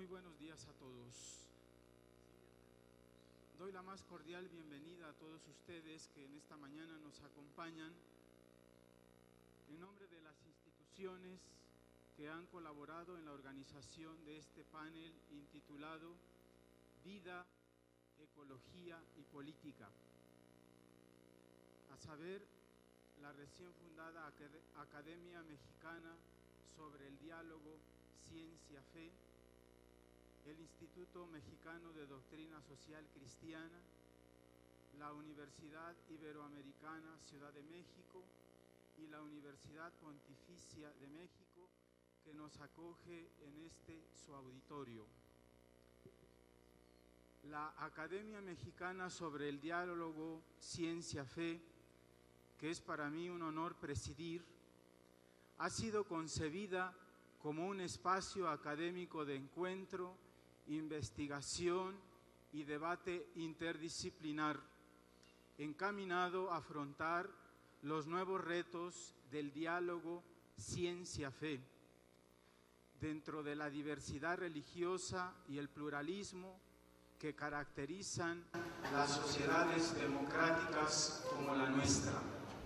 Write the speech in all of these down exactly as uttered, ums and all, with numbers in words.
Muy buenos días a todos. Doy la más cordial bienvenida a todos ustedes que en esta mañana nos acompañan en nombre de las instituciones que han colaborado en la organización de este panel intitulado Vida, Ecología y Política, a saber, la recién fundada Academia Mexicana sobre el Diálogo Ciencia-Fe, el Instituto Mexicano de Doctrina Social Cristiana, la Universidad Iberoamericana Ciudad de México y la Universidad Pontificia de México, que nos acoge en este su auditorio. La Academia Mexicana sobre el Diálogo Ciencia-Fe, que es para mí un honor presidir, ha sido concebida como un espacio académico de encuentro, investigación y debate interdisciplinar, encaminado a afrontar los nuevos retos del diálogo ciencia-fe, dentro de la diversidad religiosa y el pluralismo que caracterizan las sociedades democráticas como la nuestra.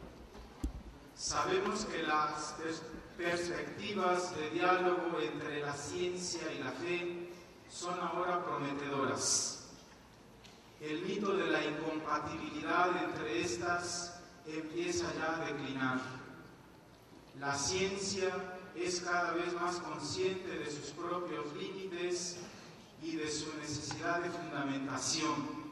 Sabemos que las pers perspectivas de diálogo entre la ciencia y la fe son ahora prometedoras. El mito de la incompatibilidad entre estas empieza ya a declinar. La ciencia es cada vez más consciente de sus propios límites y de su necesidad de fundamentación.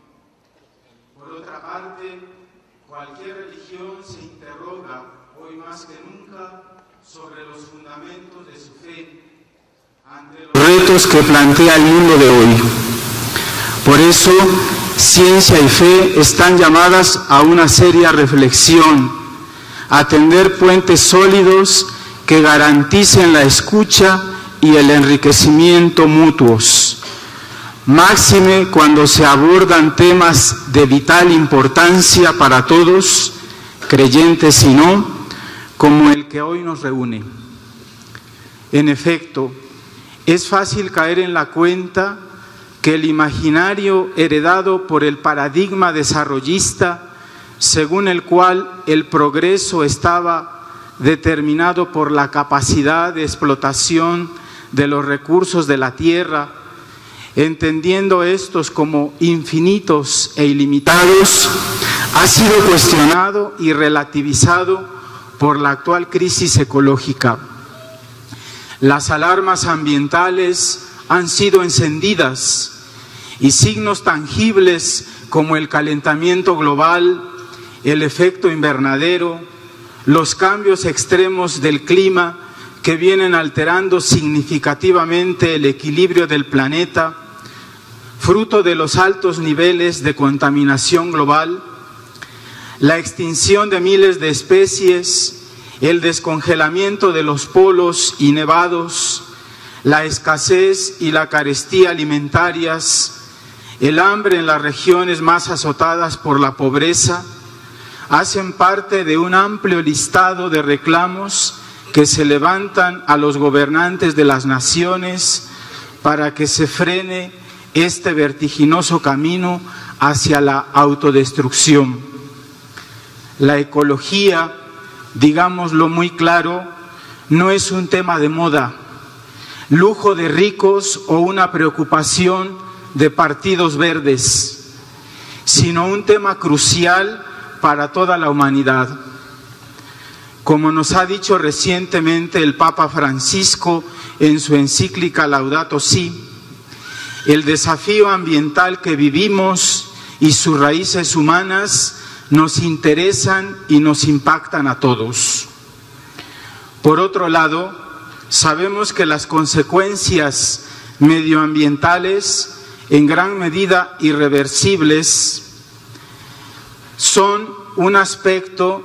Por otra parte, cualquier religión se interroga hoy más que nunca sobre los fundamentos de su fe ante los retos que plantea el mundo de hoy. Por eso, ciencia y fe están llamadas a una seria reflexión, a tender puentes sólidos que garanticen la escucha y el enriquecimiento mutuos. Máxime cuando se abordan temas de vital importancia para todos, creyentes y no, como el que hoy nos reúne. En efecto, es fácil caer en la cuenta que el imaginario heredado por el paradigma desarrollista, según el cual el progreso estaba determinado por la capacidad de explotación de los recursos de la tierra, entendiendo estos como infinitos e ilimitados, ha sido cuestionado y relativizado por la actual crisis ecológica. Las alarmas ambientales han sido encendidas y signos tangibles como el calentamiento global, el efecto invernadero, los cambios extremos del clima que vienen alterando significativamente el equilibrio del planeta, fruto de los altos niveles de contaminación global, la extinción de miles de especies, el descongelamiento de los polos y nevados, la escasez y la carestía alimentarias, el hambre en las regiones más azotadas por la pobreza, hacen parte de un amplio listado de reclamos que se levantan a los gobernantes de las naciones para que se frene este vertiginoso camino hacia la autodestrucción. La ecología, digámoslo muy claro, no es un tema de moda, lujo de ricos o una preocupación de partidos verdes, sino un tema crucial para toda la humanidad. Como nos ha dicho recientemente el Papa Francisco en su encíclica Laudato Si, el desafío ambiental que vivimos y sus raíces humanas nos interesan y nos impactan a todos. Por otro lado, sabemos que las consecuencias medioambientales, en gran medida irreversibles, son un aspecto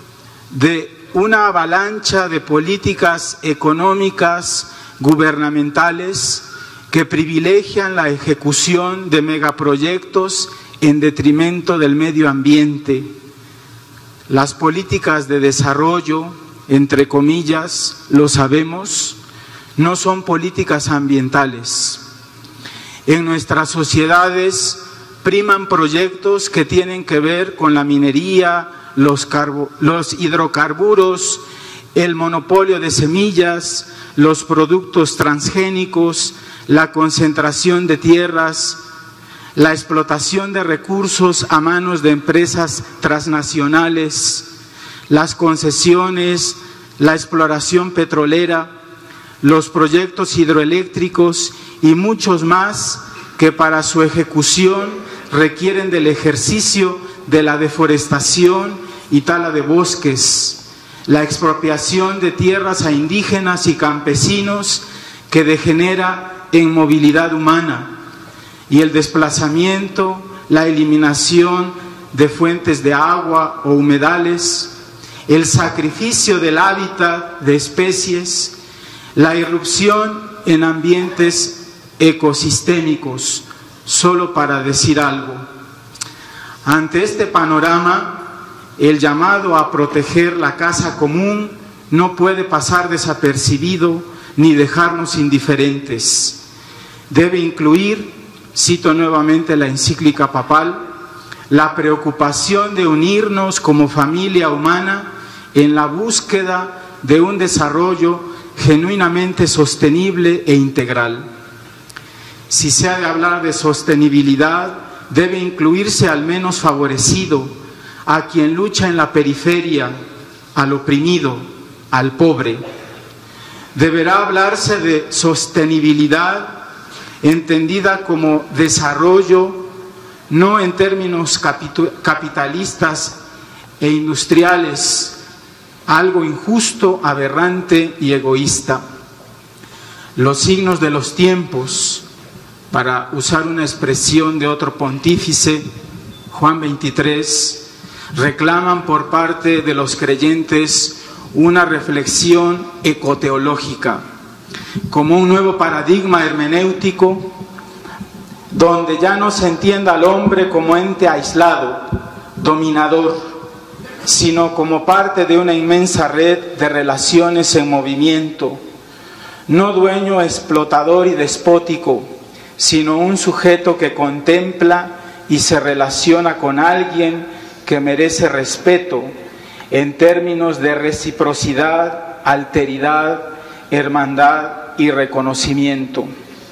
de una avalancha de políticas económicas gubernamentales que privilegian la ejecución de megaproyectos en detrimento del medio ambiente. Las políticas de desarrollo, entre comillas, lo sabemos, no son políticas ambientales. En nuestras sociedades priman proyectos que tienen que ver con la minería, los, carbo, los hidrocarburos, el monopolio de semillas, los productos transgénicos, la concentración de tierras, la explotación de recursos a manos de empresas transnacionales, las concesiones, la exploración petrolera, los proyectos hidroeléctricos y muchos más que para su ejecución requieren del ejercicio de la deforestación y tala de bosques, la expropiación de tierras a indígenas y campesinos que degenera en movilidad humana, y el desplazamiento, la eliminación de fuentes de agua o humedales, el sacrificio del hábitat de especies, la irrupción en ambientes ecosistémicos, solo para decir algo. Ante este panorama, el llamado a proteger la casa común no puede pasar desapercibido ni dejarnos indiferentes. Debe incluir, cito nuevamente la encíclica papal, la preocupación de unirnos como familia humana en la búsqueda de un desarrollo genuinamente sostenible e integral. Si se ha de hablar de sostenibilidad, debe incluirse al menos favorecido, a quien lucha en la periferia, al oprimido, al pobre. Deberá hablarse de sostenibilidad entendida como desarrollo, no en términos capitalistas e industriales, algo injusto, aberrante y egoísta. Los signos de los tiempos, para usar una expresión de otro pontífice, Juan veintitrés, reclaman por parte de los creyentes una reflexión ecoteológica, como un nuevo paradigma hermenéutico, donde ya no se entienda al hombre como ente aislado, dominador, sino como parte de una inmensa red de relaciones en movimiento, no dueño explotador y despótico, sino un sujeto que contempla y se relaciona con alguien que merece respeto en términos de reciprocidad, alteridad, hermandad y reconocimiento.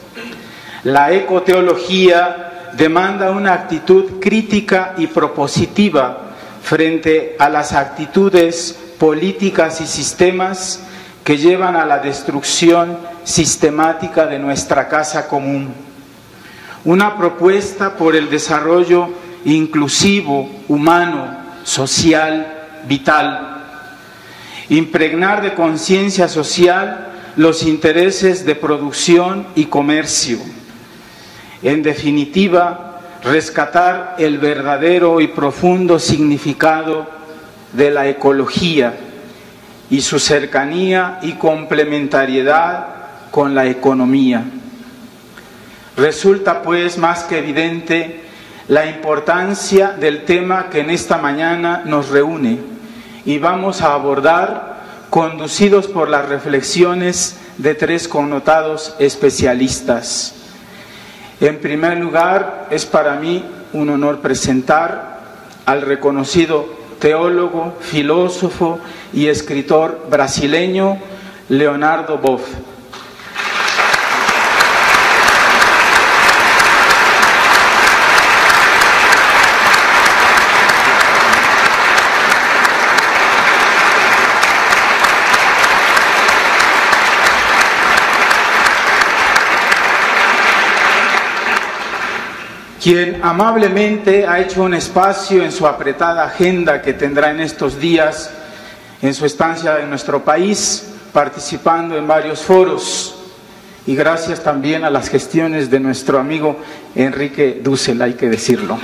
La ecoteología demanda una actitud crítica y propositiva frente a las actitudes políticas y sistemas que llevan a la destrucción sistemática de nuestra casa común. Una propuesta por el desarrollo inclusivo, humano, social, vital. Impregnar de conciencia social los intereses de producción y comercio. En definitiva, rescatar el verdadero y profundo significado de la ecología y su cercanía y complementariedad con la economía. Resulta pues más que evidente la importancia del tema que en esta mañana nos reúne y vamos a abordar conducidos por las reflexiones de tres connotados especialistas. En primer lugar, es para mí un honor presentar al reconocido teólogo, filósofo y escritor brasileño Leonardo Boff. Quien amablemente ha hecho un espacio en su apretada agenda que tendrá en estos días en su estancia en nuestro país, participando en varios foros, y gracias también a las gestiones de nuestro amigo Enrique Dussel, hay que decirlo.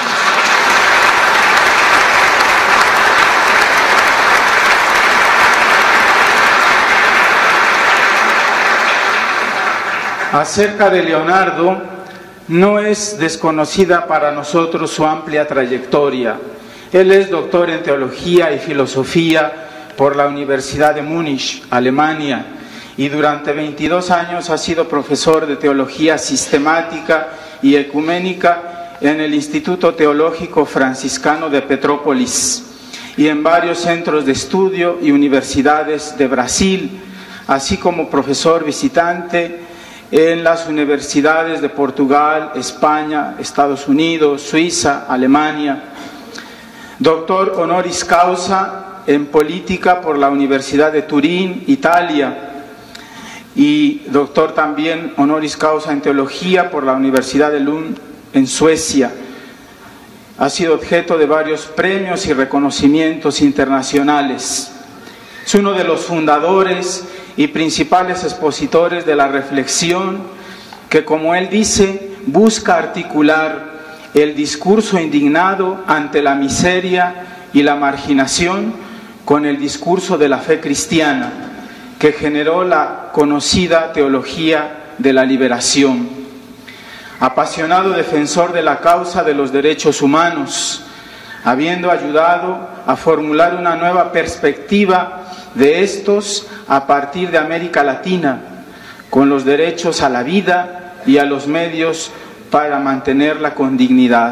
Acerca de Leonardo, no es desconocida para nosotros su amplia trayectoria. Él es doctor en Teología y Filosofía por la Universidad de Múnich, Alemania, y durante veintidós años ha sido profesor de Teología Sistemática y Ecuménica en el Instituto Teológico Franciscano de Petrópolis y en varios centros de estudio y universidades de Brasil, así como profesor visitante en las universidades de Portugal, España, Estados Unidos, Suiza, Alemania. Doctor honoris causa en política por la Universidad de Turín, Italia, y doctor también honoris causa en teología por la Universidad de Lund en Suecia. Ha sido objeto de varios premios y reconocimientos internacionales. Es uno de los fundadores y principales expositores de la reflexión que, como él dice, busca articular el discurso indignado ante la miseria y la marginación con el discurso de la fe cristiana, que generó la conocida teología de la liberación. Apasionado defensor de la causa de los derechos humanos, habiendo ayudado a formular una nueva perspectiva de estos a partir de América Latina, con los derechos a la vida y a los medios para mantenerla con dignidad.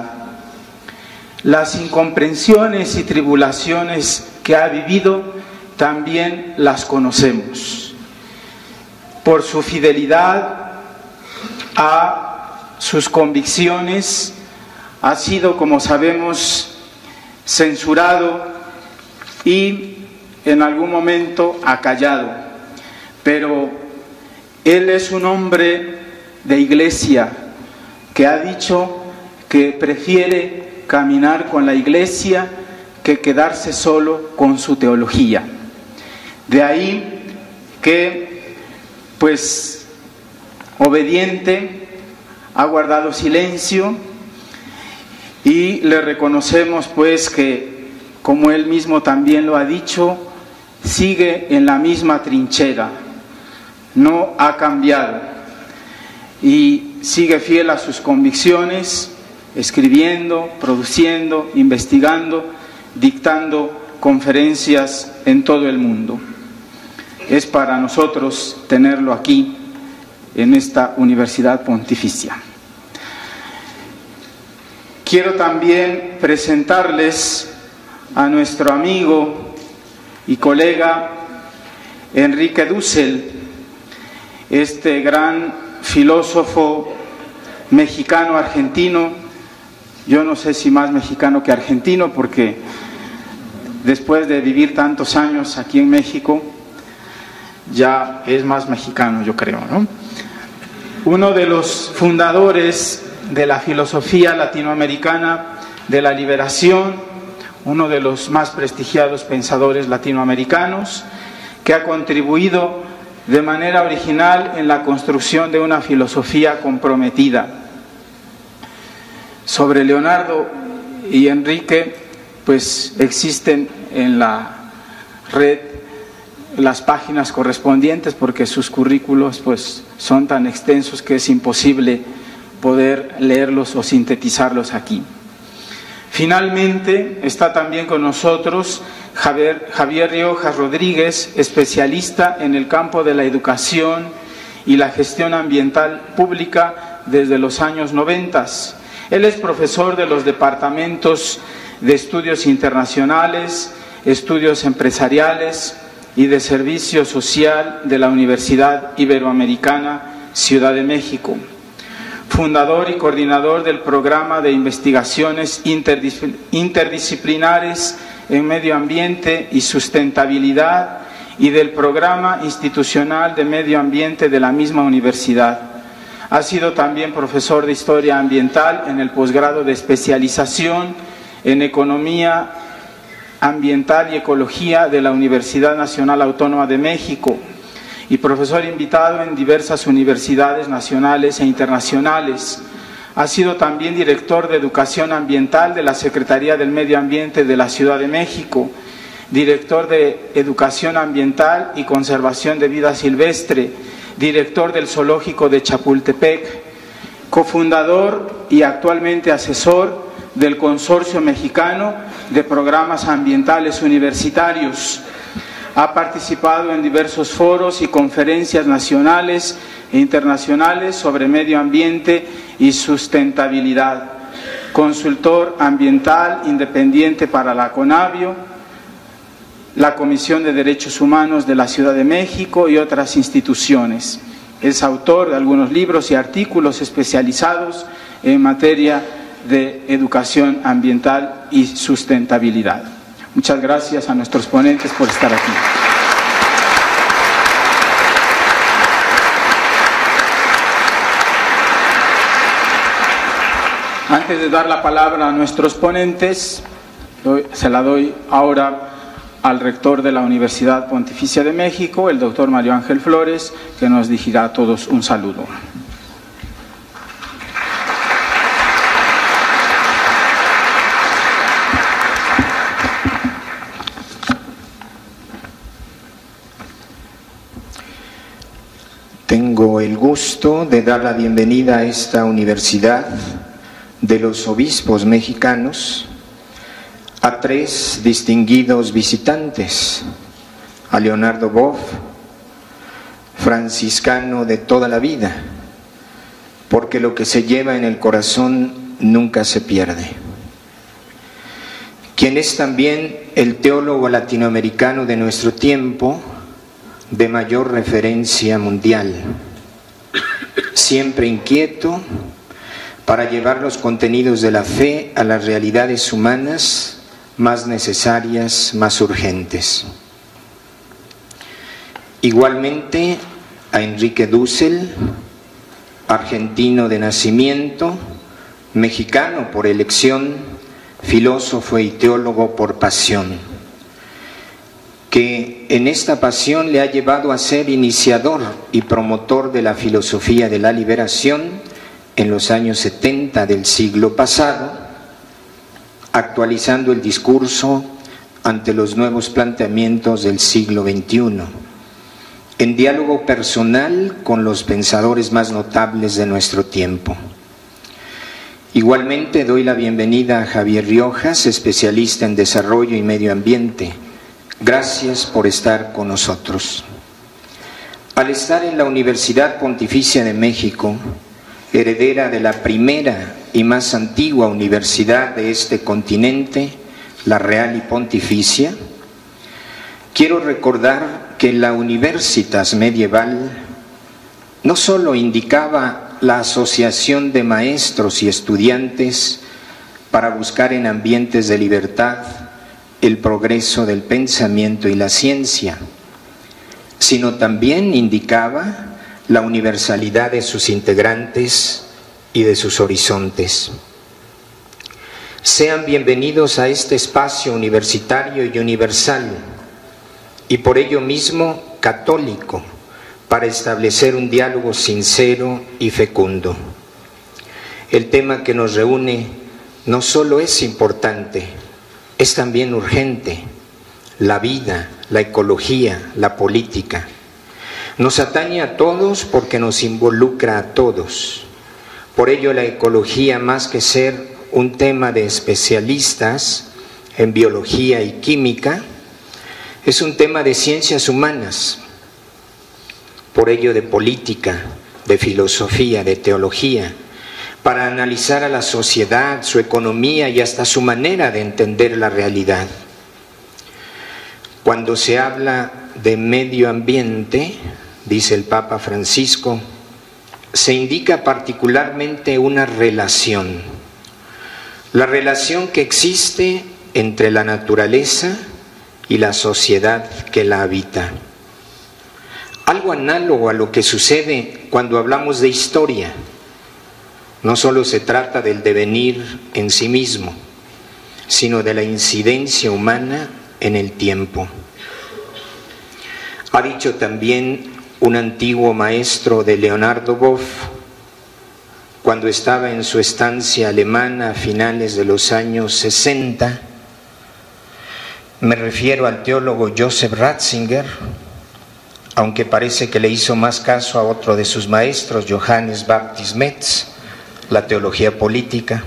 Las incomprensiones y tribulaciones que ha vivido también las conocemos. Por su fidelidad a sus convicciones, ha sido, como sabemos, censurado y en algún momento acallado. Pero él es un hombre de iglesia que ha dicho que prefiere caminar con la iglesia que quedarse solo con su teología. De ahí que, pues, obediente, ha guardado silencio y le reconocemos, pues, que, como él mismo también lo ha dicho, sigue en la misma trinchera, no ha cambiado y sigue fiel a sus convicciones, escribiendo, produciendo, investigando, dictando conferencias en todo el mundo. Es para nosotros tenerlo aquí en esta Universidad Pontificia. Quiero también presentarles a nuestro amigo y colega Enrique Dussel, este gran filósofo mexicano-argentino, yo no sé si más mexicano que argentino, porque después de vivir tantos años aquí en México, ya es más mexicano, yo creo, ¿no? Uno de los fundadores de la filosofía latinoamericana de la liberación, uno de los más prestigiados pensadores latinoamericanos, que ha contribuido de manera original en la construcción de una filosofía comprometida. Sobre Leonardo y Enrique, pues existen en la red las páginas correspondientes, porque sus currículos pues son tan extensos que es imposible poder leerlos o sintetizarlos aquí. Finalmente está también con nosotros Javier, Javier Riojas Rodríguez, especialista en el campo de la educación y la gestión ambiental pública desde los años noventas. Él es profesor de los departamentos de estudios internacionales, estudios empresariales y de servicio social de la Universidad Iberoamericana, Ciudad de México. Fundador y coordinador del programa de investigaciones interdisciplinares en medio ambiente y sustentabilidad y del programa institucional de medio ambiente de la misma universidad. Ha sido también profesor de historia ambiental en el posgrado de especialización en economía ambiental y ecología de la Universidad Nacional Autónoma de México y profesor invitado en diversas universidades nacionales e internacionales. Ha sido también director de Educación Ambiental de la Secretaría del Medio Ambiente de la Ciudad de México, director de Educación Ambiental y Conservación de Vida Silvestre, director del Zoológico de Chapultepec, cofundador y actualmente asesor del Consorcio Mexicano de Programas Ambientales Universitarios, Ha participado en diversos foros y conferencias nacionales e internacionales sobre medio ambiente y sustentabilidad. Consultor ambiental independiente para la CONABIO, la Comisión de Derechos Humanos de la Ciudad de México y otras instituciones. Es autor de algunos libros y artículos especializados en materia de educación ambiental y sustentabilidad. Muchas gracias a nuestros ponentes por estar aquí. Antes de dar la palabra a nuestros ponentes, se la doy ahora al rector de la Universidad Pontificia de México, el doctor Mario Ángel Flores, que nos dirigirá a todos un saludo. Tengo el gusto de dar la bienvenida a esta Universidad de los Obispos Mexicanos a tres distinguidos visitantes: a Leonardo Boff, franciscano de toda la vida, porque lo que se lleva en el corazón nunca se pierde, quien es también el teólogo latinoamericano de nuestro tiempo, de mayor referencia mundial, siempre inquieto para llevar los contenidos de la fe a las realidades humanas más necesarias, más urgentes. Igualmente a Enrique Dussel, argentino de nacimiento, mexicano por elección, filósofo y teólogo por pasión, que en esta pasión le ha llevado a ser iniciador y promotor de la filosofía de la liberación en los años setenta del siglo pasado, actualizando el discurso ante los nuevos planteamientos del siglo veintiuno, en diálogo personal con los pensadores más notables de nuestro tiempo. Igualmente doy la bienvenida a Javier Riojas, especialista en desarrollo y medio ambiente. Gracias por estar con nosotros. Al estar en la Universidad Pontificia de México, heredera de la primera y más antigua universidad de este continente, la Real y Pontificia, quiero recordar que la Universitas medieval no solo indicaba la asociación de maestros y estudiantes para buscar en ambientes de libertad el progreso del pensamiento y la ciencia, sino también indicaba la universalidad de sus integrantes y de sus horizontes. Sean bienvenidos a este espacio universitario y universal, y por ello mismo católico, para establecer un diálogo sincero y fecundo. El tema que nos reúne no solo es importante, es también urgente: la vida, la ecología, la política. Nos atañe a todos porque nos involucra a todos. Por ello la ecología, más que ser un tema de especialistas en biología y química, es un tema de ciencias humanas. Por ello de política, de filosofía, de teología, para analizar a la sociedad, su economía y hasta su manera de entender la realidad. Cuando se habla de medio ambiente, dice el Papa Francisco, se indica particularmente una relación, la relación que existe entre la naturaleza y la sociedad que la habita. Algo análogo a lo que sucede cuando hablamos de historia. No solo se trata del devenir en sí mismo, sino de la incidencia humana en el tiempo. Ha dicho también un antiguo maestro de Leonardo Boff, cuando estaba en su estancia alemana a finales de los años sesenta, me refiero al teólogo Joseph Ratzinger, aunque parece que le hizo más caso a otro de sus maestros, Johannes Baptist Metz, la teología política.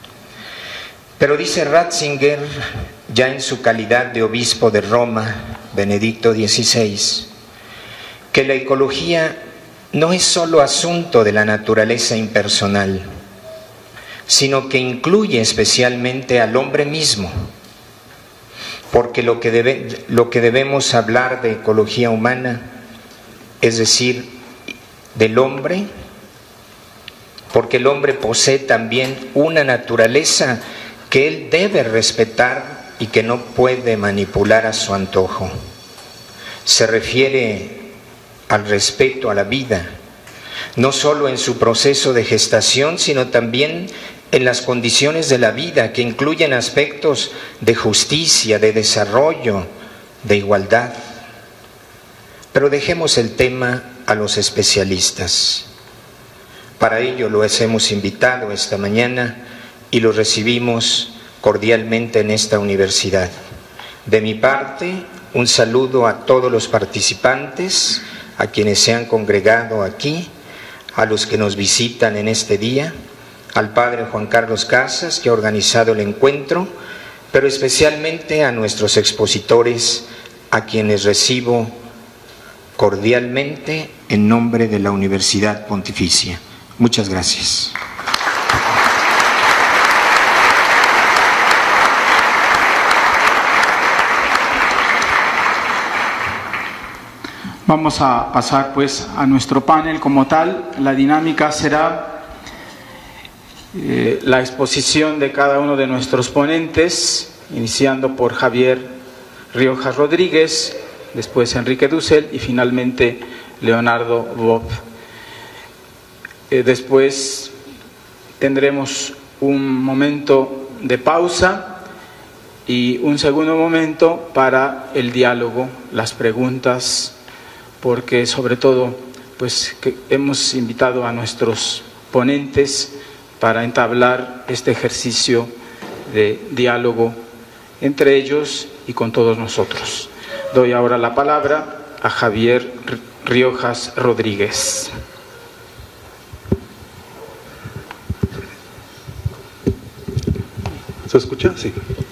Pero dice Ratzinger, ya en su calidad de obispo de Roma, Benedicto dieciséis, que la ecología no es solo asunto de la naturaleza impersonal, sino que incluye especialmente al hombre mismo, porque lo que, debe, lo que debemos hablar de ecología humana, es decir, del hombre, porque el hombre posee también una naturaleza que él debe respetar y que no puede manipular a su antojo. Se refiere al respeto a la vida, no solo en su proceso de gestación, sino también en las condiciones de la vida, que incluyen aspectos de justicia, de desarrollo, de igualdad. Pero dejemos el tema a los especialistas. Para ello los hemos invitado esta mañana y los recibimos cordialmente en esta universidad. De mi parte, un saludo a todos los participantes, a quienes se han congregado aquí, a los que nos visitan en este día, al Padre Juan Carlos Casas, que ha organizado el encuentro, pero especialmente a nuestros expositores, a quienes recibo cordialmente en nombre de la Universidad Pontificia. Muchas gracias. Vamos a pasar pues a nuestro panel como tal. La dinámica será eh, la exposición de cada uno de nuestros ponentes, iniciando por Javier Riojas Rodríguez, después Enrique Dussel y finalmente Leonardo Bob. Eh, después tendremos un momento de pausa y un segundo momento para el diálogo, las preguntas, porque sobre todo pues que hemos invitado a nuestros ponentes para entablar este ejercicio de diálogo entre ellos y con todos nosotros. Doy ahora la palabra a Javier Riojas Rodríguez. ¿Se escucha? Sí.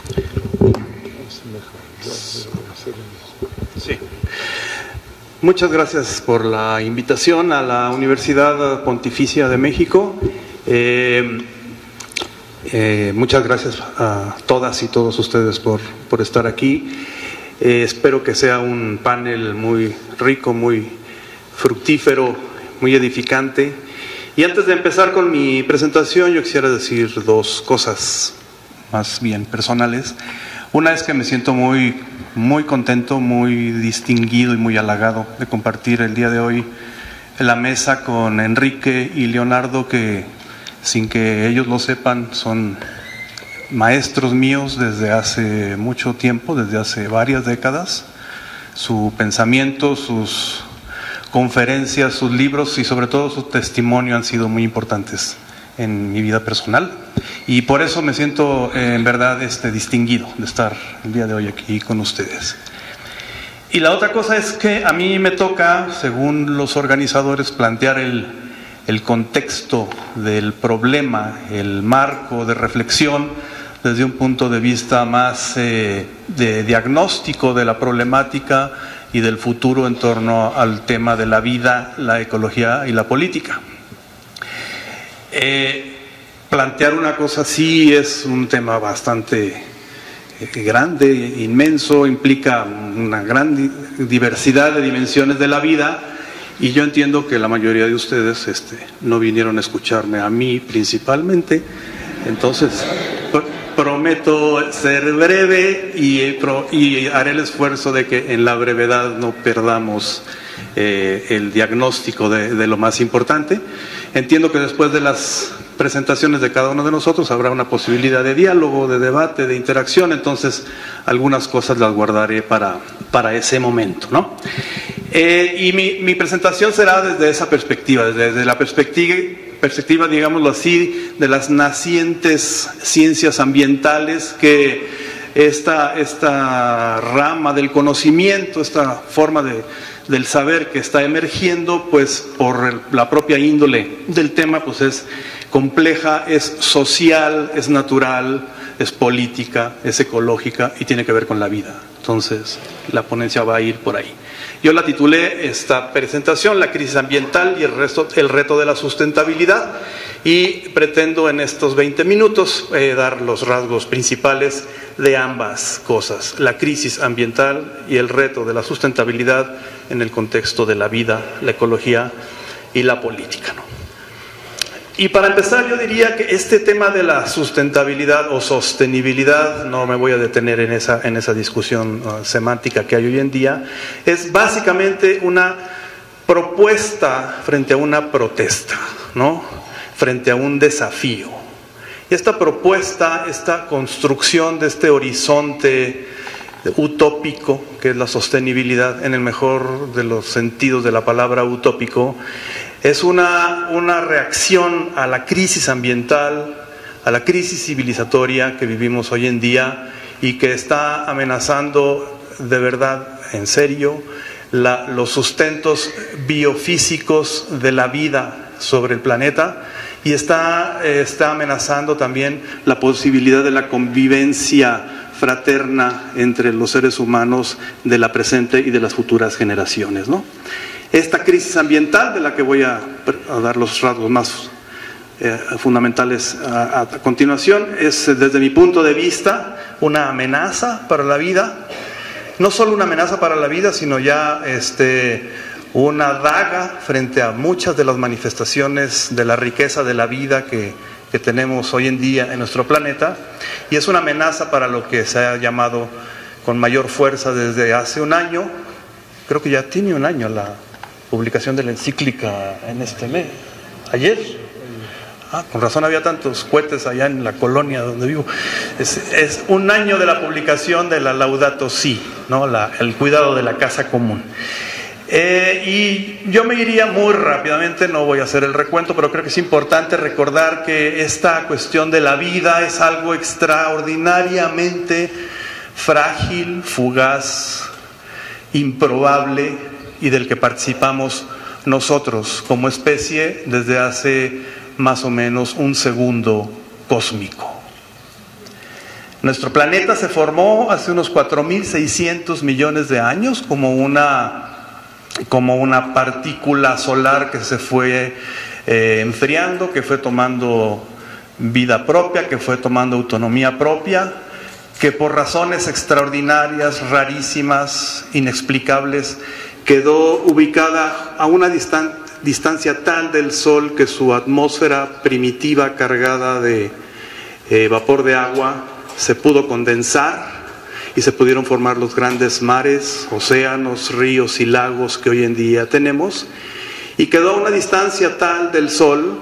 Sí. Muchas gracias por la invitación a la Universidad Pontificia de México. Eh, eh, muchas gracias a todas y todos ustedes por, por estar aquí. Eh, espero que sea un panel muy rico, muy fructífero, muy edificante. Y antes de empezar con mi presentación, yo quisiera decir dos cosas más bien personales. Una es que me siento muy, muy contento, muy distinguido y muy halagado de compartir el día de hoy en la mesa con Enrique y Leonardo, que sin que ellos lo sepan son maestros míos desde hace mucho tiempo, desde hace varias décadas. Su pensamiento, sus conferencias, sus libros y sobre todo su testimonio han sido muy importantes en mi vida personal, y por eso me siento eh, en verdad este, distinguido de estar el día de hoy aquí con ustedes. Y la otra cosa es que a mí me toca, según los organizadores, plantear el, el contexto del problema, el marco de reflexión desde un punto de vista más eh, de diagnóstico de la problemática y del futuro en torno al tema de la vida, la ecología y la política. Eh, plantear una cosa así es un tema bastante eh, grande, inmenso, implica una gran di diversidad de dimensiones de la vida, y yo entiendo que la mayoría de ustedes este, no vinieron a escucharme a mí principalmente, entonces pr prometo ser breve y, pro y haré el esfuerzo de que en la brevedad no perdamos eh, el diagnóstico de, de lo más importante. Entiendo que después de las presentaciones de cada uno de nosotros habrá una posibilidad de diálogo, de debate, de interacción, entonces algunas cosas las guardaré para, para ese momento, ¿no? Eh, y mi, mi presentación será desde esa perspectiva, desde, desde la perspectiva, perspectiva, digámoslo así, de las nacientes ciencias ambientales, que esta, esta rama del conocimiento, esta forma de del saber que está emergiendo, pues por el, la propia índole del tema, pues es compleja, es social, es natural, es política, es ecológica y tiene que ver con la vida. Entonces, la ponencia va a ir por ahí. Yo la titulé esta presentación, La crisis ambiental y el, resto, el reto de la sustentabilidad, y pretendo en estos veinte minutos eh, dar los rasgos principales de ambas cosas, la crisis ambiental y el reto de la sustentabilidad en el contexto de la vida, la ecología y la política, ¿no? Y para empezar, yo diría que este tema de la sustentabilidad o sostenibilidad, no me voy a detener en esa, en esa discusión uh, semántica que hay hoy en día, es básicamente una propuesta frente a una protesta, ¿no? Frente a un desafío. Y esta propuesta, esta construcción de este horizonte utópico, que es la sostenibilidad en el mejor de los sentidos de la palabra utópico, es una, una reacción a la crisis ambiental, a la crisis civilizatoria que vivimos hoy en día y que está amenazando de verdad, en serio, la, los sustentos biofísicos de la vida sobre el planeta, y está, eh, está amenazando también la posibilidad de la convivencia fraterna entre los seres humanos de la presente y de las futuras generaciones, ¿no? Esta crisis ambiental, de la que voy a, a dar los rasgos más eh, fundamentales a, a continuación, es desde mi punto de vista una amenaza para la vida, no solo una amenaza para la vida, sino ya este, una daga frente a muchas de las manifestaciones de la riqueza de la vida que, que tenemos hoy en día en nuestro planeta, y es una amenaza para lo que se ha llamado con mayor fuerza desde hace un año, creo que ya tiene un año la publicación de la encíclica en este mes, ayer, ah, con razón había tantos cohetes allá en la colonia donde vivo, es, es un año de la publicación de la Laudato Si, ¿no? la, el cuidado de la casa común. Eh, y yo me iría muy rápidamente, no voy a hacer el recuento, pero creo que es importante recordar que esta cuestión de la vida es algo extraordinariamente frágil, fugaz, improbable, y del que participamos nosotros como especie desde hace más o menos un segundo cósmico. Nuestro planeta se formó hace unos cuatro mil seiscientos millones de años como una, como una partícula solar que se fue eh, enfriando, que fue tomando vida propia, que fue tomando autonomía propia, que por razones extraordinarias, rarísimas, inexplicables, quedó ubicada a una distan- distancia tal del Sol que su atmósfera primitiva cargada de eh, vapor de agua se pudo condensar y se pudieron formar los grandes mares, océanos, ríos y lagos que hoy en día tenemos, y quedó a una distancia tal del Sol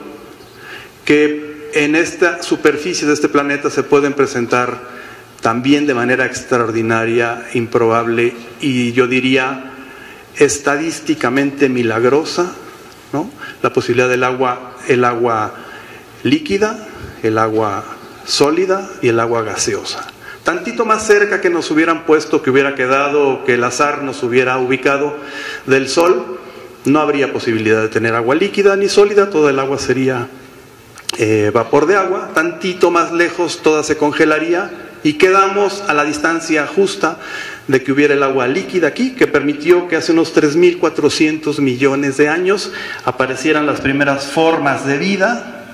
que en esta superficie de este planeta se pueden presentar también de manera extraordinaria, improbable y yo diría estadísticamente milagrosa, ¿no? La posibilidad del agua, el agua líquida, el agua sólida y el agua gaseosa. Tantito más cerca que nos hubieran puesto, que hubiera quedado, que el azar nos hubiera ubicado del Sol, no habría posibilidad de tener agua líquida ni sólida, toda el agua sería eh, vapor de agua. Tantito más lejos toda se congelaría y quedamos a la distancia justa de que hubiera el agua líquida aquí, que permitió que hace unos tres mil cuatrocientos millones de años aparecieran las primeras formas de vida.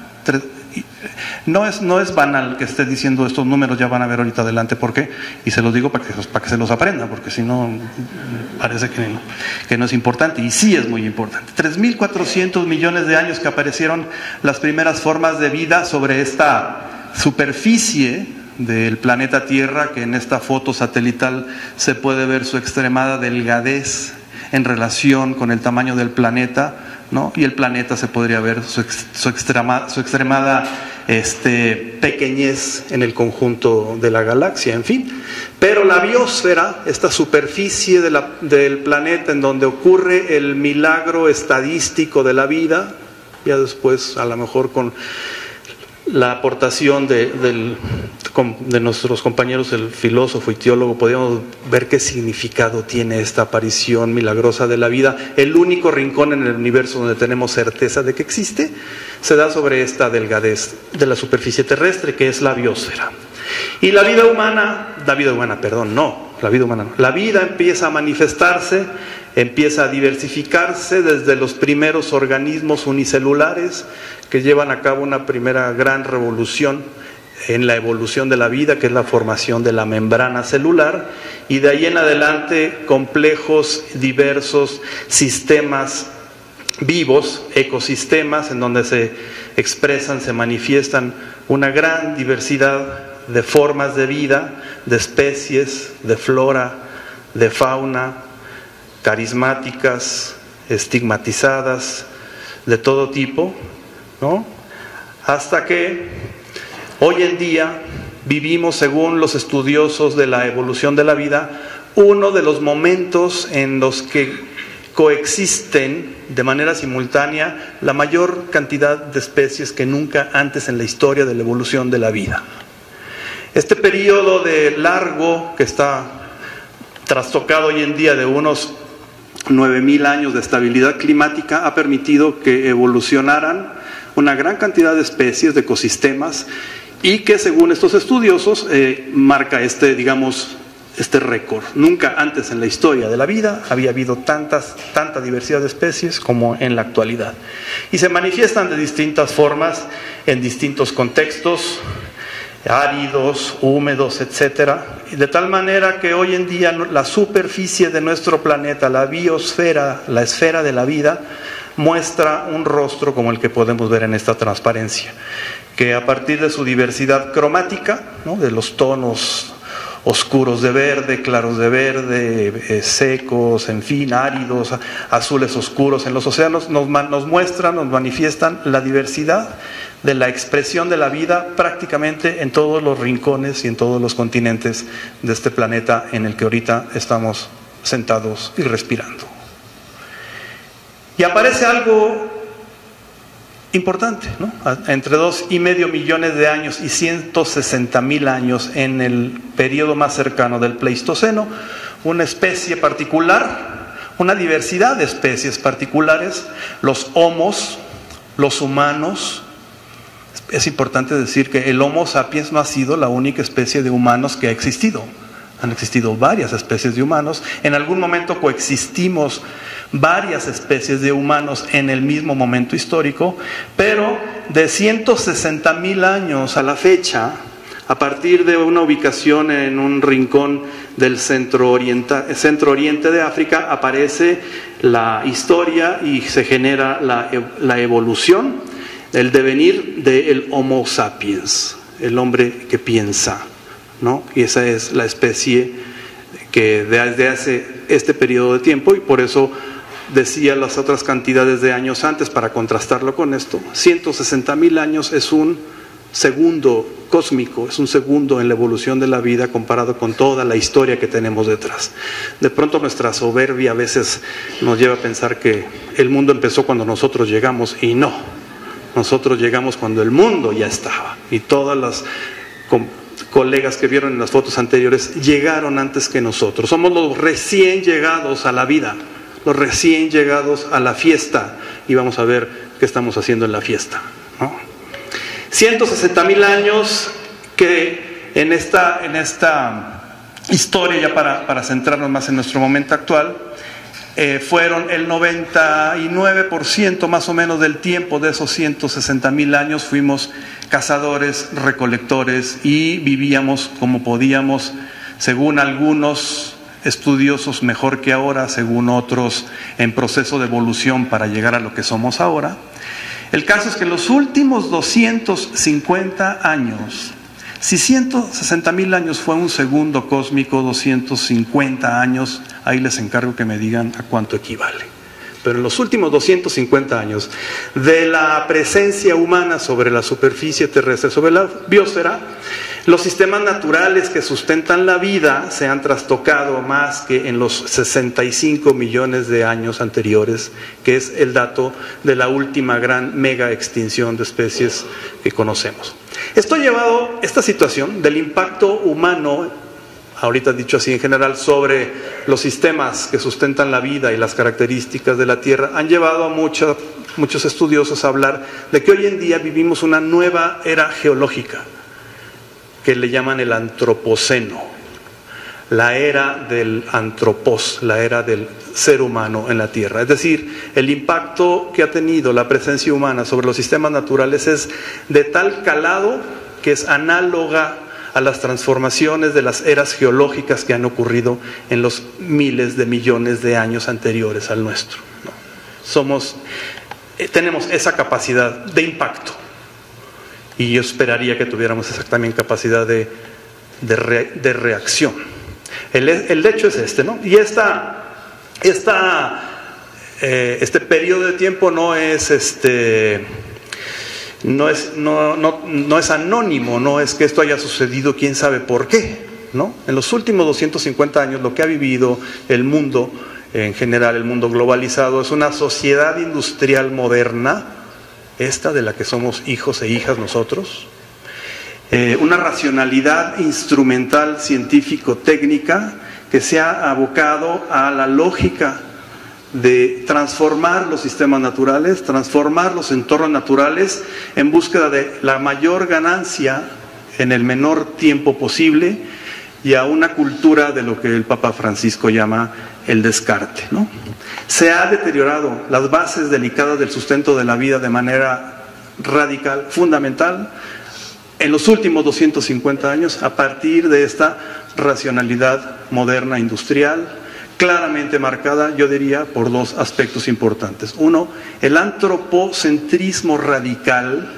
No es, no es banal que esté diciendo estos números, ya van a ver ahorita adelante por qué, y se los digo para que, para que se los aprendan, porque si no parece que no, que no es importante, y sí es muy importante. tres mil cuatrocientos millones de años que aparecieron las primeras formas de vida sobre esta superficie del planeta Tierra, que en esta foto satelital se puede ver su extremada delgadez en relación con el tamaño del planeta, ¿no? Y el planeta se podría ver su, ex, su, extrema, su extremada este, pequeñez en el conjunto de la galaxia, en fin. Pero la biosfera, esta superficie de la, del planeta en donde ocurre el milagro estadístico de la vida, ya después a lo mejor con la aportación de, del, de nuestros compañeros, el filósofo y teólogo, podríamos ver qué significado tiene esta aparición milagrosa de la vida. El único rincón en el universo donde tenemos certeza de que existe se da sobre esta delgadez de la superficie terrestre, que es la biosfera. Y la vida humana, la vida humana, perdón, no, la vida humana no, la vida empieza a manifestarse, empieza a diversificarse desde los primeros organismos unicelulares que llevan a cabo una primera gran revolución en la evolución de la vida, que es la formación de la membrana celular, y de ahí en adelante complejos, diversos sistemas vivos, ecosistemas, en donde se expresan, se manifiestan una gran diversidad de formas de vida, de especies, de flora, de fauna, carismáticas, estigmatizadas, de todo tipo, ¿no? Hasta que hoy en día vivimos, según los estudiosos de la evolución de la vida, uno de los momentos en los que coexisten de manera simultánea la mayor cantidad de especies que nunca antes en la historia de la evolución de la vida. Este periodo de largo que está trastocado hoy en día de unos nueve mil años de estabilidad climática ha permitido que evolucionaran una gran cantidad de especies, de ecosistemas, y que según estos estudiosos eh, marca este, digamos, este récord. Nunca antes en la historia de la vida había habido tantas, tanta diversidad de especies como en la actualidad. Y se manifiestan de distintas formas, en distintos contextos, áridos, húmedos, etcétera, de tal manera que hoy en día la superficie de nuestro planeta, la biosfera, la esfera de la vida, muestra un rostro como el que podemos ver en esta transparencia, que a partir de su diversidad cromática, ¿no?, de los tonos oscuros de verde, claros de verde, eh, secos, en fin, áridos, azules oscuros en los océanos, nos, nos muestran, nos manifiestan la diversidad de la expresión de la vida prácticamente en todos los rincones y en todos los continentes de este planeta en el que ahorita estamos sentados y respirando. Y aparece algo importante, ¿no? Entre dos y medio millones de años y ciento sesenta mil años en el periodo más cercano del Pleistoceno, una especie particular, una diversidad de especies particulares, los homos, los humanos. Es importante decir que el Homo sapiens no ha sido la única especie de humanos que ha existido. Han existido varias especies de humanos. En algún momento coexistimos varias especies de humanos en el mismo momento histórico, pero de ciento sesenta mil años a la fecha, a partir de una ubicación en un rincón del centro, orienta, centro oriente de África, aparece la historia y se genera la, la evolución, el devenir del Homo sapiens, el hombre que piensa, ¿no? Y esa es la especie que desde hace este periodo de tiempo, y por eso decía las otras cantidades de años antes para contrastarlo con esto, ciento sesenta mil años es un segundo cósmico, es un segundo en la evolución de la vida comparado con toda la historia que tenemos detrás. De pronto nuestra soberbia a veces nos lleva a pensar que el mundo empezó cuando nosotros llegamos, y no, nosotros llegamos cuando el mundo ya estaba, y todas las colegas que vieron en las fotos anteriores llegaron antes que nosotros. Somos los recién llegados a la vida, los recién llegados a la fiesta, y vamos a ver qué estamos haciendo en la fiesta, ¿no? ciento sesenta mil años que en esta, en esta historia, ya para, para centrarnos más en nuestro momento actual, eh, fueron el noventa y nueve por ciento más o menos del tiempo de esos ciento sesenta mil años fuimos cazadores, recolectores, y vivíamos como podíamos, según algunos estudiosos mejor que ahora, según otros en proceso de evolución para llegar a lo que somos ahora. El caso es que en los últimos doscientos cincuenta años, si ciento sesenta mil años fue un segundo cósmico, doscientos cincuenta años, ahí les encargo que me digan a cuánto equivale. Pero en los últimos doscientos cincuenta años de la presencia humana sobre la superficie terrestre, sobre la biosfera, los sistemas naturales que sustentan la vida se han trastocado más que en los sesenta y cinco millones de años anteriores, que es el dato de la última gran mega extinción de especies que conocemos. Esto ha llevado, esta situación del impacto humano, ahorita dicho así en general, sobre los sistemas que sustentan la vida y las características de la Tierra, han llevado a mucha, muchos estudiosos a hablar de que hoy en día vivimos una nueva era geológica. que le llaman el antropoceno, la era del antropos, la era del ser humano en la Tierra. Es decir, el impacto que ha tenido la presencia humana sobre los sistemas naturales es de tal calado que es análoga a las transformaciones de las eras geológicas que han ocurrido en los miles de millones de años anteriores al nuestro, ¿no? Somos, eh, tenemos esa capacidad de impacto, y yo esperaría que tuviéramos esa también capacidad de, de, re, de reacción. El, el hecho es este, ¿no? Y esta, esta, eh, este periodo de tiempo no es este... No es, no, no, no es anónimo, no es que esto haya sucedido quién sabe por qué, ¿no? En los últimos doscientos cincuenta años lo que ha vivido el mundo, en general el mundo globalizado, es una sociedad industrial moderna, esta de la que somos hijos e hijas nosotros, eh, una racionalidad instrumental, científico-técnica, que se ha abocado a la lógica de transformar los sistemas naturales, transformar los entornos naturales en búsqueda de la mayor ganancia en el menor tiempo posible, y a una cultura de lo que el Papa Francisco llama el descarte, ¿no? Se ha deteriorado las bases delicadas del sustento de la vida de manera radical, fundamental, en los últimos doscientos cincuenta años, a partir de esta racionalidad moderna industrial, claramente marcada, yo diría, por dos aspectos importantes. Uno, el antropocentrismo radical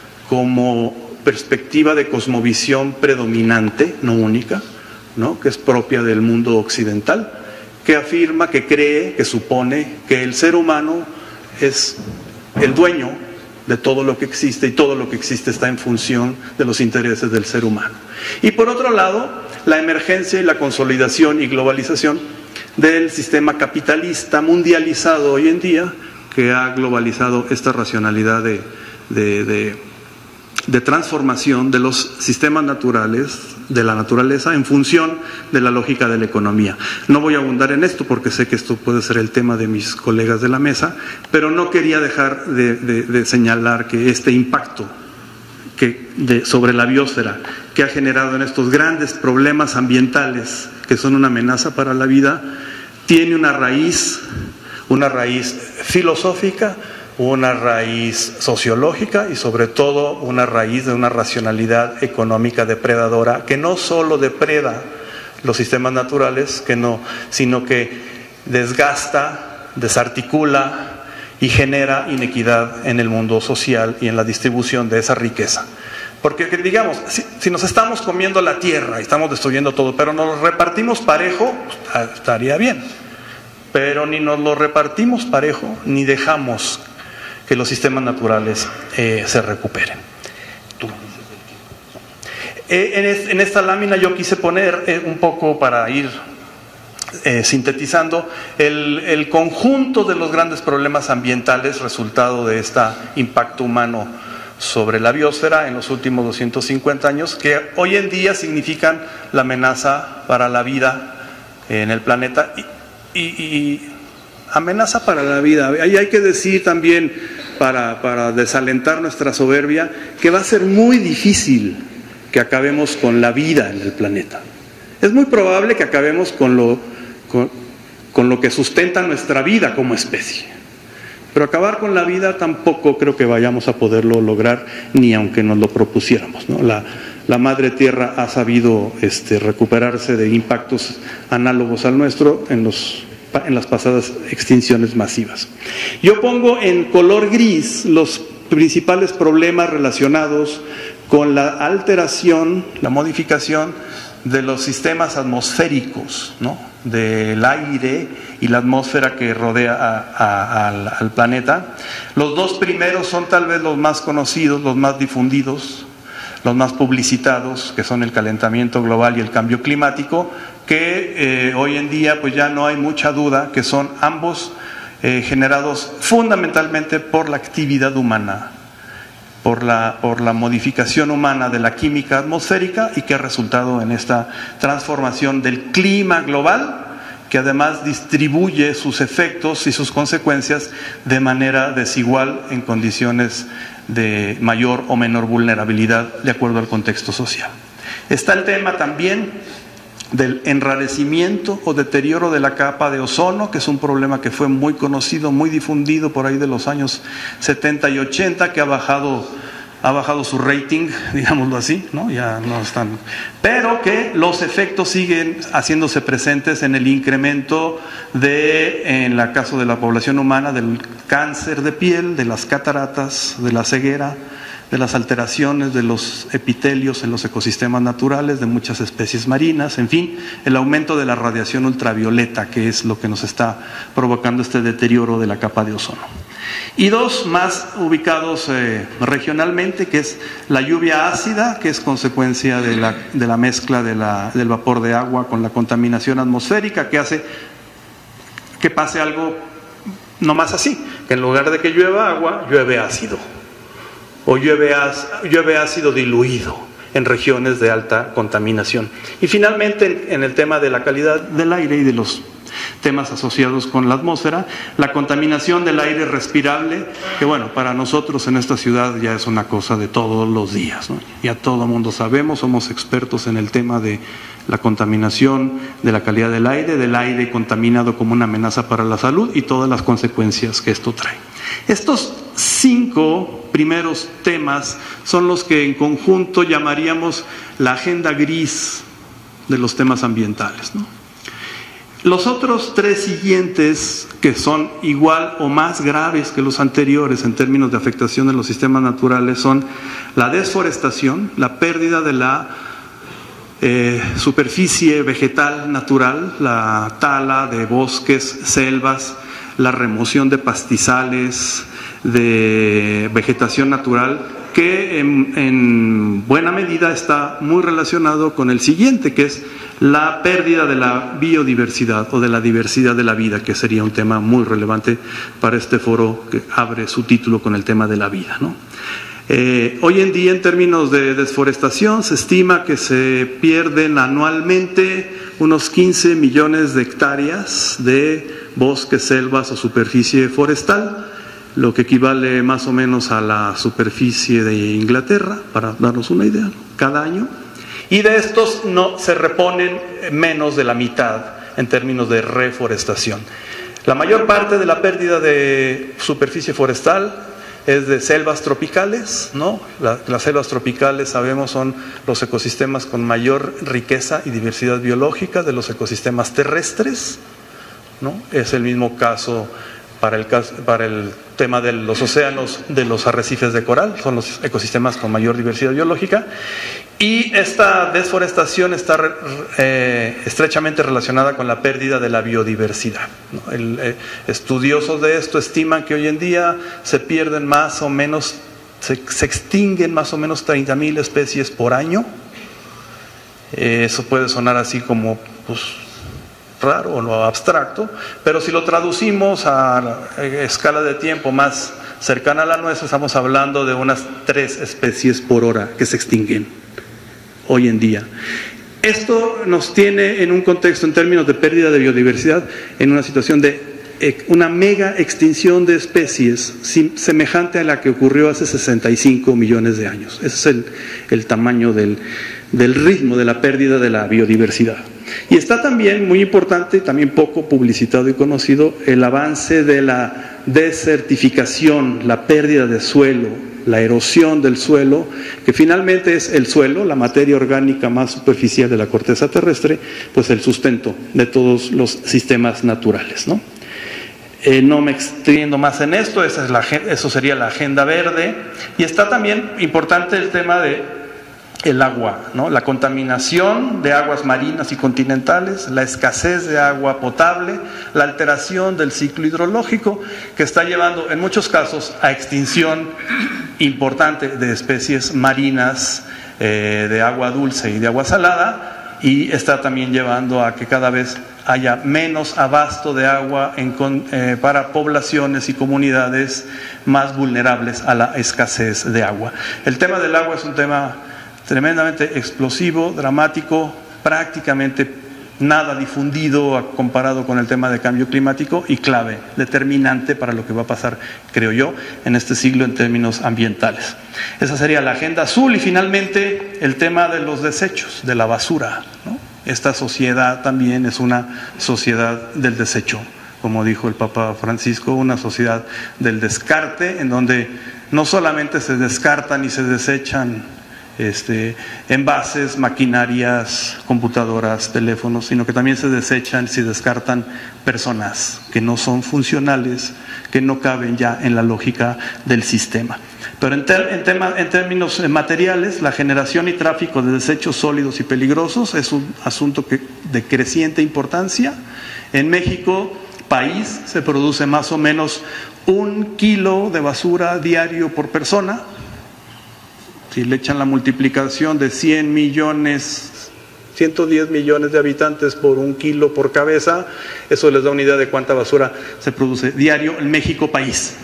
como perspectiva de cosmovisión predominante, no única, ¿no?, que es propia del mundo occidental, que afirma, que cree, que supone que el ser humano es el dueño de todo lo que existe, y todo lo que existe está en función de los intereses del ser humano. Y por otro lado, la emergencia y la consolidación y globalización del sistema capitalista mundializado hoy en día, que ha globalizado esta racionalidad de, de, de, de transformación de los sistemas naturales, de la naturaleza, en función de la lógica de la economía. No voy a abundar en esto porque sé que esto puede ser el tema de mis colegas de la mesa, pero no quería dejar de, de, de señalar que este impacto que de, sobre la biosfera, que ha generado en estos grandes problemas ambientales que son una amenaza para la vida, tiene una raíz, una raíz filosófica, una raíz sociológica y sobre todo una raíz de una racionalidad económica depredadora que no solo depreda los sistemas naturales, que no, sino que desgasta, desarticula y genera inequidad en el mundo social y en la distribución de esa riqueza. Porque digamos, si, si nos estamos comiendo la tierra y estamos destruyendo todo, pero nos lo repartimos parejo, pues, estaría bien. Pero ni nos lo repartimos parejo, ni dejamos que los sistemas naturales eh, se recuperen. Tú. Eh, en, es, en esta lámina yo quise poner eh, un poco para ir eh, sintetizando el, el conjunto de los grandes problemas ambientales resultado de este impacto humano sobre la biosfera en los últimos doscientos cincuenta años, que hoy en día significan la amenaza para la vida en el planeta y, y, y amenaza para la vida. Ahí hay que decir también, para, para desalentar nuestra soberbia, que va a ser muy difícil que acabemos con la vida en el planeta. Es muy probable que acabemos con lo, con, con lo que sustenta nuestra vida como especie. Pero acabar con la vida tampoco creo que vayamos a poderlo lograr, ni aunque nos lo propusiéramos, ¿no? La, la madre tierra ha sabido este, recuperarse de impactos análogos al nuestro en, los, en las pasadas extinciones masivas. Yo pongo en color gris los principales problemas relacionados con la alteración, la modificación de los sistemas atmosféricos, ¿no?, del aire y la atmósfera que rodea a, a, al, al planeta. Los dos primeros son tal vez los más conocidos, los más difundidos, los más publicitados, que son el calentamiento global y el cambio climático, que eh, hoy en día pues ya no hay mucha duda que son ambos eh, generados fundamentalmente por la actividad humana, por la, por la modificación humana de la química atmosférica, y que ha resultado en esta transformación del clima global, que además distribuye sus efectos y sus consecuencias de manera desigual en condiciones de mayor o menor vulnerabilidad de acuerdo al contexto social. Está el tema también del enrarecimiento o deterioro de la capa de ozono, que es un problema que fue muy conocido, muy difundido por ahí de los años setenta y ochenta, que ha bajado, ha bajado su rating, digámoslo así, ¿no? Ya no están, pero que los efectos siguen haciéndose presentes en el incremento de, en el caso de la población humana, del cáncer de piel, de las cataratas, de la ceguera, de las alteraciones de los epitelios en los ecosistemas naturales de muchas especies marinas, en fin, el aumento de la radiación ultravioleta, que es lo que nos está provocando este deterioro de la capa de ozono. Y dos más ubicados eh, regionalmente, que es la lluvia ácida, que es consecuencia de la, de la mezcla de la, del vapor de agua con la contaminación atmosférica, que hace que pase algo no más así, que en lugar de que llueva agua, llueve ácido. O llueve, llueve ácido diluido en regiones de alta contaminación. Y finalmente, en, en el tema de la calidad del aire y de los temas asociados con la atmósfera, la contaminación del aire respirable, que bueno, para nosotros en esta ciudad ya es una cosa de todos los días, ¿no? Ya todo el mundo sabemos, somos expertos en el tema de la contaminación de la calidad del aire, del aire contaminado como una amenaza para la salud y todas las consecuencias que esto trae. Estos cinco primeros temas son los que en conjunto llamaríamos la agenda gris de los temas ambientales, ¿no? Los otros tres siguientes, que son igual o más graves que los anteriores en términos de afectación de los sistemas naturales, son la desforestación, la pérdida de la eh, superficie vegetal natural, la tala de bosques, selvas, la remoción de pastizales, de vegetación natural, que en, en buena medida está muy relacionado con el siguiente, que es la pérdida de la biodiversidad o de la diversidad de la vida, que sería un tema muy relevante para este foro que abre su título con el tema de la vida, ¿no? Eh, hoy en día, en términos de desforestación, se estima que se pierden anualmente unos quince millones de hectáreas de bosques, selvas o superficie forestal, lo que equivale más o menos a la superficie de Inglaterra, para darnos una idea, ¿no? Cada año. Y de estos no se reponen menos de la mitad en términos de reforestación. La mayor parte de la pérdida de superficie forestal es de selvas tropicales, ¿no? La, las selvas tropicales, sabemos, son los ecosistemas con mayor riqueza y diversidad biológica de los ecosistemas terrestres, ¿no? Es el mismo caso para el, para el tema de los océanos, de los arrecifes de coral, son los ecosistemas con mayor diversidad biológica. Y esta desforestación está eh, estrechamente relacionada con la pérdida de la biodiversidad, ¿no? El, eh, estudiosos de esto estiman que hoy en día se pierden más o menos, se, se extinguen más o menos treinta mil especies por año. Eh, eso puede sonar así como pues, raro o no abstracto, pero si lo traducimos a escala de tiempo más cercana a la nuestra, estamos hablando de unas tres especies por hora que se extinguen hoy en día. Esto nos tiene en un contexto, en términos de pérdida de biodiversidad, en una situación de una mega extinción de especies semejante a la que ocurrió hace sesenta y cinco millones de años. Ese es el, el tamaño del, del ritmo de la pérdida de la biodiversidad. Y está también, muy importante, también poco publicitado y conocido, el avance de la desertificación, la pérdida de suelo, la erosión del suelo, que finalmente es el suelo, la materia orgánica más superficial de la corteza terrestre, pues el sustento de todos los sistemas naturales, ¿no? Eh, no me extiendo más en esto, esa es la, eso sería la agenda verde. Y está también importante el tema de el agua, ¿no? La contaminación de aguas marinas y continentales, la escasez de agua potable, la alteración del ciclo hidrológico, que está llevando en muchos casos a extinción importante de especies marinas, eh, de agua dulce y de agua salada, y está también llevando a que cada vez haya menos abasto de agua en, eh, para poblaciones y comunidades más vulnerables a la escasez de agua. El tema del agua es un tema tremendamente explosivo, dramático, prácticamente nada difundido comparado con el tema de cambio climático y clave, determinante para lo que va a pasar, creo yo, en este siglo en términos ambientales. Esa sería la agenda azul. Y finalmente el tema de los desechos, de la basura, ¿no? Esta sociedad también es una sociedad del desecho, como dijo el Papa Francisco, una sociedad del descarte, en donde no solamente se descartan y se desechan este, envases, maquinarias, computadoras, teléfonos, sino que también se desechan y se descartan personas que no son funcionales, que no caben ya en la lógica del sistema. Pero en, ter, en, tema, en términos materiales, la generación y tráfico de desechos sólidos y peligrosos es un asunto que, de creciente importancia. En México, país, se produce más o menos un kilo de basura diario por persona. Si le echan la multiplicación de cien millones, ciento diez millones de habitantes por un kilo por cabeza, eso les da una idea de cuánta basura se produce diario en México, país.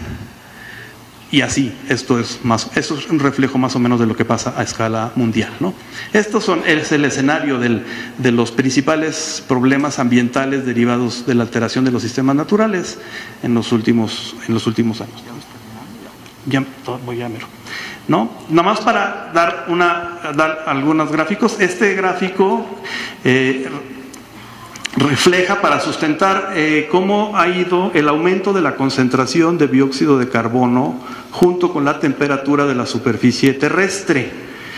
Y así, esto es más, esto es un reflejo más o menos de lo que pasa a escala mundial, ¿no? Estos son, es el escenario del, de los principales problemas ambientales derivados de la alteración de los sistemas naturales en los últimos, en los últimos años. Ya, voy ya mero. ¿No? Nada más para dar, una, dar algunos gráficos. Este gráfico eh, refleja para sustentar eh, cómo ha ido el aumento de la concentración de dióxido de carbono junto con la temperatura de la superficie terrestre.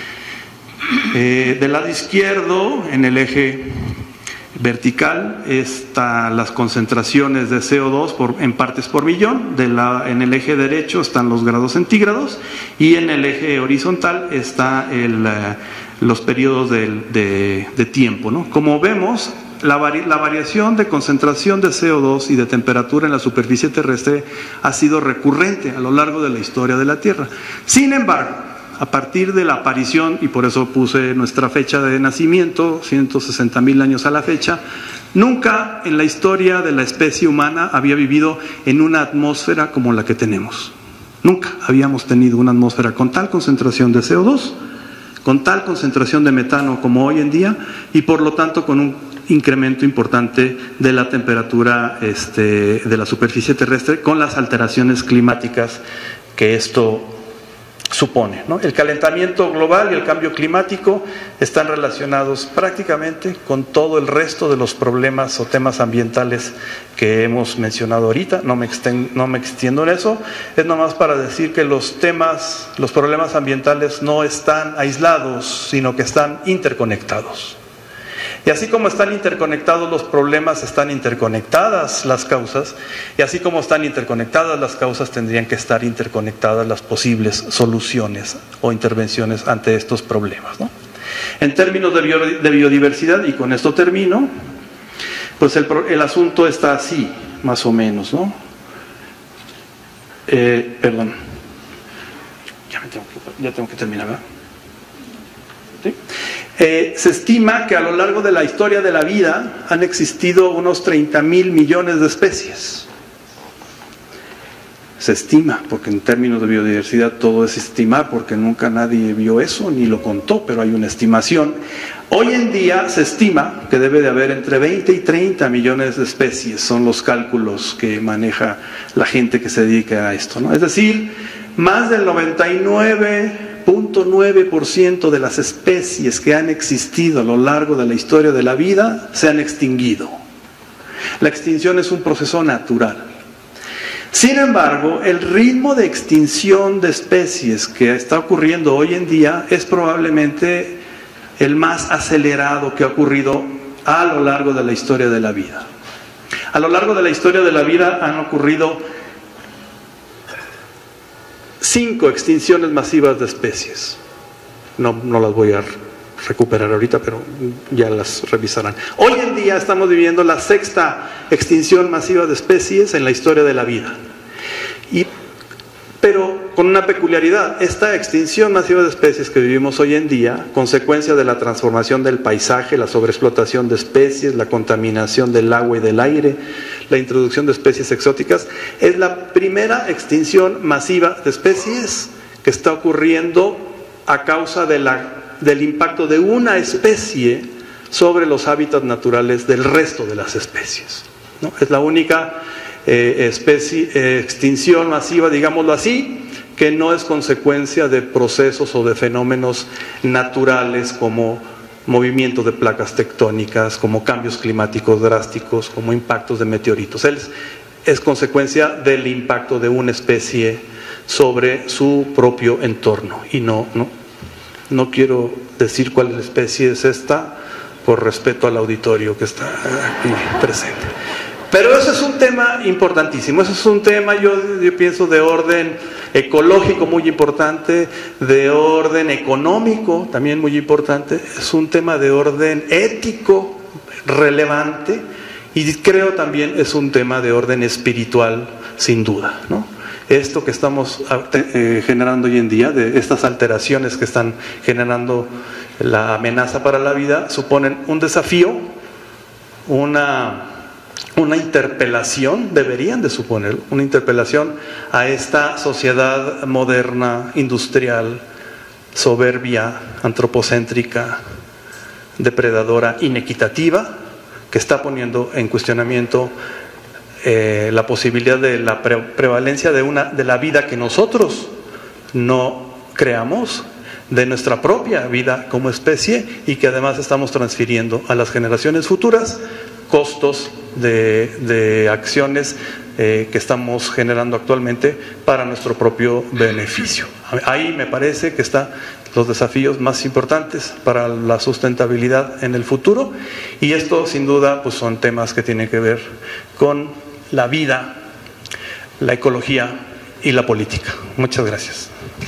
Eh, del lado izquierdo, en el eje vertical, están las concentraciones de C O dos por, en partes por millón. De la, en el eje derecho están los grados centígrados y en el eje horizontal está el, eh, los periodos de, de, de tiempo, ¿no? Como vemos, La, vari la variación de concentración de C O dos y de temperatura en la superficie terrestre ha sido recurrente a lo largo de la historia de la Tierra. Sin embargo, a partir de la aparición, y por eso puse nuestra fecha de nacimiento, ciento sesenta mil años a la fecha, nunca en la historia de la especie humana había vivido en una atmósfera como la que tenemos. Nunca habíamos tenido una atmósfera con tal concentración de C O dos, con tal concentración de metano como hoy en día, y por lo tanto con un incremento importante de la temperatura este, de la superficie terrestre, con las alteraciones climáticas que esto supone, ¿no? El calentamiento global y el cambio climático están relacionados prácticamente con todo el resto de los problemas o temas ambientales que hemos mencionado ahorita. No me extiendo, no me extiendo en eso, es nomás para decir que los temas, los problemas ambientales no están aislados, sino que están interconectados. Y así como están interconectados los problemas, están interconectadas las causas, y así como están interconectadas las causas, tendrían que estar interconectadas las posibles soluciones o intervenciones ante estos problemas, ¿no? En términos de, bio, de biodiversidad, y con esto termino, pues el, el asunto está así, más o menos, ¿no? Eh, perdón, ya, me tengo que, ya tengo que terminar, ¿verdad? ¿Sí? Eh, se estima que a lo largo de la historia de la vida han existido unos treinta mil millones de especies. Se estima, porque en términos de biodiversidad todo es estimar, porque nunca nadie vio eso ni lo contó, pero hay una estimación. Hoy en día se estima que debe de haber entre veinte y treinta millones de especies, son los cálculos que maneja la gente que se dedica a esto, ¿no? Es decir, más del noventa y nueve punto nueve por ciento de las especies que han existido a lo largo de la historia de la vida se han extinguido. La extinción es un proceso natural. Sin embargo, el ritmo de extinción de especies que está ocurriendo hoy en día es probablemente el más acelerado que ha ocurrido a lo largo de la historia de la vida. A lo largo de la historia de la vida han ocurrido cinco extinciones masivas de especies. No, no las voy a recuperar ahorita, pero ya las revisarán. Hoy en día estamos viviendo la sexta extinción masiva de especies en la historia de la vida. Y, pero con una peculiaridad, esta extinción masiva de especies que vivimos hoy en día, consecuencia de la transformación del paisaje, la sobreexplotación de especies, la contaminación del agua y del aire, la introducción de especies exóticas, es la primera extinción masiva de especies que está ocurriendo a causa de la, del impacto de una especie sobre los hábitats naturales del resto de las especies, ¿no? Es la única eh, especie, eh, extinción masiva, digámoslo así, que no es consecuencia de procesos o de fenómenos naturales como movimiento de placas tectónicas, como cambios climáticos drásticos, como impactos de meteoritos. Es, es consecuencia del impacto de una especie sobre su propio entorno. Y no, no, no quiero decir cuál especie es esta, por respeto al auditorio que está aquí presente. Pero ese es un tema importantísimo, ese es un tema, yo, yo pienso, de orden ecológico muy importante, de orden económico también muy importante, es un tema de orden ético relevante y creo también es un tema de orden espiritual, sin duda, ¿no? Esto que estamos eh, generando hoy en día, de estas alteraciones que están generando la amenaza para la vida, suponen un desafío, una... una interpelación, deberían de suponer, una interpelación a esta sociedad moderna, industrial, soberbia, antropocéntrica, depredadora, inequitativa, que está poniendo en cuestionamiento eh, la posibilidad de la pre prevalencia de, una, de la vida que nosotros no creamos, de nuestra propia vida como especie y que además estamos transfiriendo a las generaciones futuras costos de, de acciones eh, que estamos generando actualmente para nuestro propio beneficio. Ahí me parece que están los desafíos más importantes para la sustentabilidad en el futuro y esto sin duda pues son temas que tienen que ver con la vida, la ecología y la política. Muchas gracias.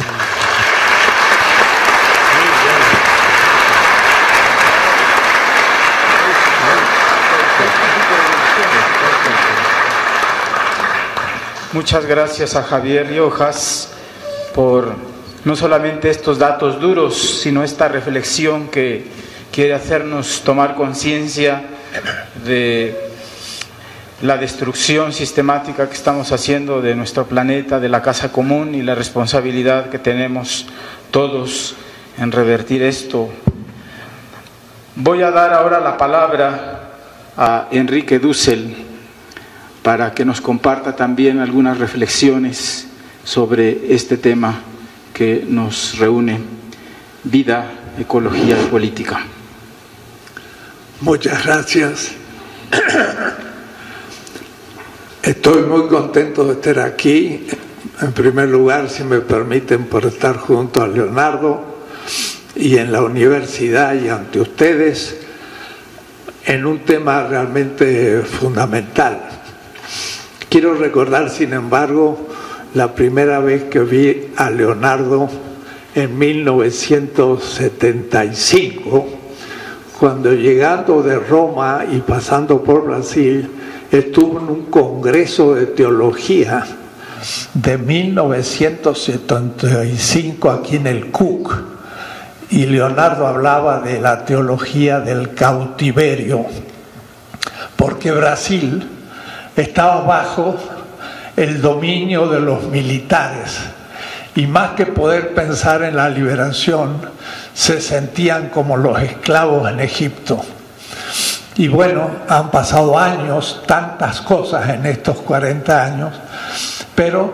Muchas gracias a Javier Riojas por no solamente estos datos duros, sino esta reflexión que quiere hacernos tomar conciencia de la destrucción sistemática que estamos haciendo de nuestro planeta, de la casa común y la responsabilidad que tenemos todos en revertir esto. Voy a dar ahora la palabra a Enrique Dussel para que nos comparta también algunas reflexiones sobre este tema que nos reúne, vida, ecología y política. Muchas gracias. Estoy muy contento de estar aquí. En primer lugar, si me permiten, por estar junto a Leonardo y en la universidad y ante ustedes en un tema realmente fundamental. Quiero recordar, sin embargo, la primera vez que vi a Leonardo en mil novecientos setenta y cinco, cuando llegando de Roma y pasando por Brasil, estuvo en un congreso de teología de mil novecientos setenta y cinco aquí en el C U C, y Leonardo hablaba de la teología del cautiverio, porque Brasil estaba bajo el dominio de los militares y más que poder pensar en la liberación, se sentían como los esclavos en Egipto. Y bueno, han pasado años, tantas cosas en estos cuarenta años, pero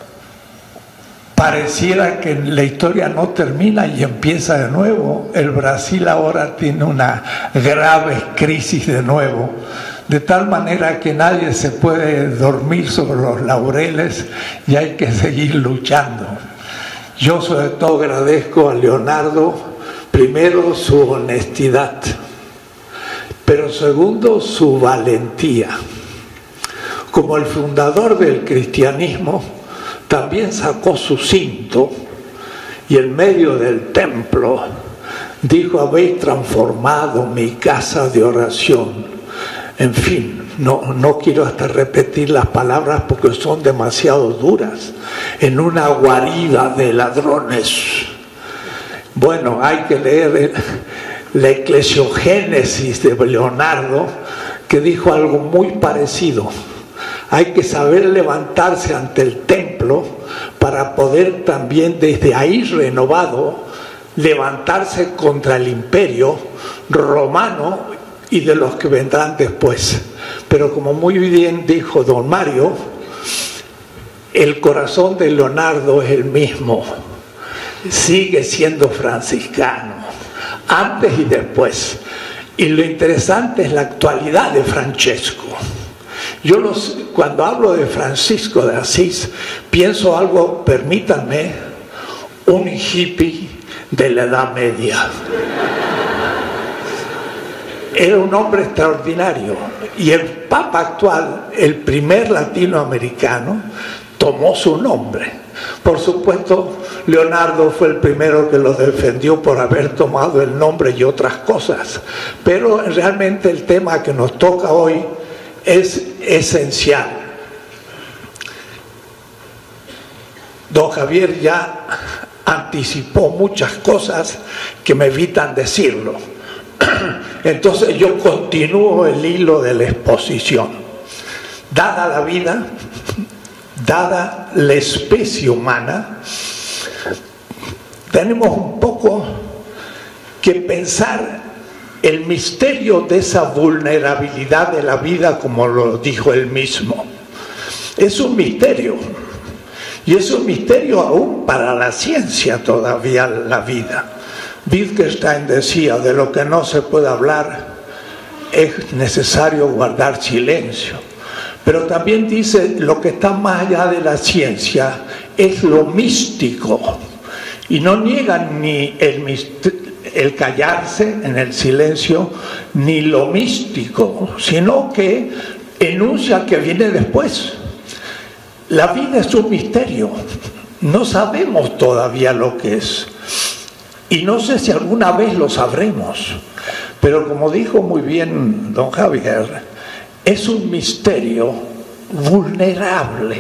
pareciera que la historia no termina y empieza de nuevo. El Brasil ahora tiene una grave crisis de nuevo, de tal manera que nadie se puede dormir sobre los laureles y hay que seguir luchando. Yo sobre todo agradezco a Leonardo, primero su honestidad, pero segundo su valentía. Como el fundador del cristianismo, también sacó su cinto y en medio del templo dijo: habéis transformado mi casa de oración. En fin, no, no quiero hasta repetir las palabras porque son demasiado duras. En una guarida de ladrones. Bueno, hay que leer el, la Eclesiogénesis de Leonardo, que dijo algo muy parecido. Hay que saber levantarse ante el templo para poder también desde ahí renovado levantarse contra el imperio, romano y de los que vendrán después. Pero como muy bien dijo don Mario, el corazón de Leonardo es el mismo, sigue siendo franciscano, antes y después. Y lo interesante es la actualidad de Francesco. Yo los, cuando hablo de Francisco de Asís, pienso algo, permítanme, un hippie de la Edad Media. Era un hombre extraordinario. Y el Papa actual, el primer latinoamericano, tomó su nombre. Por supuesto, Leonardo fue el primero que lo defendió por haber tomado el nombre y otras cosas. Pero realmente el tema que nos toca hoy es esencial. Don Javier ya anticipó muchas cosas que me evitan decirlo. Entonces yo continúo el hilo de la exposición. Dada la vida, dada la especie humana, tenemos un poco que pensar el misterio de esa vulnerabilidad de la vida, como lo dijo él mismo. Es un misterio, y es un misterio aún para la ciencia todavía la vida. Wittgenstein decía, de lo que no se puede hablar es necesario guardar silencio. Pero también dice, lo que está más allá de la ciencia es lo místico. Y no niegan ni el, el callarse en el silencio, ni lo místico, sino que enuncia que viene después. La vida es un misterio. No sabemos todavía lo que es. Y no sé si alguna vez lo sabremos. Pero como dijo muy bien don Javier, es un misterio vulnerable.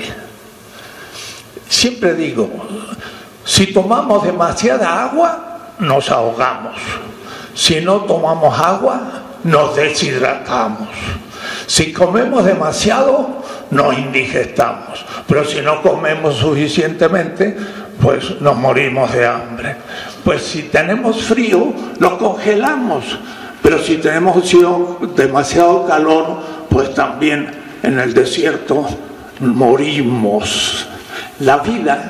Siempre digo, si tomamos demasiada agua, nos ahogamos. Si no tomamos agua, nos deshidratamos. Si comemos demasiado, nos indigestamos. Pero si no comemos suficientemente, pues nos morimos de hambre. Pues si tenemos frío, lo congelamos. Pero si tenemos demasiado calor, pues también en el desierto morimos. La vida,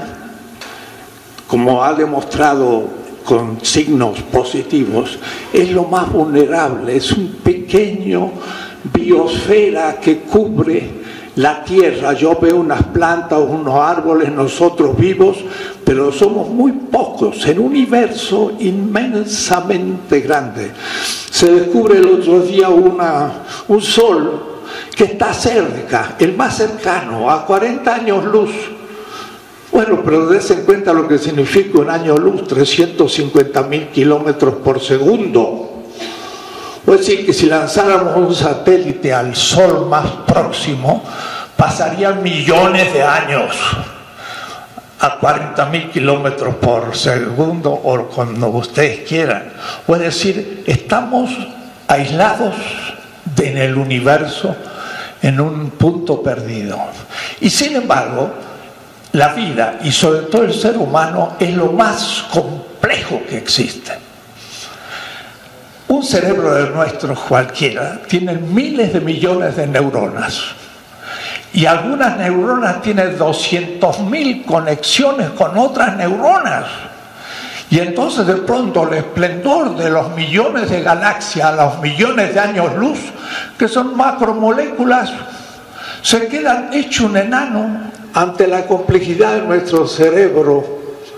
como ha demostrado con signos positivos, es lo más vulnerable. Es un pequeño biosfera que cubre la tierra. Yo veo unas plantas, unos árboles, nosotros vivos, pero somos muy pocos en un universo inmensamente grande. Se descubre el otro día una, un sol que está cerca, el más cercano, a cuarenta años luz. Bueno, pero dense en cuenta lo que significa un año luz, trescientos cincuenta mil kilómetros por segundo. Es decir, que si lanzáramos un satélite al sol más próximo, pasarían millones de años a cuarenta mil kilómetros por segundo, o cuando ustedes quieran. Es decir, estamos aislados de, en el universo, en un punto perdido. Y sin embargo, la vida, y sobre todo el ser humano, es lo más complejo que existe. Un cerebro de nuestro cualquiera tiene miles de millones de neuronas. Y algunas neuronas tienen doscientas mil conexiones con otras neuronas. Y entonces de pronto el esplendor de los millones de galaxias a los millones de años luz, que son macromoléculas, se quedan hecho un enano ante la complejidad de nuestro cerebro.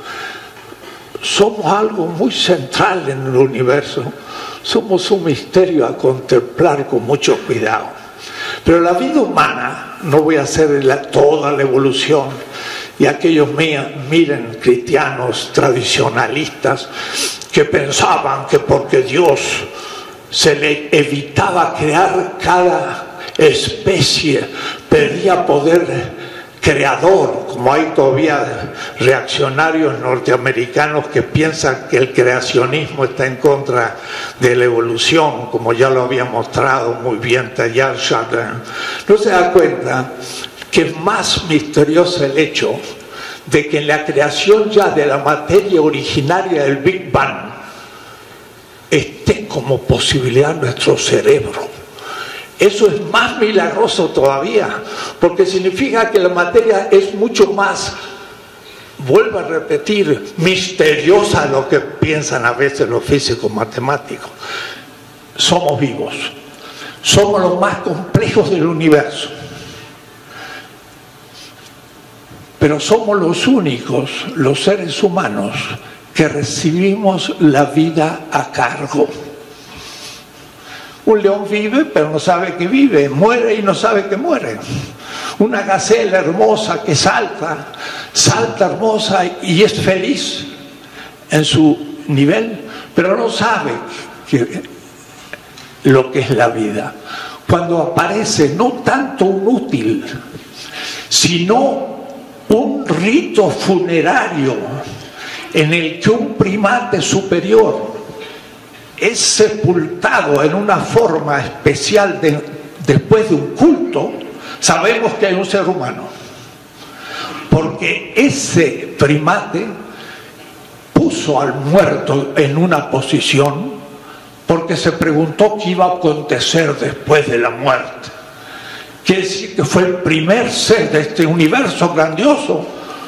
Somos algo muy central en el universo. Somos un misterio a contemplar con mucho cuidado. Pero la vida humana, no voy a hacer la, toda la evolución, y aquellos miren cristianos tradicionalistas que pensaban que porque Dios se le evitaba crear cada especie, perdía poder creador, como hay todavía reaccionarios norteamericanos que piensan que el creacionismo está en contra de la evolución, como ya lo había mostrado muy bien Teilhard de Chardin. No se da cuenta que es más misterioso el hecho de que en la creación ya de la materia originaria del Big Bang esté como posibilidad nuestro cerebro. Eso es más milagroso todavía, porque significa que la materia es mucho más, vuelvo a repetir, misteriosa lo que piensan a veces los físicos matemáticos. Somos vivos, somos los más complejos del universo, pero somos los únicos, los seres humanos, que recibimos la vida a cargo. Un león vive, pero no sabe que vive, muere y no sabe que muere. Una gacela hermosa que salta, salta hermosa y es feliz en su nivel, pero no sabe que, lo que es la vida. Cuando aparece no tanto un útil, sino un rito funerario en el que un primate superior es sepultado en una forma especial de, después de un culto, sabemos que hay un ser humano, porque ese primate puso al muerto en una posición porque se preguntó qué iba a acontecer después de la muerte. Quiere decir que fue el primer ser de este universo grandioso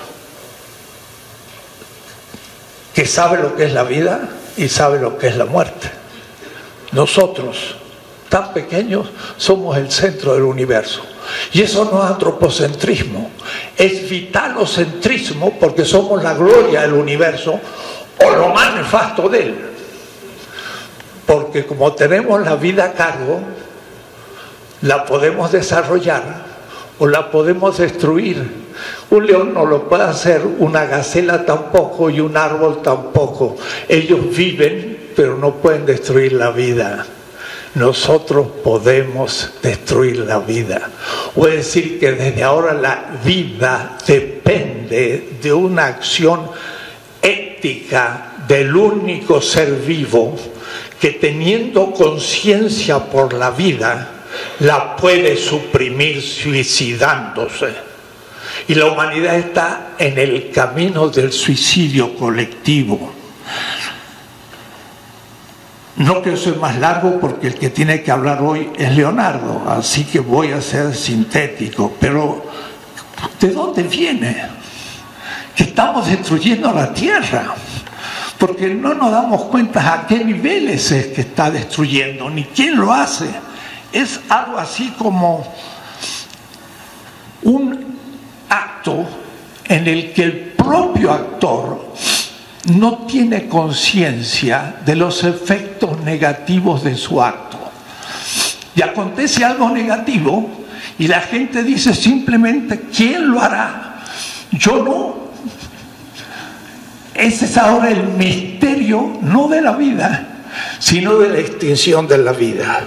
que sabe lo que es la vida y sabe lo que es la muerte. Nosotros, tan pequeños, somos el centro del universo. Y eso no es antropocentrismo, es vitalocentrismo, porque somos la gloria del universo o lo más nefasto de él. Porque como tenemos la vida a cargo, la podemos desarrollar o la podemos destruir. Un león no lo puede hacer, una gacela tampoco y un árbol tampoco. Ellos viven, pero no pueden destruir la vida. Nosotros podemos destruir la vida. O es decir que desde ahora la vida depende de una acción ética del único ser vivo que, teniendo conciencia por la vida, la puede suprimir suicidándose. Y la humanidad está en el camino del suicidio colectivo. No quiero ser más largo porque el que tiene que hablar hoy es Leonardo, así que voy a ser sintético. Pero, ¿de dónde viene? Que estamos destruyendo la Tierra, porque no nos damos cuenta a qué niveles es que está destruyendo, ni quién lo hace. Es algo así como un acto en el que el propio actor no tiene conciencia de los efectos negativos de su acto. Y acontece algo negativo y la gente dice simplemente, ¿quién lo hará? Yo no. Ese es ahora el misterio, no de la vida, sino de la extinción de la vida.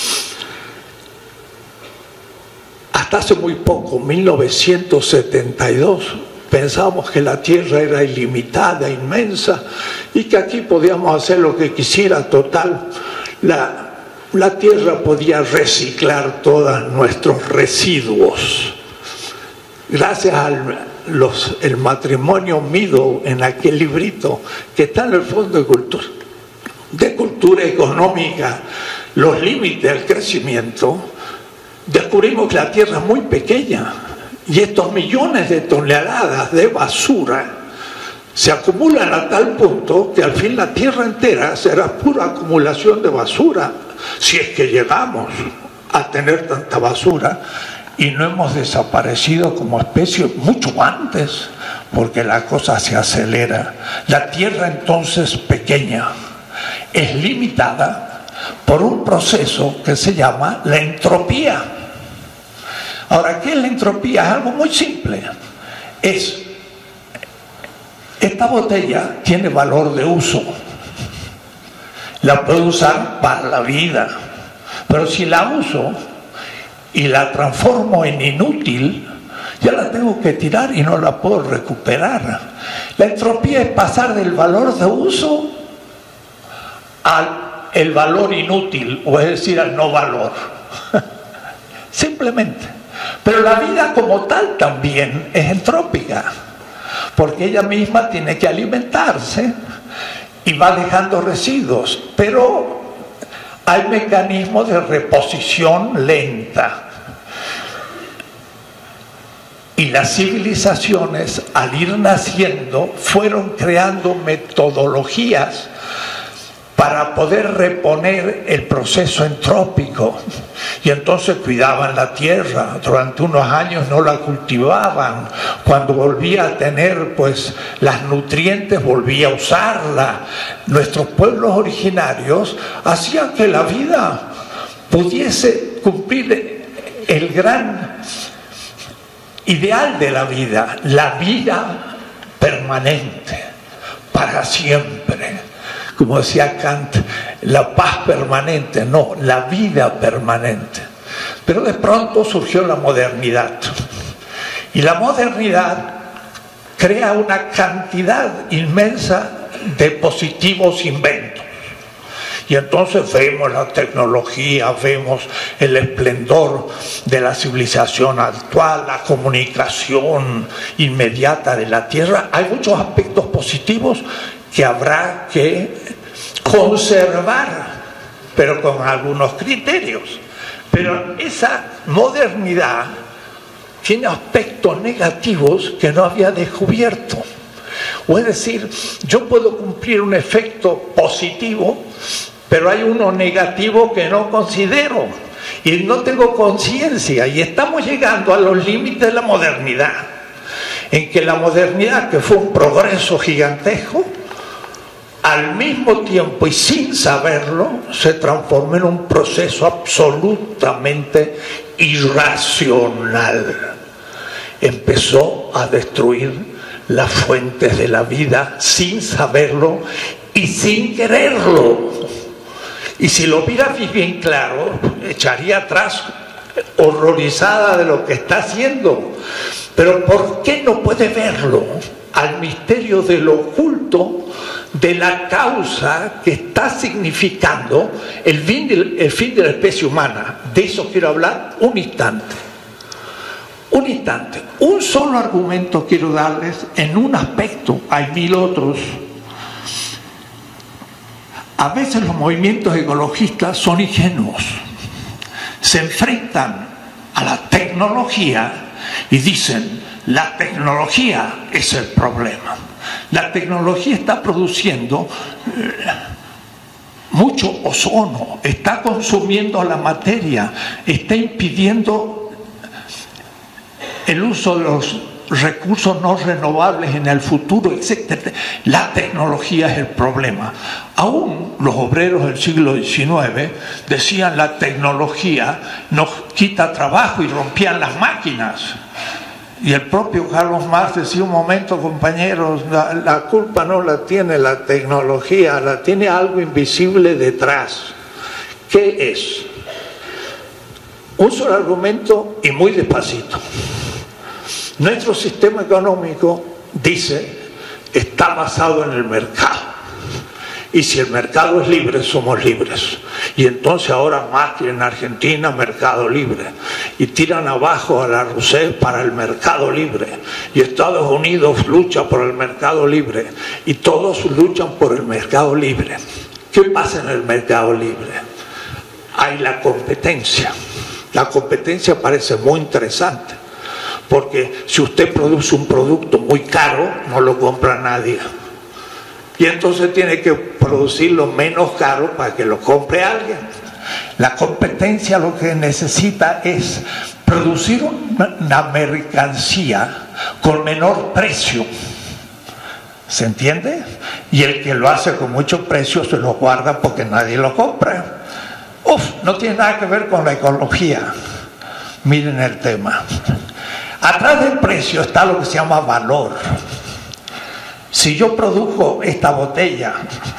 Hasta hace muy poco, mil novecientos setenta y dos, pensábamos que la Tierra era ilimitada, inmensa, y que aquí podíamos hacer lo que quisiera. Total, la, la Tierra podía reciclar todos nuestros residuos. Gracias al los, el matrimonio Meadow, en aquel librito que está en el Fondo de Cultura, de Cultura Económica, los límites del crecimiento, descubrimos que la Tierra es muy pequeña y estos millones de toneladas de basura se acumulan a tal punto que al fin la Tierra entera será pura acumulación de basura, si es que llegamos a tener tanta basura y no hemos desaparecido como especie mucho antes, porque la cosa se acelera. La Tierra entonces pequeña es limitada por un proceso que se llama la entropía. Ahora, ¿qué es la entropía? Es algo muy simple. Es, esta botella tiene valor de uso. La puedo usar para la vida. Pero si la uso y la transformo en inútil, ya la tengo que tirar y no la puedo recuperar. La entropía es pasar del valor de uso al el valor inútil, o es decir, al no valor. Simplemente. Pero la vida como tal también es entrópica, porque ella misma tiene que alimentarse y va dejando residuos, pero hay mecanismos de reposición lenta. Y las civilizaciones, al ir naciendo, fueron creando metodologías para poder reponer el proceso entrópico. Y entonces cuidaban la tierra, durante unos años no la cultivaban, cuando volvía a tener pues las nutrientes volvía a usarla. Nuestros pueblos originarios hacían que la vida pudiese cumplir el gran ideal de la vida, la vida permanente, para siempre. Como decía Kant, la paz permanente, no, la vida permanente. Pero de pronto surgió la modernidad. Y la modernidad crea una cantidad inmensa de positivos inventos. Y entonces vemos la tecnología, vemos el esplendor de la civilización actual, la comunicación inmediata de la Tierra. Hay muchos aspectos positivos que habrá que conservar, pero con algunos criterios. Pero esa modernidad tiene aspectos negativos que no había descubierto. O es decir, yo puedo cumplir un efecto positivo, pero hay uno negativo que no considero y no tengo conciencia, y estamos llegando a los límites de la modernidad, en que la modernidad, que fue un progreso gigantesco, al mismo tiempo y sin saberlo, se transformó en un proceso absolutamente irracional. Empezó a destruir las fuentes de la vida sin saberlo y sin quererlo. Y si lo viera bien claro, echaría atrás horrorizada de lo que está haciendo. Pero ¿por qué no puede verlo? Al misterio de lo oculto, de la causa que está significando el fin de, el fin de la especie humana. De eso quiero hablar un instante. Un instante. Un solo argumento quiero darles en un aspecto, hay mil otros. A veces los movimientos ecologistas son ingenuos. Se enfrentan a la tecnología y dicen: la tecnología es el problema. La tecnología está produciendo eh, mucho ozono, está consumiendo la materia, está impidiendo el uso de los recursos no renovables en el futuro, etcétera. La tecnología es el problema. Aún los obreros del siglo diecinueve decían: la tecnología nos quita trabajo, y rompían las máquinas. Y el propio Carlos Marx decía: un momento, compañeros, la, la culpa no la tiene la tecnología, la tiene algo invisible detrás. ¿Qué es? Un solo argumento y muy despacito. Nuestro sistema económico, dice, está basado en el mercado. Y si el mercado es libre, somos libres. Y entonces ahora Macri en Argentina, mercado libre. Y tiran abajo a la Rousseff para el mercado libre. Y Estados Unidos lucha por el mercado libre. Y todos luchan por el mercado libre. ¿Qué pasa en el mercado libre? Hay la competencia. La competencia parece muy interesante. Porque si usted produce un producto muy caro, no lo compra nadie. Y entonces tiene que producirlo menos caro para que lo compre alguien. La competencia lo que necesita es producir una mercancía con menor precio. ¿Se entiende? Y el que lo hace con mucho precio se lo guarda porque nadie lo compra. Uf, no tiene nada que ver con la ecología. Miren el tema. Atrás del precio está lo que se llama valor. Si yo produjo esta botella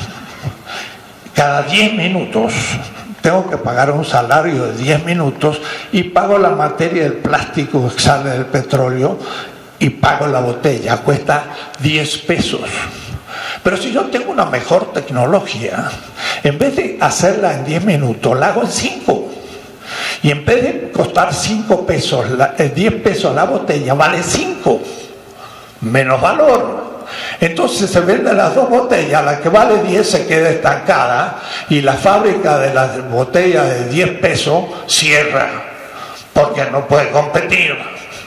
cada diez minutos, tengo que pagar un salario de diez minutos y pago la materia del plástico que sale del petróleo y pago la botella, cuesta diez pesos. Pero si yo tengo una mejor tecnología, en vez de hacerla en diez minutos, la hago en cinco. Y en vez de costar cinco pesos, diez pesos la botella, vale cinco. Menos valor. Entonces se venden las dos botellas, la que vale diez se queda estancada y la fábrica de las botellas de diez pesos cierra porque no puede competir.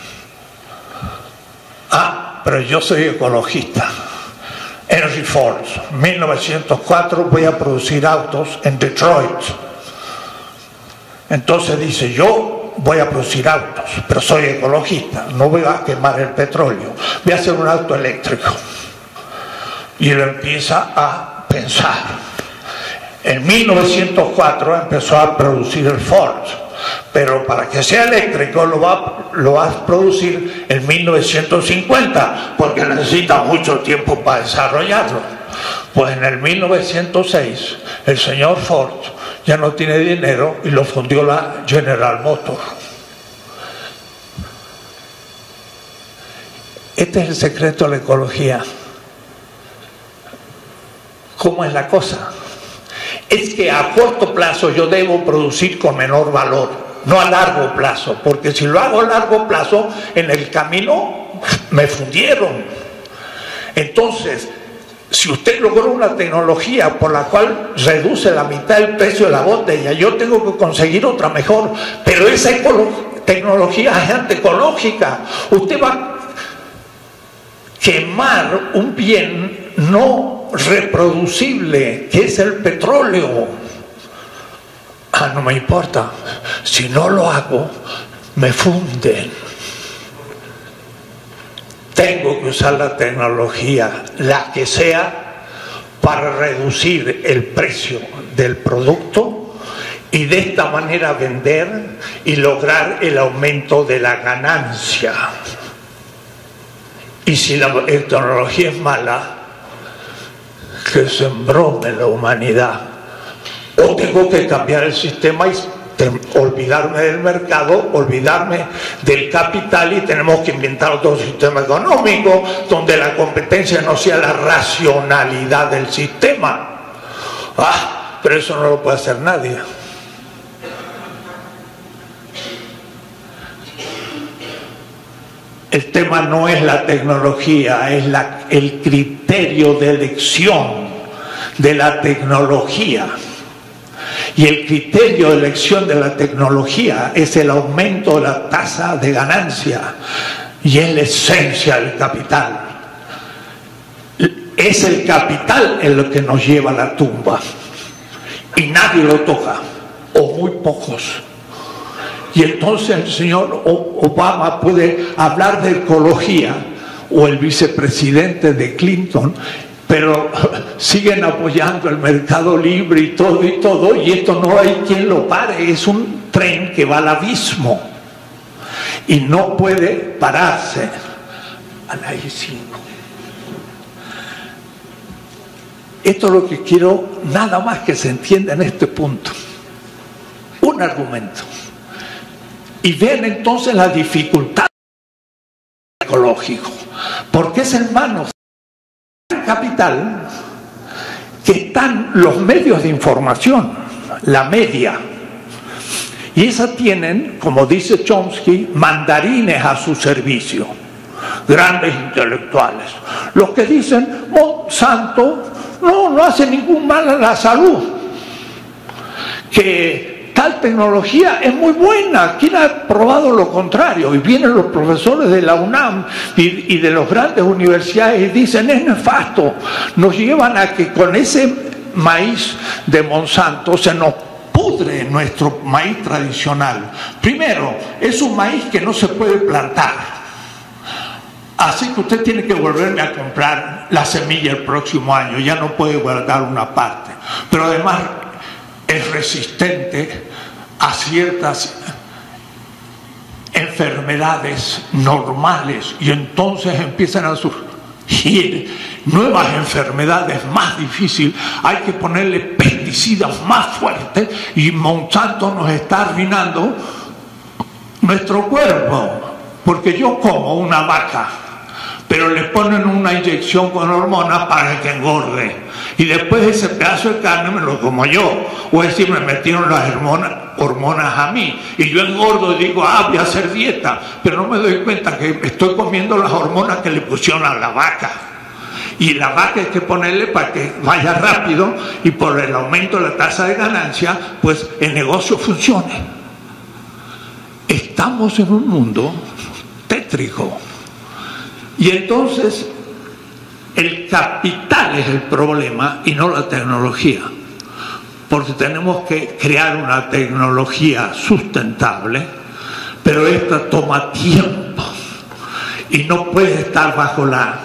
Ah, pero yo soy ecologista. Henry Ford, mil novecientos cuatro, voy a producir autos en Detroit. Entonces dice, yo voy a producir autos, pero soy ecologista, no voy a quemar el petróleo, voy a hacer un auto eléctrico. Y él empieza a pensar. En mil novecientos cuatro empezó a producir el Ford, pero para que sea eléctrico lo va, lo va a producir en mil novecientos cincuenta, porque necesita mucho tiempo para desarrollarlo. Pues en el mil novecientos seis el señor Ford ya no tiene dinero y lo fundió la General Motors. Este es el secreto de la ecología. ¿Cómo es la cosa? Es que a corto plazo yo debo producir con menor valor, no a largo plazo, porque si lo hago a largo plazo, en el camino me fundieron. Entonces, si usted logró una tecnología por la cual reduce la mitad del precio de la botella, yo tengo que conseguir otra mejor, pero esa tecnología es antiecológica. Usted va a quemar un bien no reproducible, que es el petróleo. Ah, no me importa, si no lo hago, me funden. Tengo que usar la tecnología, la que sea, para reducir el precio del producto y de esta manera vender y lograr el aumento de la ganancia. Y si la tecnología es mala, que se embrome la humanidad. O tengo que cambiar el sistema y olvidarme del mercado, olvidarme del capital, y tenemos que inventar otro sistema económico donde la competencia no sea la racionalidad del sistema. Ah, pero eso no lo puede hacer nadie. El tema no es la tecnología, es la, el criterio de elección de la tecnología. Y el criterio de elección de la tecnología es el aumento de la tasa de ganancia, y es la esencia del capital. Es el capital en lo que nos lleva a la tumba, y nadie lo toca, o muy pocos. Y entonces el señor Obama puede hablar de ecología, o el vicepresidente de Clinton, pero siguen apoyando el mercado libre y todo y todo, y esto no hay quien lo pare. Es un tren que va al abismo y no puede pararse. A la I cinco. Esto es lo que quiero, nada más que se entienda en este punto. Un argumento. Y ven entonces la dificultad ecológico, porque es en manos del capital que están los medios de información, la media, y esas tienen, como dice Chomsky, mandarines a su servicio, grandes intelectuales, los que dicen Monsanto no, no hace ningún mal a la salud, que tal tecnología es muy buena. ¿Quién ha probado lo contrario? Y vienen los profesores de la UNAM y, y de las grandes universidades y dicen es nefasto. Nos llevan a que con ese maíz de Monsanto se nos pudre nuestro maíz tradicional. Primero, es un maíz que no se puede plantar, así que usted tiene que volverle a comprar la semilla el próximo año, ya no puede guardar una parte. Pero además es resistente a ciertas enfermedades normales, y entonces empiezan a surgir nuevas enfermedades más difíciles. Hay que ponerle pesticidas más fuertes, y Monsanto nos está arruinando nuestro cuerpo, porque yo como una vaca, pero le ponen una inyección con hormonas para que engorde, y después ese pedazo de carne me lo como yo, o es decir, me metieron las hormonas, hormonas a mí, y yo engordo y digo, ah, voy a hacer dieta, pero no me doy cuenta que estoy comiendo las hormonas que le pusieron a la vaca. y la vaca hay que ponerle para que vaya rápido, y por el aumento de la tasa de ganancia, pues el negocio funcione. Estamos en un mundo tétrico, y entonces el capital es el problema y no la tecnología, porque tenemos que crear una tecnología sustentable, pero esta toma tiempo y no puede estar bajo la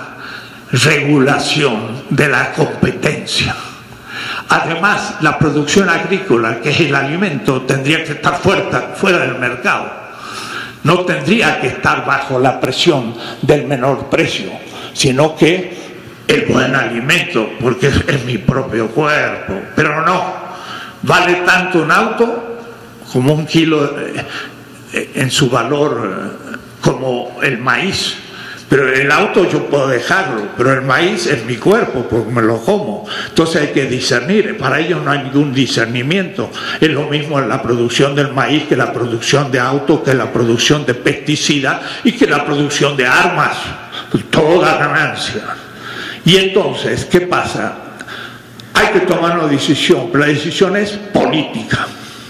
regulación de la competencia. Además, la producción agrícola, que es el alimento, tendría que estar fuera, fuera del mercado. No tendría que estar bajo la presión del menor precio, sino que el buen alimento, porque es, es mi propio cuerpo. Pero no, vale tanto un auto como un kilo eh, en su valor, eh, como el maíz. Pero el auto yo puedo dejarlo, pero el maíz es mi cuerpo porque me lo como. Entonces hay que discernir. Para ellos no hay ningún discernimiento. Es lo mismo en la producción del maíz que la producción de autos, que la producción de pesticidas y que la producción de armas. Toda ganancia. Y entonces, ¿qué pasa? Hay que tomar una decisión, pero la decisión es política.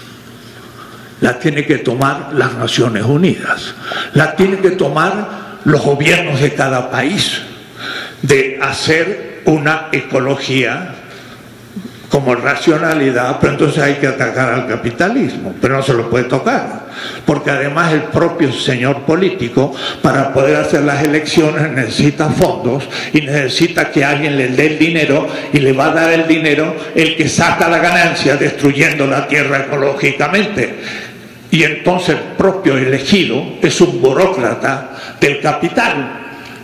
La tiene que tomar las Naciones Unidas. La tiene que tomar los gobiernos de cada país, de hacer una ecología como racionalidad, pero entonces hay que atacar al capitalismo, pero no se lo puede tocar, porque además el propio señor político, para poder hacer las elecciones, necesita fondos y necesita que alguien le dé el dinero, y le va a dar el dinero el que saca la ganancia destruyendo la tierra ecológicamente. Y entonces el propio elegido es un burócrata del capital.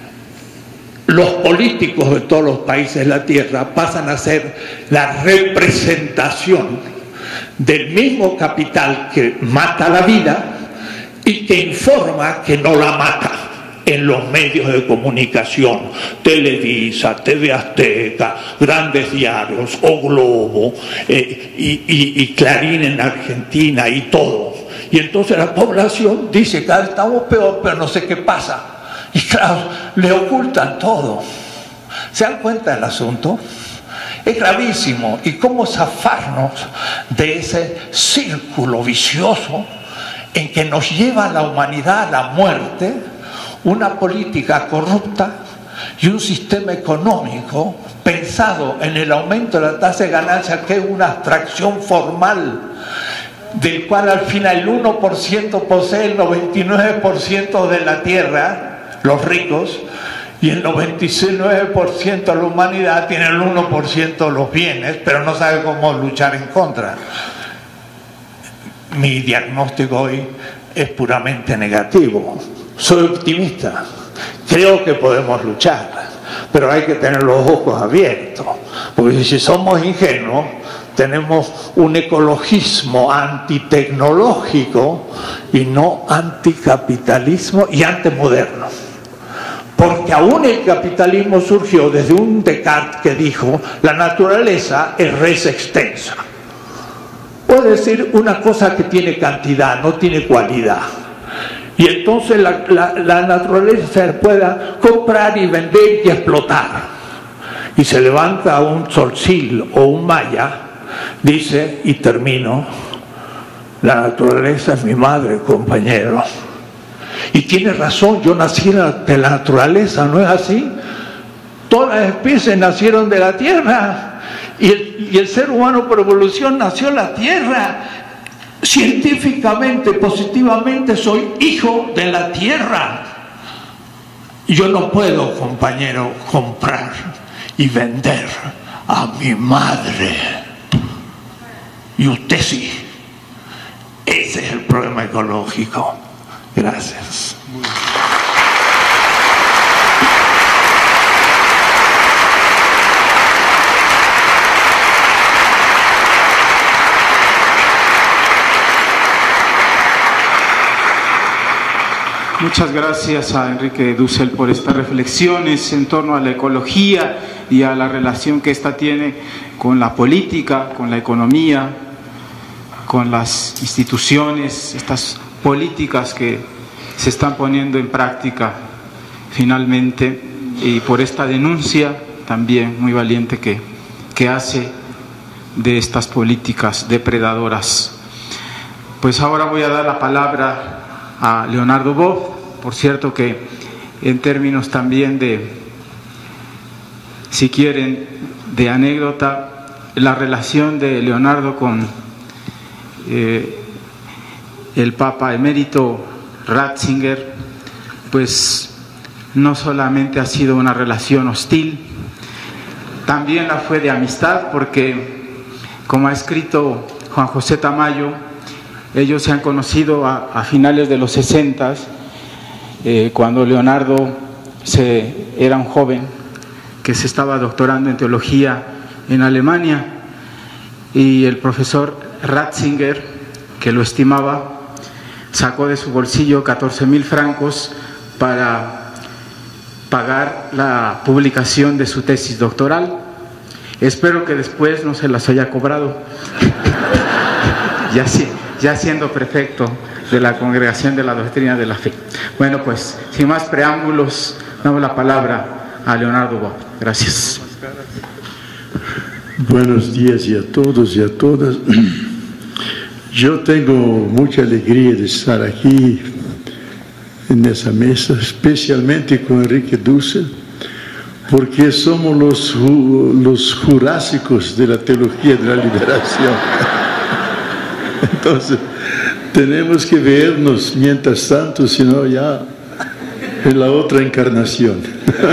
Los políticos de todos los países de la tierra pasan a ser la representación del mismo capital que mata la vida y que informa que no la mata en los medios de comunicación, Televisa, T V Azteca, grandes diarios, O Globo, eh, y, y, y Clarín en Argentina y todo. Y entonces la población dice, cada vez estamos peor, pero no sé qué pasa. Y claro, le ocultan todo. ¿Se dan cuenta del asunto? Es gravísimo. ¿Y cómo zafarnos de ese círculo vicioso en que nos lleva a la humanidad a la muerte, una política corrupta y un sistema económico pensado en el aumento de la tasa de ganancia, que es una abstracción formal, del cual al final el uno por ciento posee el noventa y nueve por ciento de la tierra, los ricos, y el noventa y nueve por ciento de la humanidad tiene el uno por ciento de los bienes, pero no sabe cómo luchar en contra. Mi diagnóstico hoy es puramente negativo. Soy optimista, creo que podemos luchar, pero hay que tener los ojos abiertos, porque si somos ingenuos, tenemos un ecologismo antitecnológico y no anticapitalismo y antimoderno. Porque aún el capitalismo surgió desde un Descartes que dijo: la naturaleza es res extensa. Puede decir una cosa que tiene cantidad, no tiene cualidad. Y entonces la, la, la naturaleza se pueda comprar y vender y explotar. Y se levanta un Solzil o un Maya, dice, y termino: la naturaleza es mi madre, compañero. Y tiene razón, yo nací de la naturaleza, ¿no es así? Todas las especies nacieron de la tierra, y el, y el ser humano por evolución nació en la tierra. Científicamente, positivamente, soy hijo de la tierra. Yo no puedo, compañero, comprar y vender a mi madre. Y usted sí. Ese es el problema ecológico. Gracias. Muchas gracias a Enrique Dussel por estas reflexiones en torno a la ecología y a la relación que ésta tiene con la política, con la economía, con las instituciones, estas políticas que se están poniendo en práctica finalmente, y por esta denuncia también muy valiente que, que hace de estas políticas depredadoras. Pues ahora voy a dar la palabra a Leonardo Boff. Por cierto que en términos también de, si quieren, de anécdota, la relación de Leonardo con eh, el Papa emérito Ratzinger, pues no solamente ha sido una relación hostil, también la fue de amistad, porque como ha escrito Juan José Tamayo, ellos se han conocido a, a finales de los sesentas, eh, cuando Leonardo se, era un joven que se estaba doctorando en teología en Alemania, y el profesor Ratzinger, que lo estimaba, sacó de su bolsillo catorce mil francos para pagar la publicación de su tesis doctoral. Espero que después no se las haya cobrado, ya, ya siendo prefecto de la Congregación de la Doctrina de la Fe. Bueno, pues, sin más preámbulos, damos la palabra a Leonardo Boff. Gracias. Buenos días y a todos y a todas. Yo tengo mucha alegría de estar aquí en esa mesa, especialmente con Enrique Dussel, porque somos los, los jurásicos de la teología de la liberación. Entonces, tenemos que vernos mientras tanto, sino ya en la otra encarnación.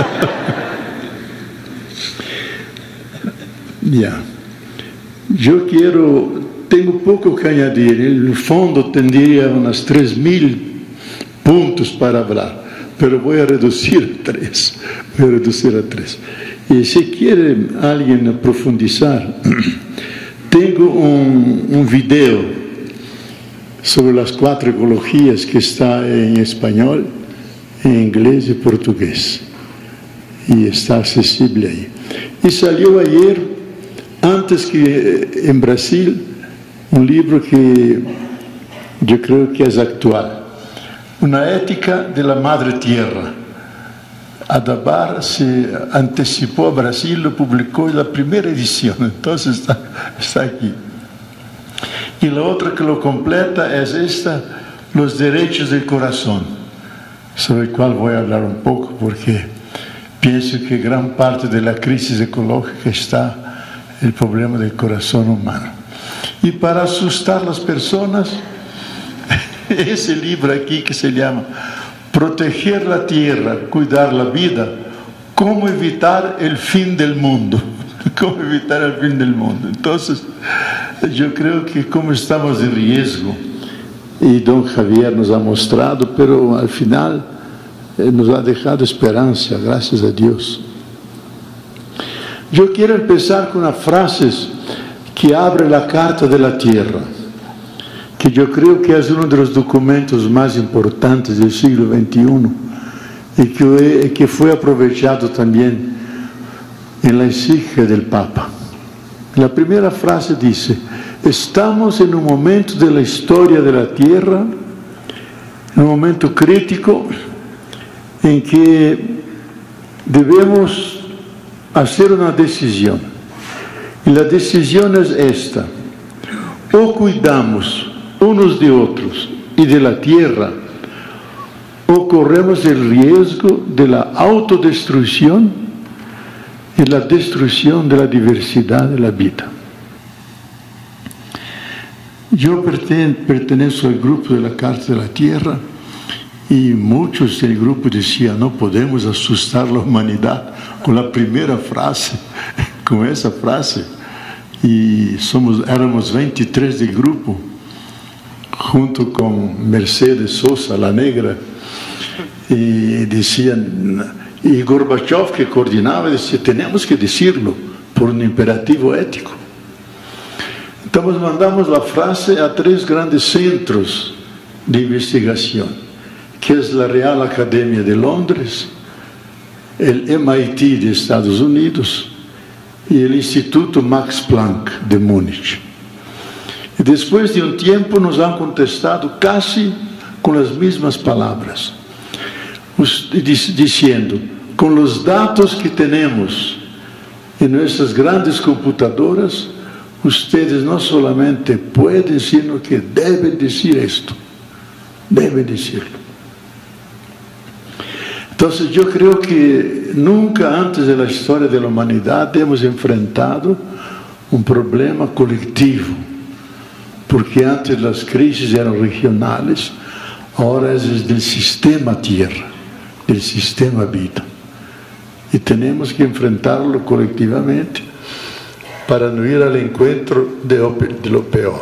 Ya. Yo quiero, tengo poco que añadir. En el fondo tendría unas tres mil puntos para hablar, pero voy a reducir a tres. Voy a reducir a tres. Y si quiere alguien profundizar, tengo un, un video sobre las cuatro ecologías que está en español, en inglés y portugués. Y está accesible ahí. Y salió ayer, antes que en Brasil, un libro que yo creo que es actual. Una ética de la madre tierra. Adabar se anticipó a Brasil, lo publicó en la primera edición, entonces está, está aquí. Y la otra que lo completa es esta, los derechos del corazón, sobre el cual voy a hablar un poco, porque pienso que gran parte de la crisis ecológica está el problema del corazón humano. Y para asustar a las personas, ese libro aquí que se llama Proteger la tierra, cuidar la vida, cómo evitar el fin del mundo. Cómo evitar el fin del mundo. Entonces, yo creo que como estamos en riesgo, y don Javier nos ha mostrado, pero al final eh, nos ha dejado esperanza, gracias a Dios. Yo quiero empezar con unas frases que abre la Carta de la Tierra, que yo creo que es uno de los documentos más importantes del siglo veintiuno y que, que fue aprovechado también en la encíclica del Papa. La primera frase dice: estamos en un momento de la historia de la Tierra, en un momento crítico en que debemos hacer una decisión. Y la decisión es esta: o cuidamos unos de otros y de la tierra, o corremos el riesgo de la autodestrucción y la destrucción de la diversidad de la vida. Yo pertenezco al grupo de la Carta de la Tierra, y muchos del grupo decían: no podemos asustar a la humanidad con la primera frase, con esa frase. Y somos, éramos veintitrés del grupo, junto con Mercedes Sosa, la negra, y decían, y Gorbachev, que coordinaba, decía: tenemos que decirlo por un imperativo ético. Entonces mandamos la frase a tres grandes centros de investigación, que es la Real Academia de Londres, el M I T de Estados Unidos y el Instituto Max Planck de Múnich. Y después de un tiempo nos han contestado casi con las mismas palabras, diciendo: con los datos que tenemos en nuestras grandes computadoras, ustedes no solamente pueden, sino que deben decir esto, deben decirlo. Entonces yo creo que nunca antes de la historia de la humanidad hemos enfrentado un problema colectivo, porque antes las crisis eran regionales, ahora es del sistema tierra, del sistema vida. Y tenemos que enfrentarlo colectivamente para no ir al encuentro de lo peor.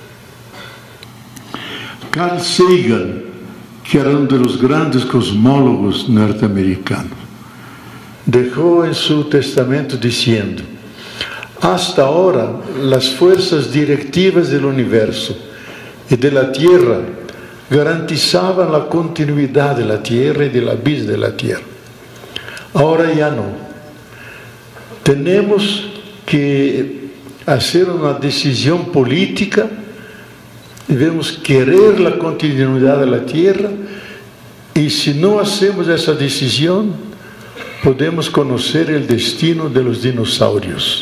Carl Sagan, que era uno de los grandes cosmólogos norteamericanos, dejó en su testamento diciendo: hasta ahora las fuerzas directivas del universo y de la Tierra garantizaban la continuidad de la Tierra y de la vida de la Tierra. Ahora ya no. Tenemos que hacer una decisión política. Debemos querer la continuidad de la Tierra, y si no hacemos esa decisión, podemos conocer el destino de los dinosaurios.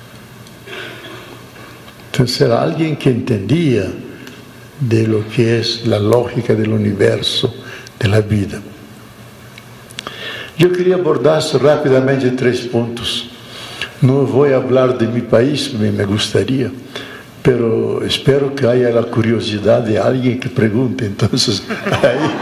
Entonces era alguien que entendía de lo que es la lógica del universo, de la vida. Yo quería abordar rápidamente tres puntos. No voy a hablar de mi país, me gustaría, pero espero que haya la curiosidad de alguien que pregunte, entonces ahí,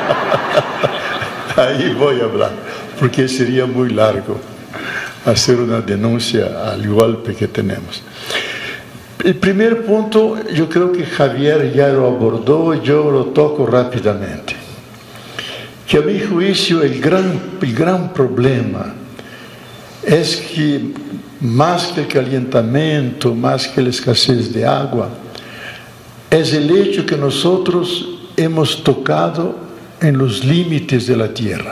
ahí voy a hablar, porque sería muy largo hacer una denuncia al golpe que tenemos. El primer punto, yo creo que Javier ya lo abordó, yo lo toco rápidamente. Que a mi juicio el gran, el gran problema es que más que el calentamiento, más que la escasez de agua, es el hecho que nosotros hemos tocado en los límites de la tierra.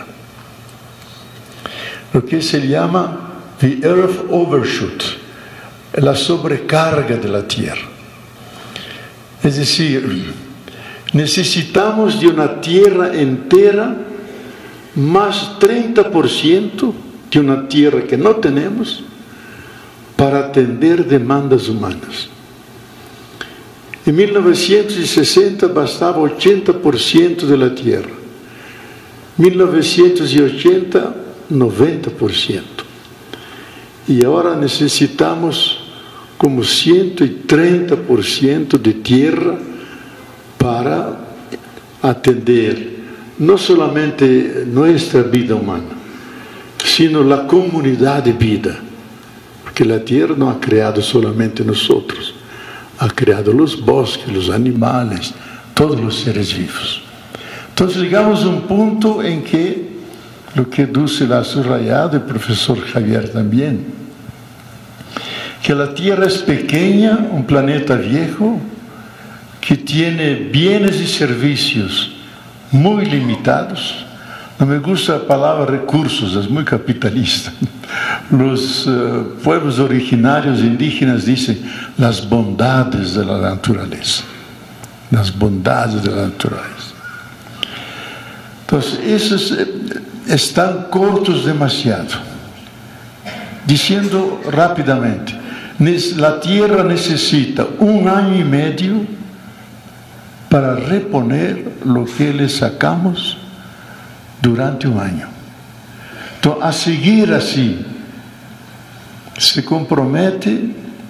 Lo que se llama the earth overshoot, la sobrecarga de la tierra. Es decir, necesitamos de una tierra entera más treinta por ciento de una tierra que no tenemos para atender demandas humanas. En mil novecientos sesenta bastaba ochenta por ciento de la tierra, mil novecientos ochenta, noventa por ciento. Y ahora necesitamos como ciento treinta por ciento de tierra para atender no solamente nuestra vida humana, sino la comunidad de vida. Porque la tierra no ha creado solamente nosotros, ha creado los bosques, los animales, todos los seres vivos. Entonces llegamos a un punto en que, lo que Dulce ha subrayado, el profesor Javier también, que la tierra es pequeña, un planeta viejo, que tiene bienes y servicios muy limitados. No me gusta la palabra recursos, es muy capitalista. Los uh, pueblos originarios indígenas dicen las bondades de la naturaleza. Las bondades de la naturaleza. Entonces, esos eh, están cortos demasiado. Diciendo rápidamente, la tierra necesita un año y medio para reponer lo que le sacamos durante un año. Entonces, a seguir así, se compromete,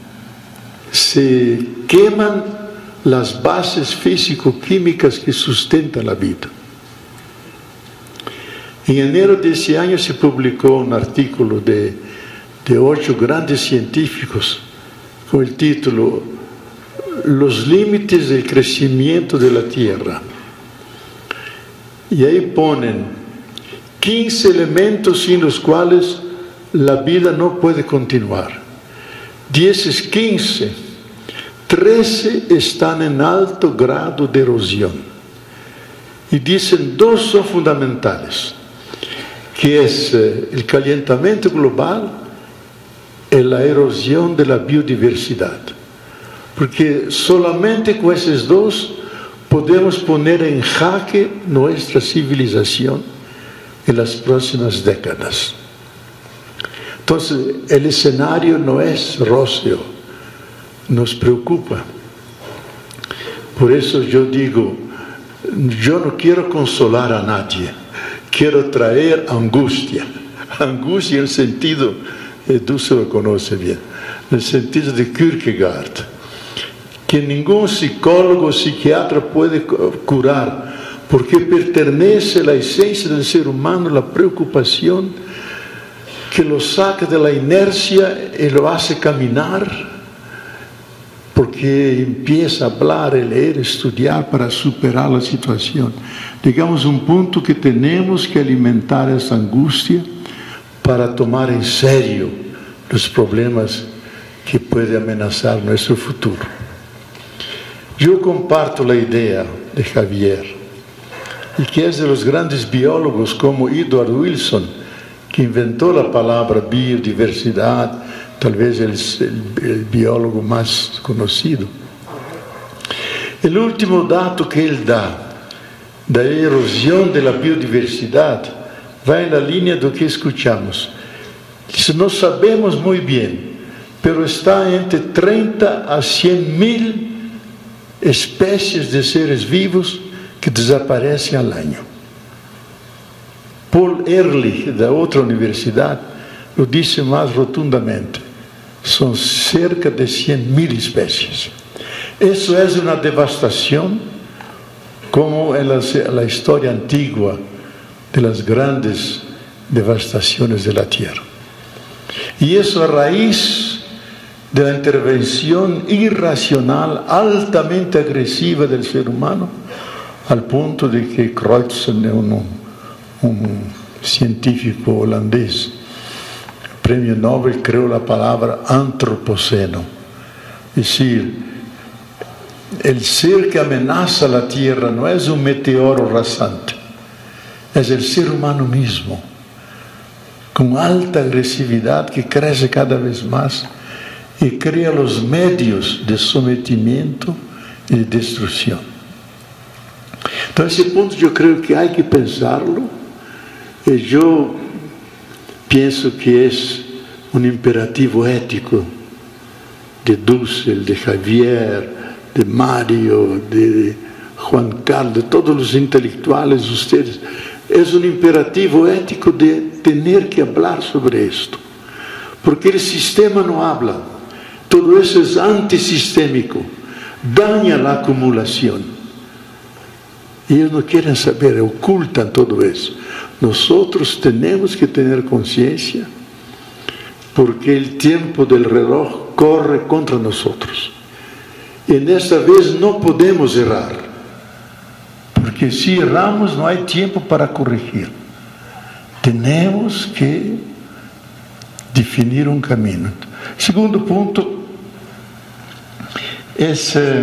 se queman las bases físico-químicas que sustentan la vida. En enero de ese año se publicó un artículo de, de ocho grandes científicos con el título Los límites del crecimiento de la Tierra. Y ahí ponen quince elementos sin los cuales la vida no puede continuar. De esos quince, trece están en alto grado de erosión. Y dicen dos son fundamentales, que es el calentamiento global y la erosión de la biodiversidad. Porque solamente con esos dos podemos poner en jaque nuestra civilización en las próximas décadas. Entonces, el escenario no es roseo, nos preocupa. Por eso yo digo, yo no quiero consolar a nadie, quiero traer angustia. Angustia en el sentido, eh, Dulce lo conoce bien, en el sentido de Kierkegaard, que ningún psicólogo o psiquiatra puede curar, porque pertenece a la esencia del ser humano la preocupación que lo saca de la inercia y lo hace caminar, porque empieza a hablar, a leer, a estudiar para superar la situación. Llegamos a un punto que tenemos que alimentar esa angustia para tomar en serio los problemas que pueden amenazar nuestro futuro. Yo comparto la idea de Javier, y que es de los grandes biólogos como Edward Wilson, que inventó la palabra biodiversidad, tal vez el, el, el biólogo más conocido. El último dato que él da, da erosión de la biodiversidad, va en la línea de lo que escuchamos. Dice, no sabemos muy bien, pero está entre treinta a cien mil especies de seres vivos que desaparecen al año. Paul Ehrlich, de otra universidad, lo dice más rotundamente. Son cerca de cien mil especies. Eso es una devastación, como en la, la historia antigua de las grandes devastaciones de la tierra. Y eso a raíz de la intervención irracional, altamente agresiva del ser humano, al punto de que Creutzen, un, un científico holandés, premio Nobel, creó la palabra antropoceno. Es decir, el ser que amenaza la tierra no es un meteoro rasante, es el ser humano mismo, con alta agresividad que crece cada vez más y crea los medios de sometimiento y de destrucción. Entonces, ese punto yo creo que hay que pensarlo. Y yo pienso que es un imperativo ético de Dussel, de Javier, de Mario, de Juan Carlos, de todos los intelectuales, ustedes. Es un imperativo ético de tener que hablar sobre esto, porque el sistema no habla. Todo eso es antisistémico, daña la acumulación. Y ellos no quieren saber, ocultan todo eso. Nosotros tenemos que tener conciencia, porque el tiempo del reloj corre contra nosotros. Y en esta vez no podemos errar, porque si erramos no hay tiempo para corregir. Tenemos que definir un camino. Segundo punto es eh,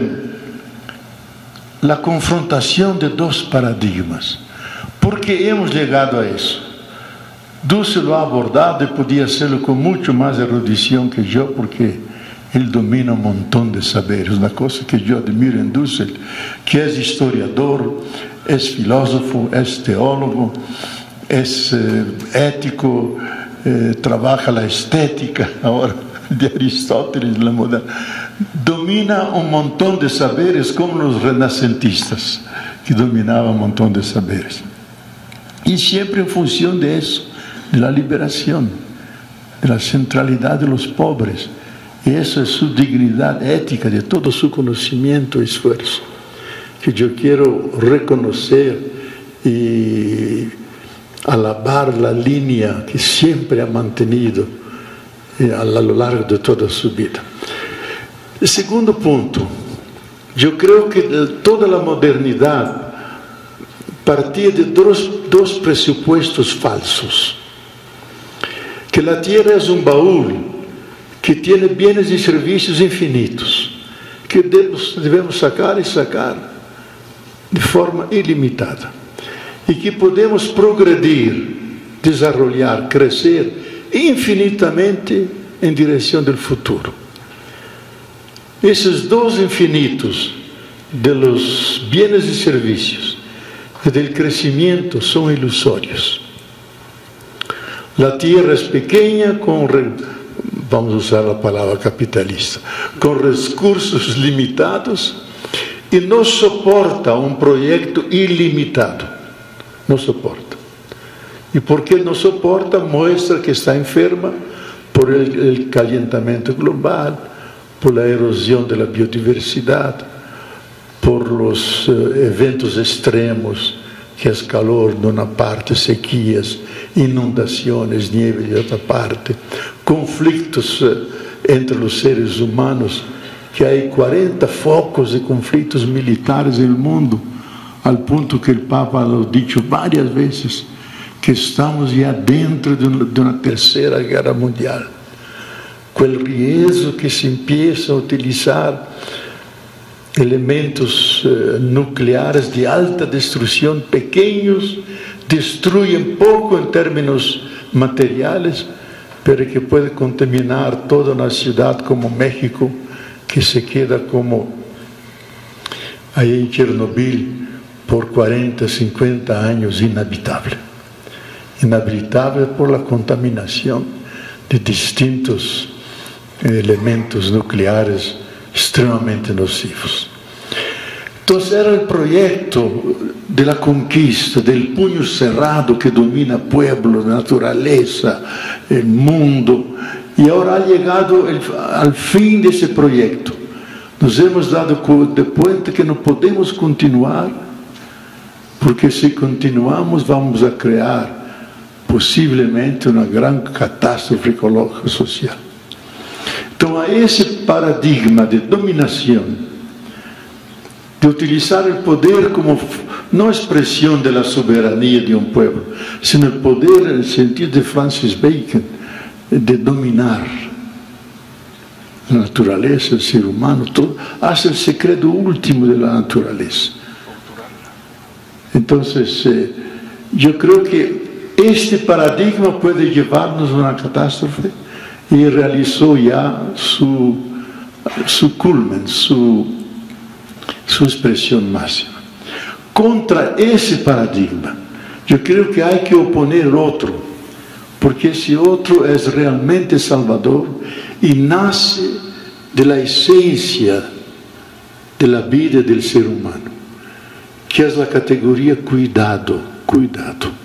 la confrontación de dos paradigmas. ¿Por qué hemos llegado a eso? Dussel lo ha abordado y podía hacerlo con mucho más erudición que yo, porque él domina un montón de saberes. Una cosa que yo admiro en Dussel, que es historiador, es filósofo, es teólogo, es eh, ético, eh, trabaja la estética ahora de Aristóteles, la moderna. Domina un montón de saberes como los renacentistas, que dominaban un montón de saberes. Y siempre en función de eso, de la liberación, de la centralidad de los pobres. Y eso es su dignidad ética, de todo su conocimiento y esfuerzo, que yo quiero reconocer y alabar la línea que siempre ha mantenido a lo largo de toda su vida. El segundo punto, yo creo que toda la modernidad partía de dos, dos presupuestos falsos. Que la tierra es un baúl que tiene bienes y servicios infinitos, que debemos, debemos sacar y sacar de forma ilimitada, y que podemos progredir, desarrollar, crecer infinitamente en dirección del futuro. Esos dos infinitos de los bienes y servicios y del crecimiento son ilusorios. La tierra es pequeña, con, vamos a usar la palabra capitalista, con recursos limitados y no soporta un proyecto ilimitado. No soporta. ¿Y por qué no soporta? Muestra que está enferma por el, el calentamiento global, por la erosión de la biodiversidad, por los eh, eventos extremos, que es calor de una parte, sequías, inundaciones, nieve de otra parte, conflictos eh, entre los seres humanos, que hay cuarenta focos de conflictos militares en el mundo, al punto que el Papa lo ha dicho varias veces, que estamos ya dentro de una, de una tercera guerra mundial, con el riesgo que se empieza a utilizar elementos eh, nucleares de alta destrucción, pequeños, destruyen poco en términos materiales, pero que puede contaminar toda una ciudad como México, que se queda como ahí en Chernobyl por cuarenta, cincuenta años inhabitable. Inhabitable por la contaminación de distintos elementos nucleares extremamente nocivos. Entonces era el proyecto de la conquista, del puño cerrado que domina pueblos, naturaleza, el mundo, y ahora ha llegado el, al fin de ese proyecto. Nos hemos dado de cuenta que no podemos continuar, porque si continuamos vamos a crear posiblemente una gran catástrofe ecológica social. Entonces, a ese paradigma de dominación, de utilizar el poder como no expresión de la soberanía de un pueblo, sino el poder en el sentido de Francis Bacon, de dominar la naturaleza, el ser humano, todo, hace el secreto último de la naturaleza. Entonces, eh, yo creo que este paradigma puede llevarnos a una catástrofe, y realizó ya su, su culmen, su, su expresión máxima. Contra ese paradigma, yo creo que hay que oponer otro, porque ese otro es realmente salvador y nace de la esencia de la vida del ser humano, que es la categoría cuidado, cuidado.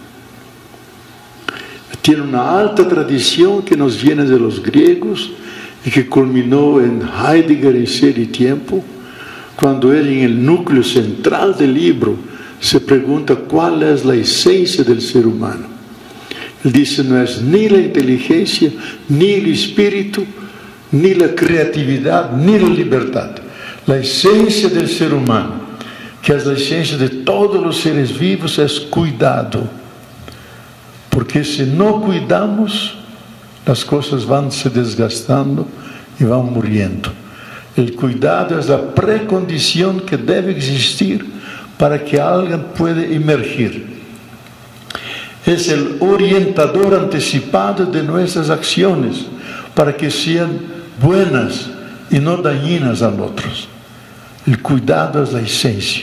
Tiene una alta tradición que nos viene de los griegos y que culminó en Heidegger en Ser y Tiempo, cuando él, en el núcleo central del libro, se pregunta cuál es la esencia del ser humano. Él dice, no es ni la inteligencia, ni el espíritu, ni la creatividad, ni la libertad. La esencia del ser humano, que es la esencia de todos los seres vivos, es cuidado. Porque si no cuidamos, las cosas van se desgastando y van muriendo. El cuidado es la precondición que debe existir para que alguien pueda emergir. Es el orientador anticipado de nuestras acciones para que sean buenas y no dañinas a otros. El cuidado es la esencia.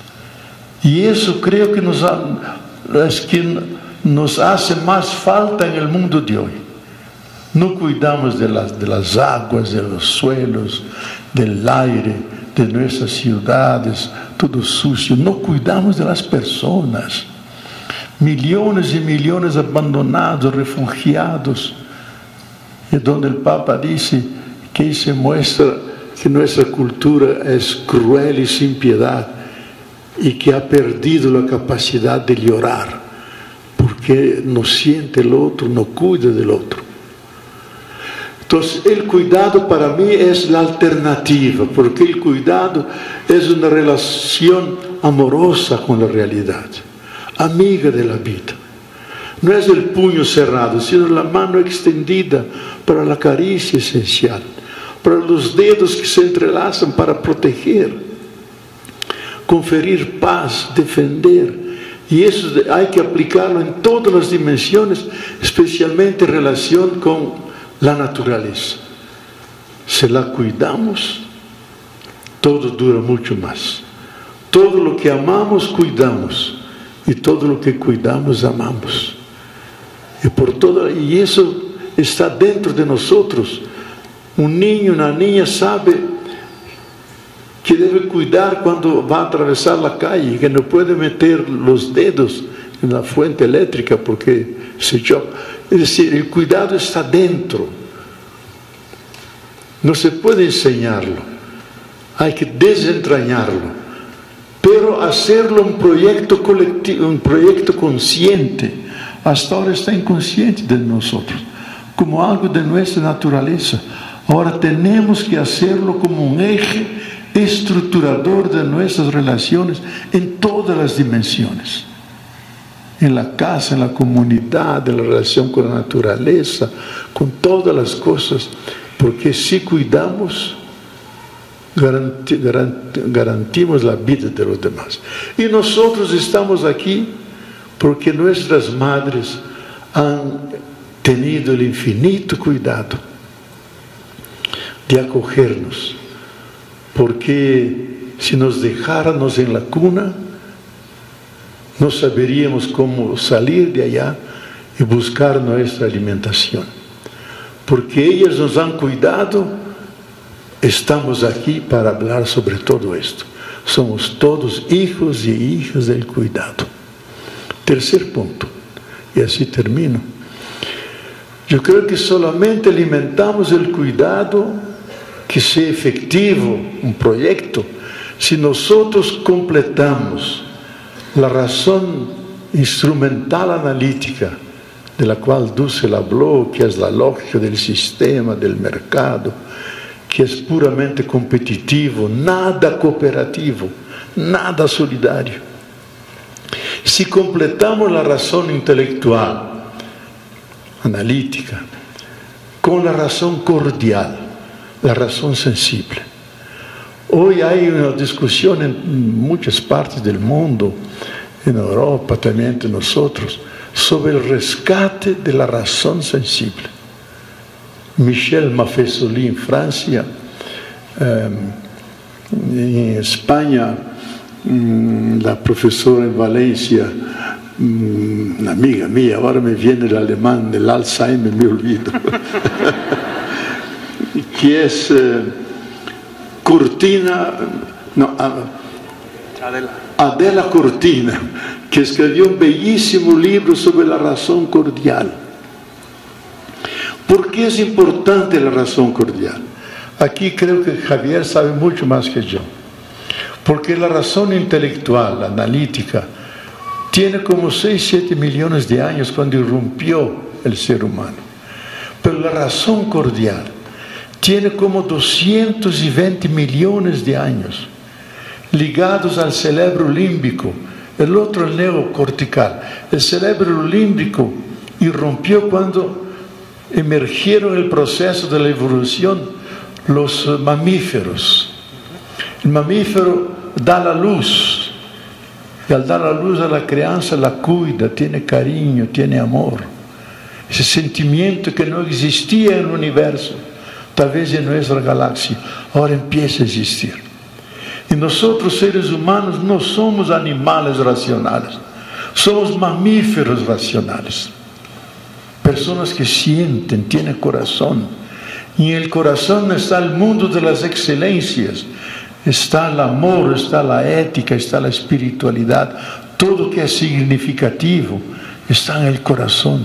Y eso creo que nos, ha, es que nos hace más falta en el mundo de hoy. No cuidamos de las, de las aguas, de los suelos, del aire, de nuestras ciudades, todo sucio. No cuidamos de las personas. Millones y millones abandonados, refugiados. Y donde el Papa dice que se muestra que nuestra cultura es cruel y sin piedad y que ha perdido la capacidad de llorar, porque no siente el otro, no cuida del otro. Entonces, el cuidado para mí es la alternativa, porque el cuidado es una relación amorosa con la realidad, amiga de la vida. No es el puño cerrado, sino la mano extendida para la caricia esencial, para los dedos que se entrelazan para proteger, conferir paz, defender. Y eso hay que aplicarlo en todas las dimensiones, especialmente en relación con la naturaleza. Si la cuidamos, todo dura mucho más. Todo lo que amamos, cuidamos. Y todo lo que cuidamos, amamos. Y, por todo, y eso está dentro de nosotros. Un niño, una niña sabe que debe cuidar cuando va a atravesar la calle, que no puede meter los dedos en la fuente eléctrica porque se choca. Es decir, el cuidado está dentro. No se puede enseñarlo, hay que desentrañarlo, pero hacerlo un proyecto colectivo, un proyecto consciente. Hasta ahora está inconsciente de nosotros, como algo de nuestra naturaleza. Ahora tenemos que hacerlo como un eje estructurador de nuestras relaciones en todas las dimensiones. En la casa, en la comunidad, en la relación con la naturaleza, con todas las cosas. Porque si cuidamos, garanti, garanti, garantimos la vida de los demás. Y nosotros estamos aquí porque nuestras madres han tenido el infinito cuidado de acogernos. Porque si nos dejáramos en la cuna, no saberíamos cómo salir de allá y buscar nuestra alimentación. Porque ellas nos han cuidado, estamos aquí para hablar sobre todo esto. Somos todos hijos y hijas del cuidado. Tercer punto, y así termino. Yo creo que solamente alimentamos el cuidado que sea efectivo, un proyecto, si nosotros completamos la razón instrumental analítica de la cual Dussel habló, que es la lógica del sistema, del mercado, que es puramente competitivo, nada cooperativo, nada solidario. Si completamos la razón intelectual, analítica, con la razón cordial, la razón sensible. Hoy hay una discusión en muchas partes del mundo, en Europa también entre nosotros, sobre el rescate de la razón sensible. Michel Maffesoli en Francia, eh, en España, mmm, la profesora en Valencia, mmm, una amiga mía, ahora me viene el alemán, del Alzheimer me olvido, que es eh, Cortina, no, Adela. Adela Cortina, que escribió un bellísimo libro sobre la razón cordial. ¿Por qué es importante la razón cordial? Aquí creo que Javier sabe mucho más que yo. Porque la razón intelectual, analítica, tiene como seis, siete millones de años cuando irrumpió el ser humano. Pero la razón cordial tiene como doscientos veinte millones de años, ligados al cerebro límbico, el otro el neocortical. El cerebro límbico irrumpió cuando emergieron el proceso de la evolución los mamíferos. El mamífero da la luz, y al dar la luz a la crianza la cuida, tiene cariño, tiene amor. Ese sentimiento que no existía en el universo, tal vez en nuestra galaxia, ahora empieza a existir. Y nosotros, seres humanos, no somos animales racionales, somos mamíferos racionales. Personas que sienten, tienen corazón. Y en el corazón está el mundo de las excelencias. Está el amor, está la ética, está la espiritualidad. Todo que es significativo está en el corazón.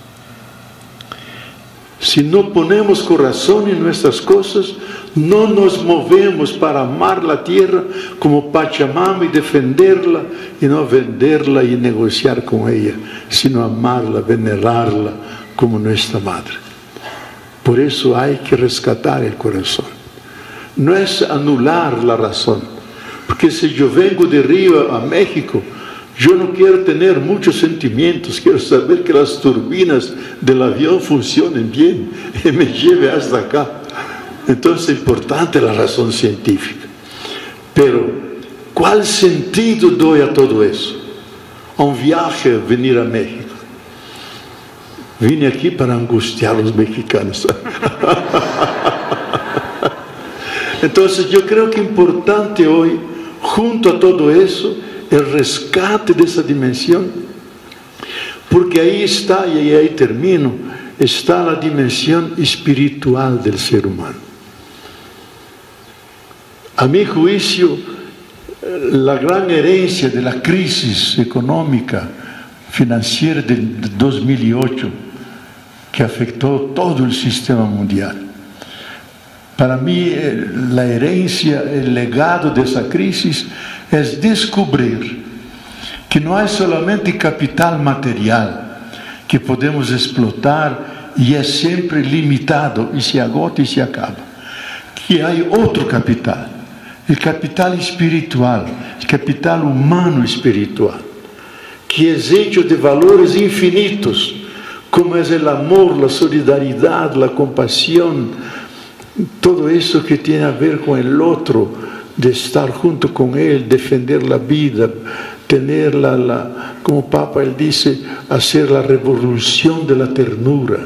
Si no ponemos corazón en nuestras cosas, no nos movemos para amar la tierra como Pachamama y defenderla, y no venderla y negociar con ella, sino amarla, venerarla como nuestra madre. Por eso hay que rescatar el corazón. No es anular la razón, porque si yo vengo de Río a México, yo no quiero tener muchos sentimientos, quiero saber que las turbinas del avión funcionen bien y me lleve hasta acá. Entonces es importante la razón científica. Pero, ¿cuál sentido doy a todo eso? A un viaje, venir a México. Vine aquí para angustiar a los mexicanos. Entonces yo creo que es importante hoy, junto a todo eso, el rescate de esa dimensión, Porque ahí está, y ahí termino, está la dimensión espiritual del ser humano. A mi juicio, la gran herencia de la crisis económica, financiera del dos mil ocho, que afectó todo el sistema mundial. Para mí, la herencia, el legado de esa crisis es descubrir que no hay solamente capital material que podemos explotar y es siempre limitado y se agota y se acaba. Que hay otro capital, el capital espiritual, el capital humano espiritual, que es hecho de valores infinitos, como es el amor, la solidaridad, la compasión, todo eso que tiene a ver con el otro, de estar junto con él, defender la vida, tener la, la, como Papa él dice, hacer la revolución de la ternura.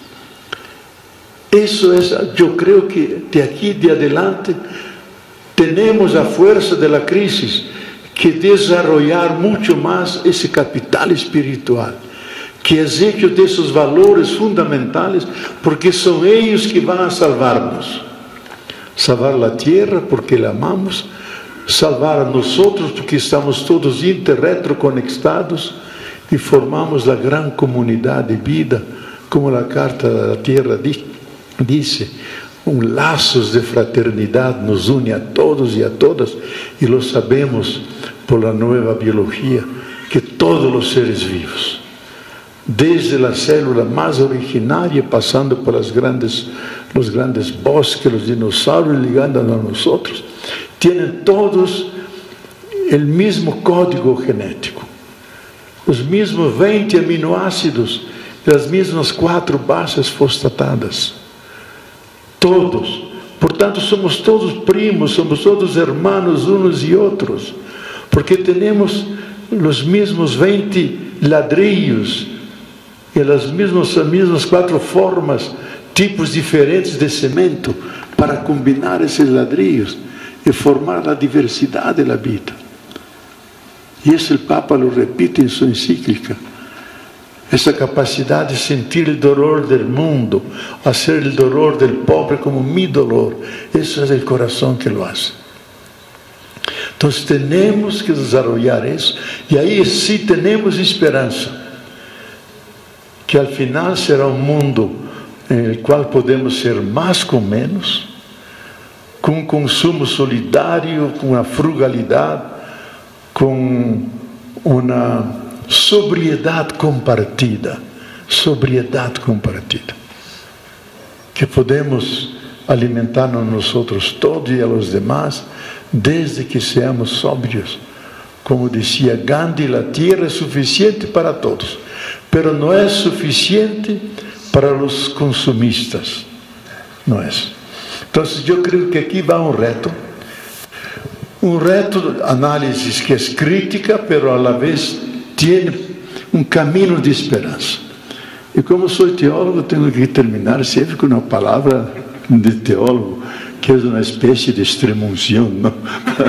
Eso es, yo creo que de aquí de adelante tenemos a fuerza de la crisis que desarrollar mucho más ese capital espiritual, que es hecho de esos valores fundamentales, porque son ellos que van a salvarnos. Salvar la tierra porque la amamos, salvar a nosotros porque estamos todos interretroconectados y formamos la gran comunidad de vida, como la Carta de la Tierra dice, un lazos de fraternidad nos une a todos y a todas, y lo sabemos por la nueva biología, que todos los seres vivos, desde la célula más originaria, pasando por las grandes, los grandes bosques, los dinosaurios, llegando a nosotros, tienen todos el mismo código genético, los mismos veinte aminoácidos, las mismas cuatro bases fosfatadas, todos. Por tanto, somos todos primos, somos todos hermanos unos y otros, porque tenemos los mismos veinte ladrillos y las mismas, las mismas cuatro formas, tipos diferentes de cemento para combinar esos ladrillos y formar la diversidad de la vida. Y eso el Papa lo repite en su encíclica. Esa capacidad de sentir el dolor del mundo, hacer el dolor del pobre como mi dolor, eso es el corazón que lo hace. Entonces tenemos que desarrollar eso, y ahí sí tenemos esperanza, que al final será un mundo en el cual podemos ser más con menos, con un consumo solidario, con una frugalidad, con una sobriedad compartida, sobriedad compartida, que podemos alimentarnos nosotros todos y a los demás, desde que seamos sobrios. Como decía Gandhi, la tierra es suficiente para todos, pero no es suficiente para los consumistas, no es. Entonces yo creo que aquí va un reto, un reto, análisis que es crítica, pero a la vez tiene un camino de esperanza. Y como soy teólogo, tengo que terminar siempre con una palabra de teólogo, que es una especie de extremunción, ¿no?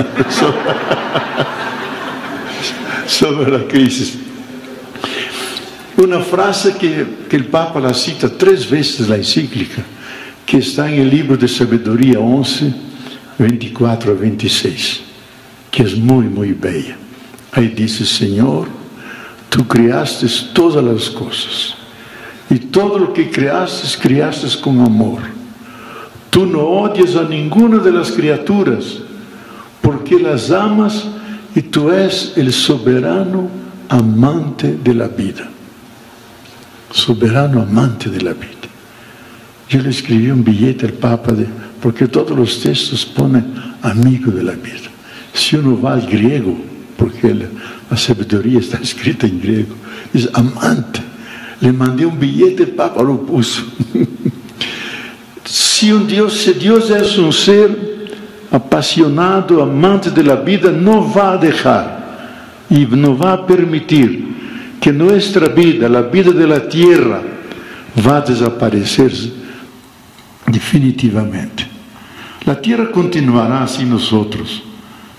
Sobre la crisis. Una frase que, que el Papa la cita tres veces en la encíclica, que está en el libro de Sabiduría once, veinticuatro a veintiséis, que es muy, muy bella. Ahí dice: Señor, tú creaste todas las cosas, y todo lo que creaste, creaste con amor. Tú no odias a ninguna de las criaturas, porque las amas, y tú eres el soberano amante de la vida. Soberano amante de la vida. Yo le escribí un billete al Papa, de, porque todos los textos ponen amigo de la vida. Si uno va al griego, porque la, la sabiduría está escrita en griego, dice amante. Le mandé un billete, el Papa lo puso. Si un Dios, si Dios es un ser apasionado, amante de la vida, no va a dejar y no va a permitir que nuestra vida, la vida de la tierra, va a desaparecer definitivamente. La tierra continuará sin nosotros,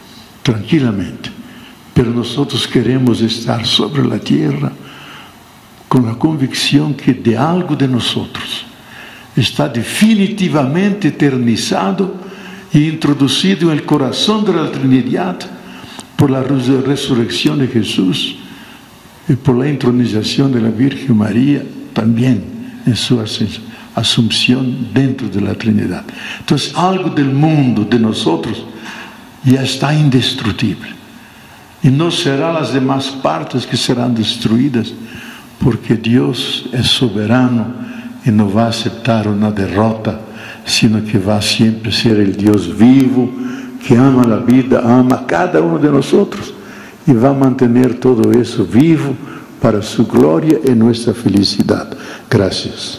tranquilamente, pero nosotros queremos estar sobre la tierra con la convicción que de algo de nosotros está definitivamente eternizado y introducido en el corazón de la Trinidad por la resurrección de Jesús y por la entronización de la Virgen María también en su asunción dentro de la Trinidad. Entonces algo del mundo, de nosotros, ya está indestructible. Y no serán las demás partes que serán destruidas, porque Dios es soberano y no va a aceptar una derrota, sino que va siempre a ser el Dios vivo, que ama la vida, ama a cada uno de nosotros, y va a mantener todo eso vivo para su gloria y nuestra felicidad. Gracias.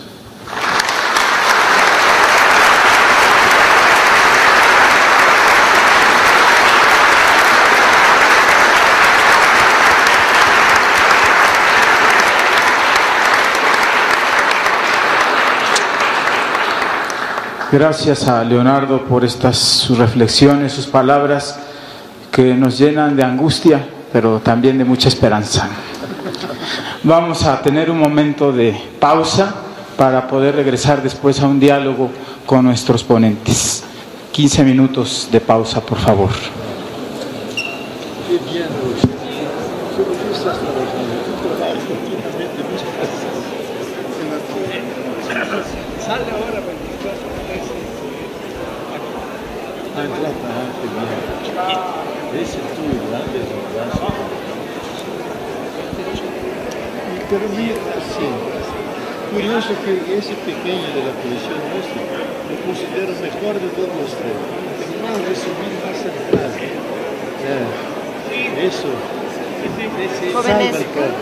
Gracias a Leonardo por estas sus reflexiones, sus palabras que nos llenan de angustia, pero también de mucha esperanza. Vamos a tener un momento de pausa para poder regresar después a un diálogo con nuestros ponentes. quince minutos de pausa, por favor. Pero mira, assim, curioso que esse pequeno da comissão nuestra eu considero o melhor de todos os três. O mais resumido, mais centrado. É, isso. Jóvenes,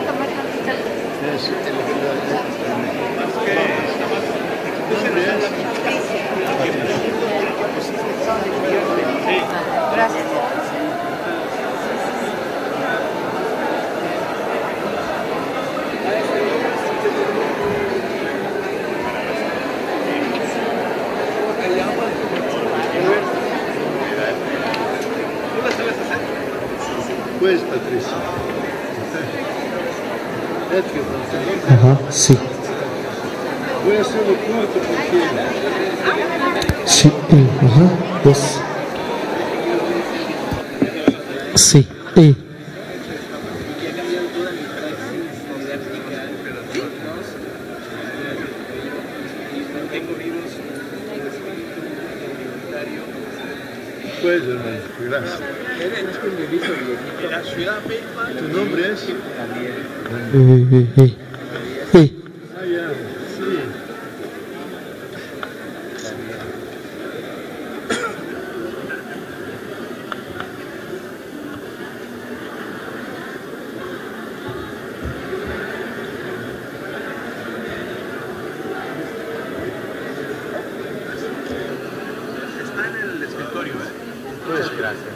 Gracias. Pues, Patricia. Ajá, sí. Voy a hacerlo corto porque... Sí, eh, ajá, pues. Sí, eh. Pues, hermano, gracias. ¿Tu nombre es? Eh, eh, eh. Eh. Ah, ya, sí. Está en el escritorio, ¿eh? Pues, gracias.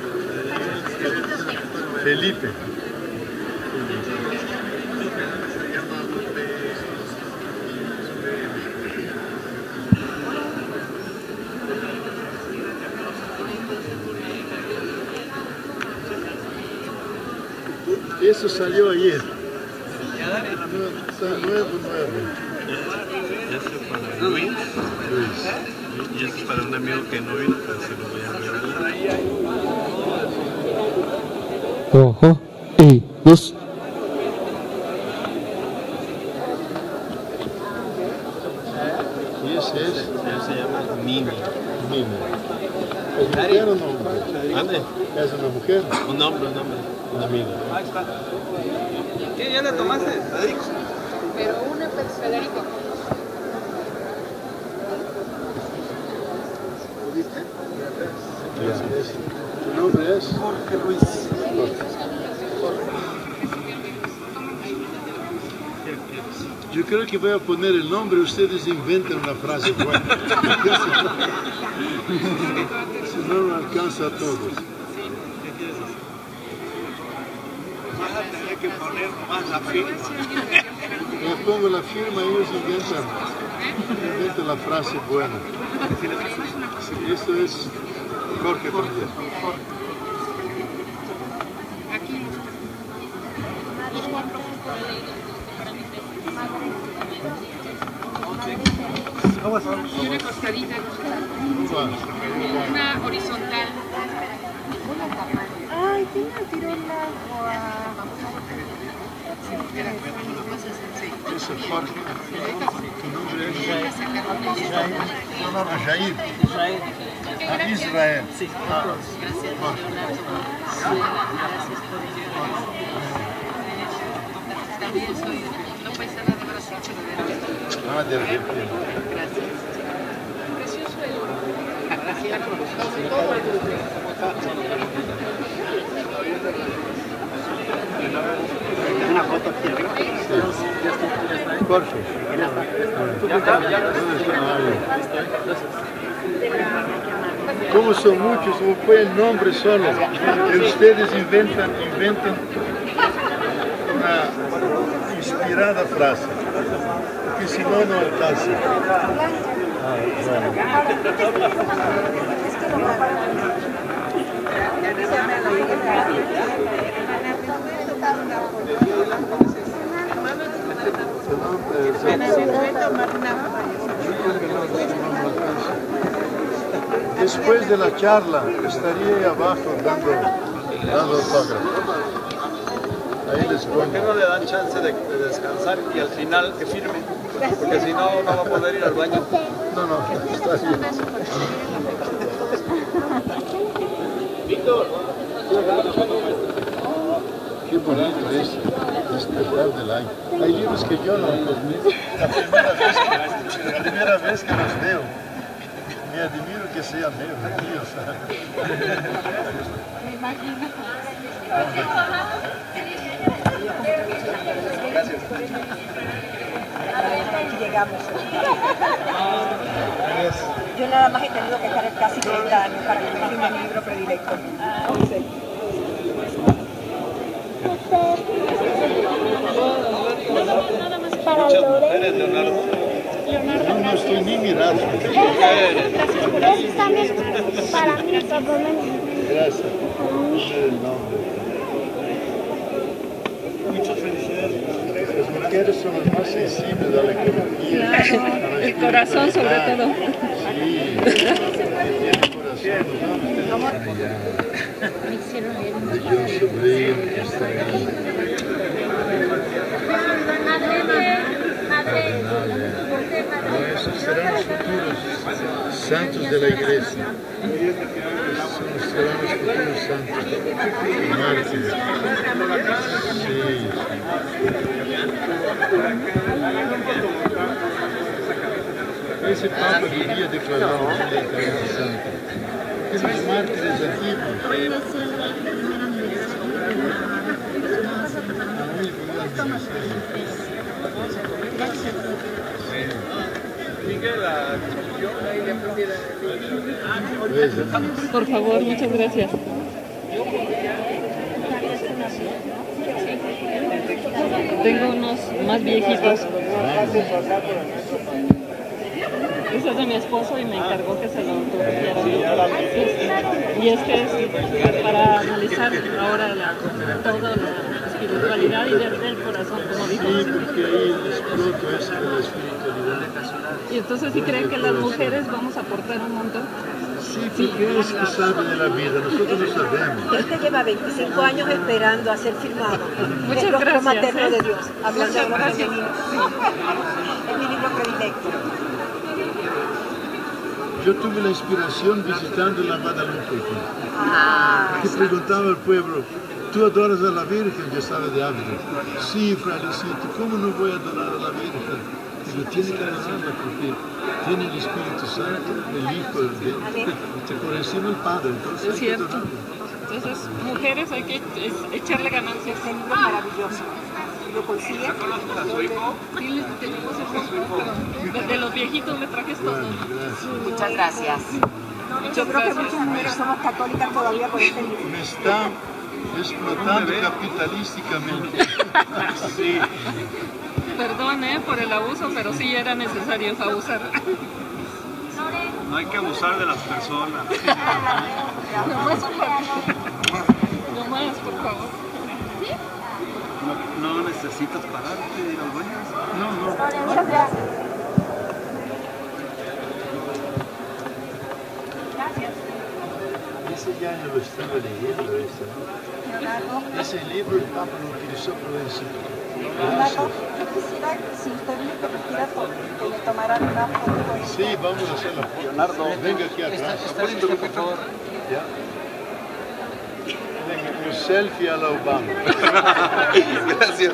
Felipe. Eso salió ayer. No, está nuevo, nuevo. Eso es para Luis. Luis. Y eso es para un amigo que no vino, pero se lo voy a regalar. Ojo, eh, dos. ¿Y ese es? Él se llama Mimi. Mimi. ¿Es mujer o no hombre? ¿Dónde? ¿Es una mujer? Un hombre, un hombre. Un amigo. Ahí está. ¿Qué? ¿Ya la tomaste, Federico? Pero una es Federico. ¿Tu nombre es? Jorge Ruiz. Yo creo que voy a poner el nombre, ustedes inventan una frase buena. Si no, no alcanza a todos. Vas a tener que poner más la firma. Le pongo la firma y ellos inventan, inventan la frase buena. Sí, esto es Jorge también. Aquí. ¿Cómo son? Y una costadita. Una horizontal. Ay, ¿quién me tiró el agua? Ese es Jorge. Tu nombre es Jair. Jair. Ah, Israel. Sí. Ah, gracias. También soy no paisana de Brasil, pero de Ah, de Argentina. Gracias. Precioso el Gracias. Una foto aquí arriba. Jorge. Como son muchos, no fue el nombre solo. Y ustedes inventan, inventan una inspirada frase. Porque si no, no alcanza. Ah, después de la charla estaría ahí abajo dando, dando autógrafo. Ahí les pongo. ¿Por qué no le dan chance de, de descansar y al final que firme? Porque si no, no va a poder ir al baño. No, no, está bien. Víctor. Qué bonito es despertar del año. Hay libros que yo no los la primera vez que, la primera vez que los veo. Me admiro que sean míos. Me imagino. Gracias. Llegamos. Yo nada más he tenido que estar casi treinta años para escribir mi libro predilecto. Nada más para Lorenzo. No, no estoy ni mirando. Eso es también para mí, por lo menos. Gracias. El nombre. Muchas felicidades. Las mujeres son las más sensibles a la ecología. Claro, el corazón sobre todo. Sí, tiene corazón. De John Sobrino, que está ahí. Esos serán los futuros santos de la iglesia. Esos serán los futuros santos. Mártires. Sí. Ese Papa quería declarar la iglesia santa. Esos mártires antiguos. Por favor, muchas gracias. Tengo unos más viejitos. Ese es de mi esposo y me encargó que se lo autografiara. Y es que es para analizar ahora la, toda la espiritualidad y ver el corazón, como dijo. Sí, porque ahí el exploto es de la espiritualidad. Y entonces, ¿sí creen que las mujeres vamos a aportar un montón? Sí, porque es que sabe de la vida, nosotros no sabemos. Este lleva veinticinco años esperando a ser firmado. Muchas el rostro gracias, materno ¿eh? de Dios, hablando de los Muchas femeninos. Es mi libro predilecto. Yo tuve la inspiración visitando la Guadalupe. Ah, que preguntaba al pueblo, ¿tú adoras a la Virgen? Yo estaba de hábito. Sí, Frailecito, ¿cómo no voy a adorar a la Virgen? Digo, tiene que adorarla porque tiene el Espíritu Santo, el Hijo, el de, por encima el Padre. Entonces Es cierto. Entonces, mujeres, hay que es, echarle ganancias. es un libro maravilloso. ¿Lo consigue? Sí, les tenemos el de, de los viejitos le traje estos. Bueno, gracias. Muchas gracias. Yo creo que muchas mujeres somos católicas todavía por este libro. Me está explotando capitalísticamente. Sí. Perdón, eh, por el abuso, pero sí era necesario abusar. No hay que abusar de las personas. No más, no más, por favor. No, no necesitas pararte y ir al baño. No, no. qué año lo estaba leyendo esto, ¿no? Ese libro el Papa lo utilizó por encíclica. Leonardo, yo quisiera, si usted me permitiera, que le tomaran una foto con Sí, vamos a hacer la foto. Leonardo, venga aquí atrás. Está bien, por favor. ¿Ya? Venga, un selfie a la Obama. Gracias.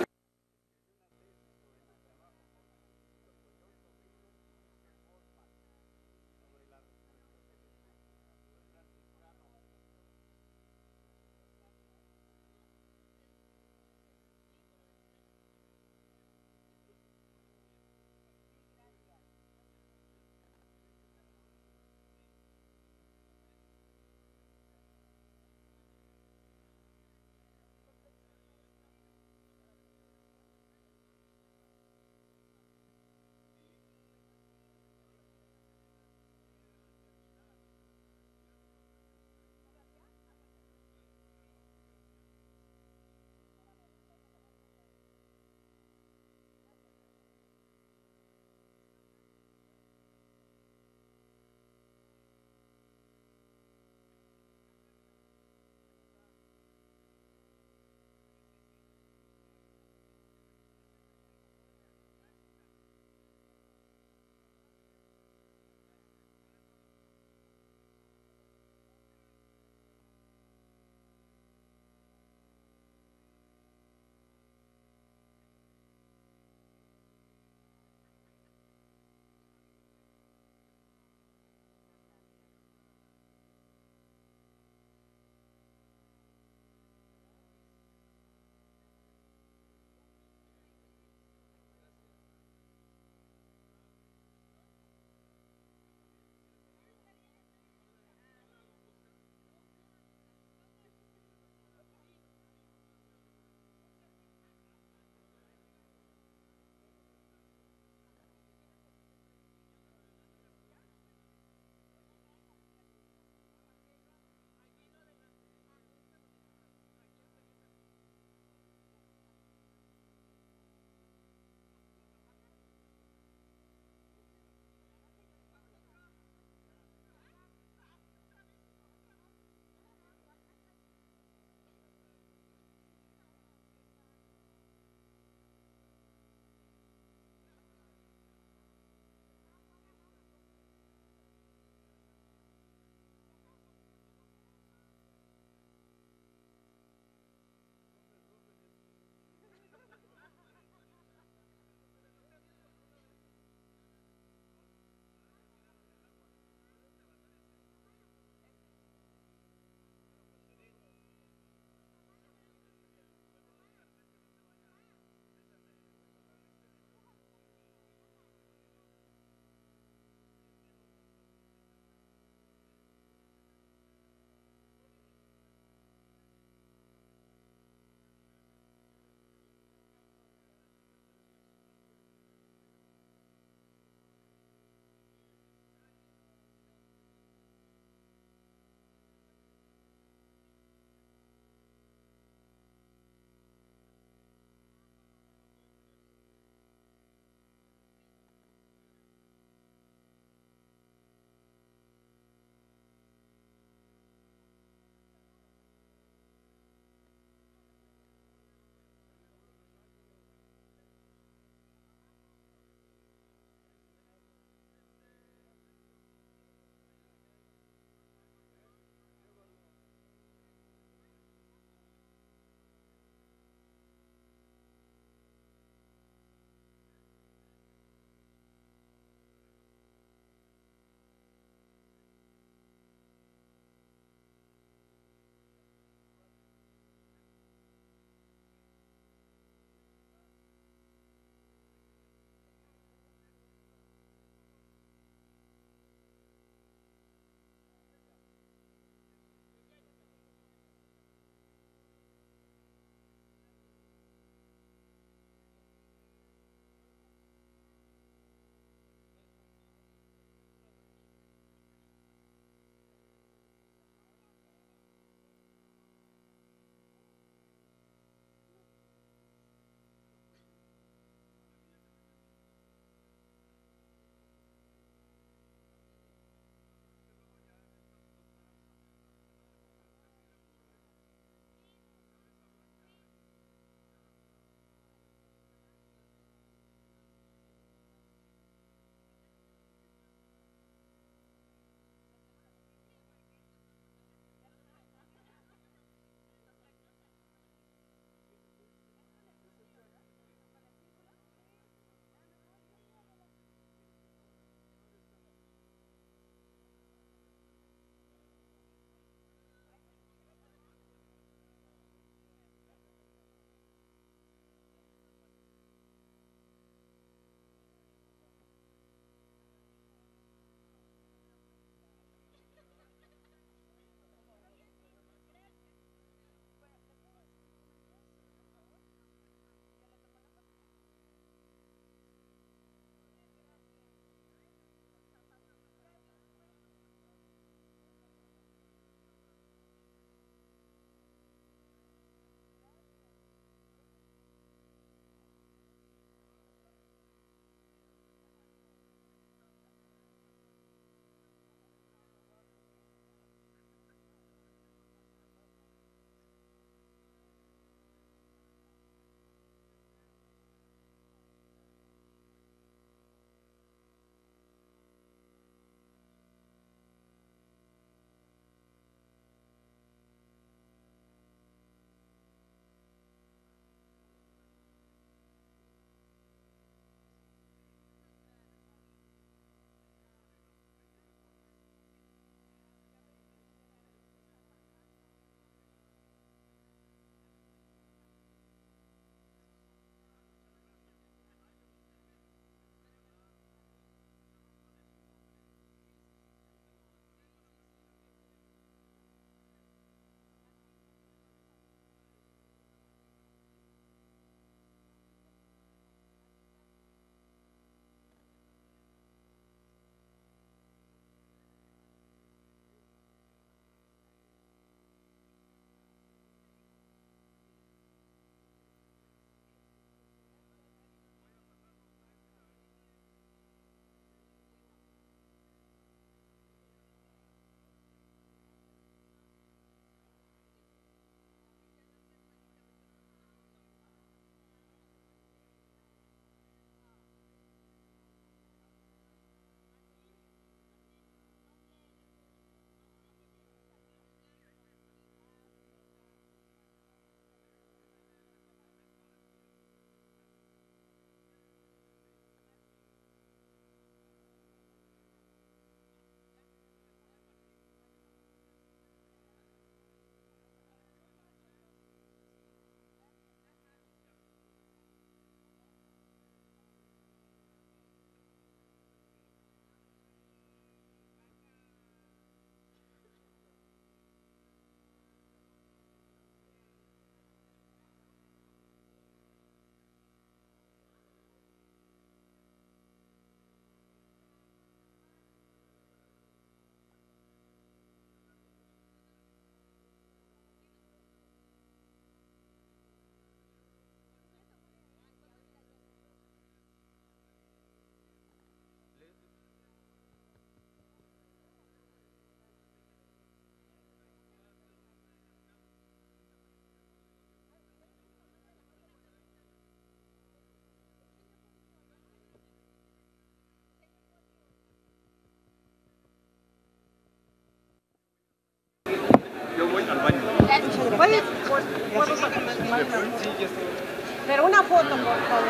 pues puedo sacar una foto. Pero una foto, por favor.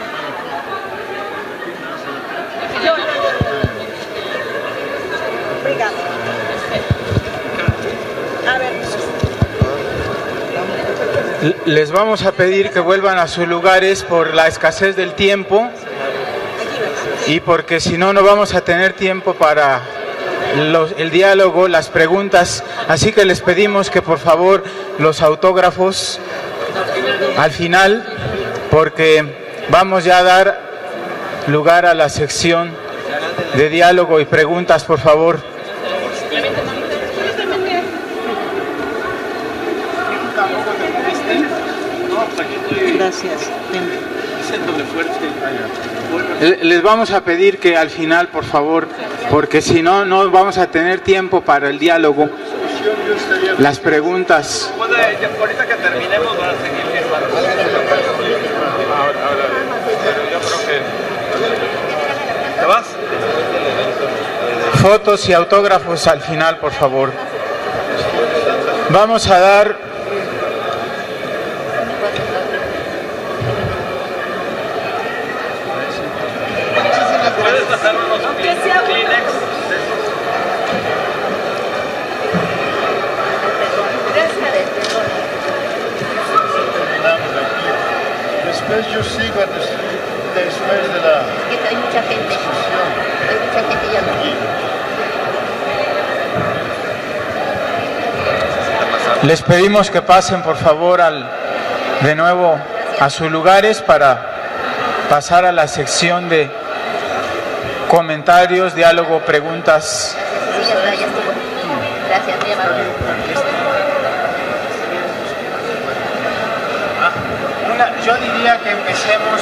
Yo, yo, yo, yo. Obrigada. A ver. Les vamos a pedir que vuelvan a sus lugares por la escasez del tiempo y porque si no, no vamos a tener tiempo para los, el diálogo, las preguntas. Así que les pedimos que por favor los autógrafos al final, porque vamos ya a dar lugar a la sección de diálogo y preguntas, por favor. Gracias. Les vamos a pedir que al final, por favor, porque si no, no vamos a tener tiempo para el diálogo. Las preguntas. Ahorita que terminemos van a seguir firmando. Pero yo creo que... ¿Te vas? Fotos y autógrafos al final, por favor. Vamos a dar... ¿Puedes pasar unos Kleenex? Después yo sigo después de la... Es que hay mucha gente, hay mucha gente ya no. Les pedimos que pasen por favor al, de nuevo a sus lugares para pasar a la sección de comentarios, diálogo, preguntas. Sí, ya está, ya estuvo. Gracias, muy amable. Una, yo diría que empecemos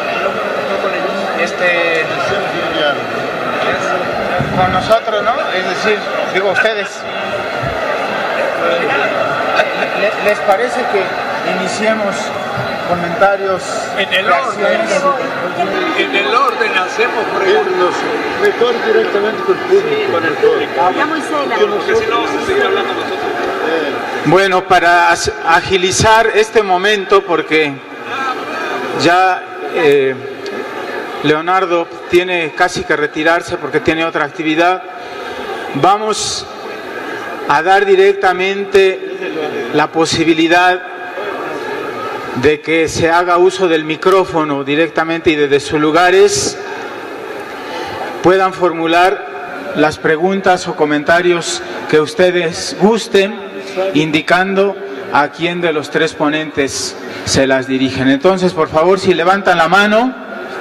este, con nosotros, ¿no? Es decir, digo ustedes. ¿Les parece que iniciemos comentarios? En el orden. En el orden hacemos preguntas. Mejor directamente con el público. Con el público. Ya muy cela. Porque si no vamos a seguir hablando nosotros. Bueno, para agilizar este momento, porque ya eh, Leonardo tiene casi que retirarse porque tiene otra actividad, vamos a dar directamente la posibilidad de que se haga uso del micrófono directamente y desde sus lugares puedan formular las preguntas o comentarios que ustedes gusten, indicando a quién de los tres ponentes se las dirigen. Entonces, por favor, si levantan la mano.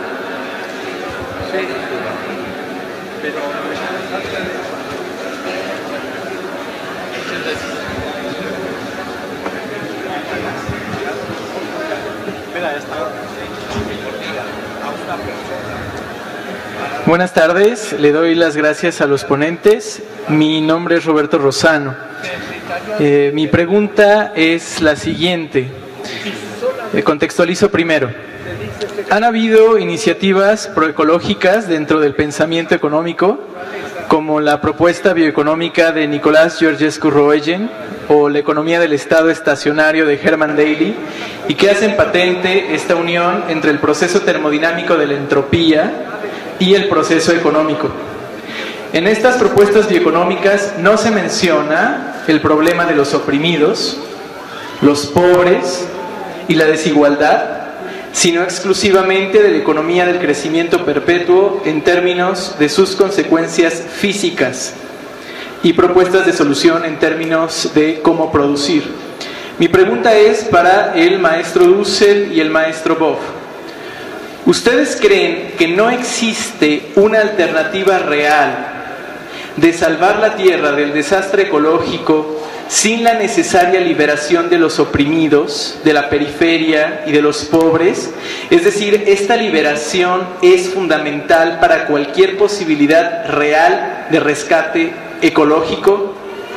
Buenas tardes, le doy las gracias a los ponentes. Mi nombre es Roberto Rosano. Eh, mi pregunta es la siguiente. Eh, contextualizo primero. Han habido iniciativas proecológicas dentro del pensamiento económico, como la propuesta bioeconómica de Nicolás Georgescu-Roegen o la economía del estado estacionario de Herman Daly, y que hacen patente esta unión entre el proceso termodinámico de la entropía y el proceso económico. En estas propuestas bioeconómicas no se menciona el problema de los oprimidos, los pobres y la desigualdad, sino exclusivamente de la economía del crecimiento perpetuo en términos de sus consecuencias físicas y propuestas de solución en términos de cómo producir. Mi pregunta es para el maestro Dussel y el maestro Boff. ¿Ustedes creen que no existe una alternativa real de salvar la Tierra del desastre ecológico sin la necesaria liberación de los oprimidos, de la periferia y de los pobres? Es decir, esta liberación es fundamental para cualquier posibilidad real de rescate ecológico.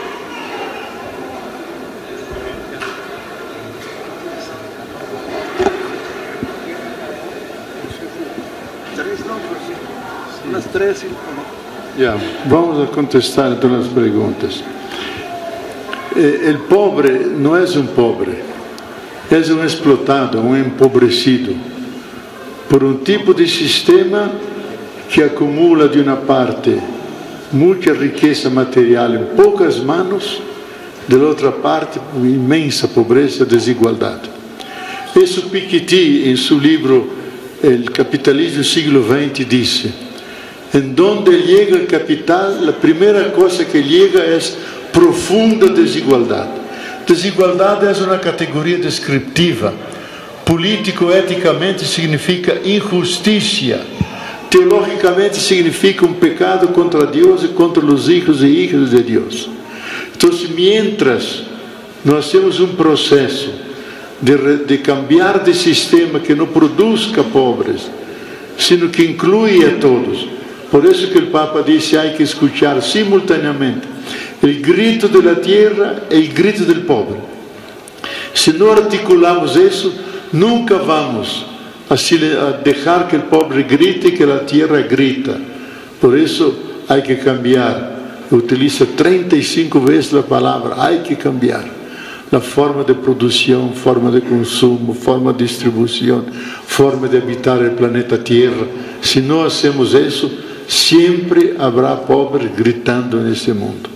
Unas tres, cinco. Ya, vamos a contestar todas las preguntas. Eh, el pobre no es un pobre, és um explotado, um empobrecido, por um tipo de sistema que acumula de uma parte muita riqueza material em poucas manos, de outra parte imensa pobreza e desigualdade. Isso Piketty, em seu livro El Capitalismo do século vinte, disse: em donde chega o capital, a primeira coisa que chega é profunda desigualdade. Desigualdade é uma categoria descriptiva. Político-eticamente significa injustiça. Teológicamente significa um pecado contra Deus e contra os filhos e hijas de Deus. Então, mientras nós temos um processo de, de cambiar de sistema que não produzca pobres, sino que inclui a todos. Por isso que o Papa disse: há que escuchar simultaneamente o grito da terra e o grito do pobre. Se não articulamos isso, nunca vamos a deixar que o pobre grite e que a terra grita. Por isso, há que cambiar. Utiliza trinta e cinco vezes a palavra: há que cambiar. A forma de produção, forma de consumo, forma de distribuição, forma de habitar o planeta Terra. Se não hacemos isso, sempre haverá pobres gritando nesse mundo.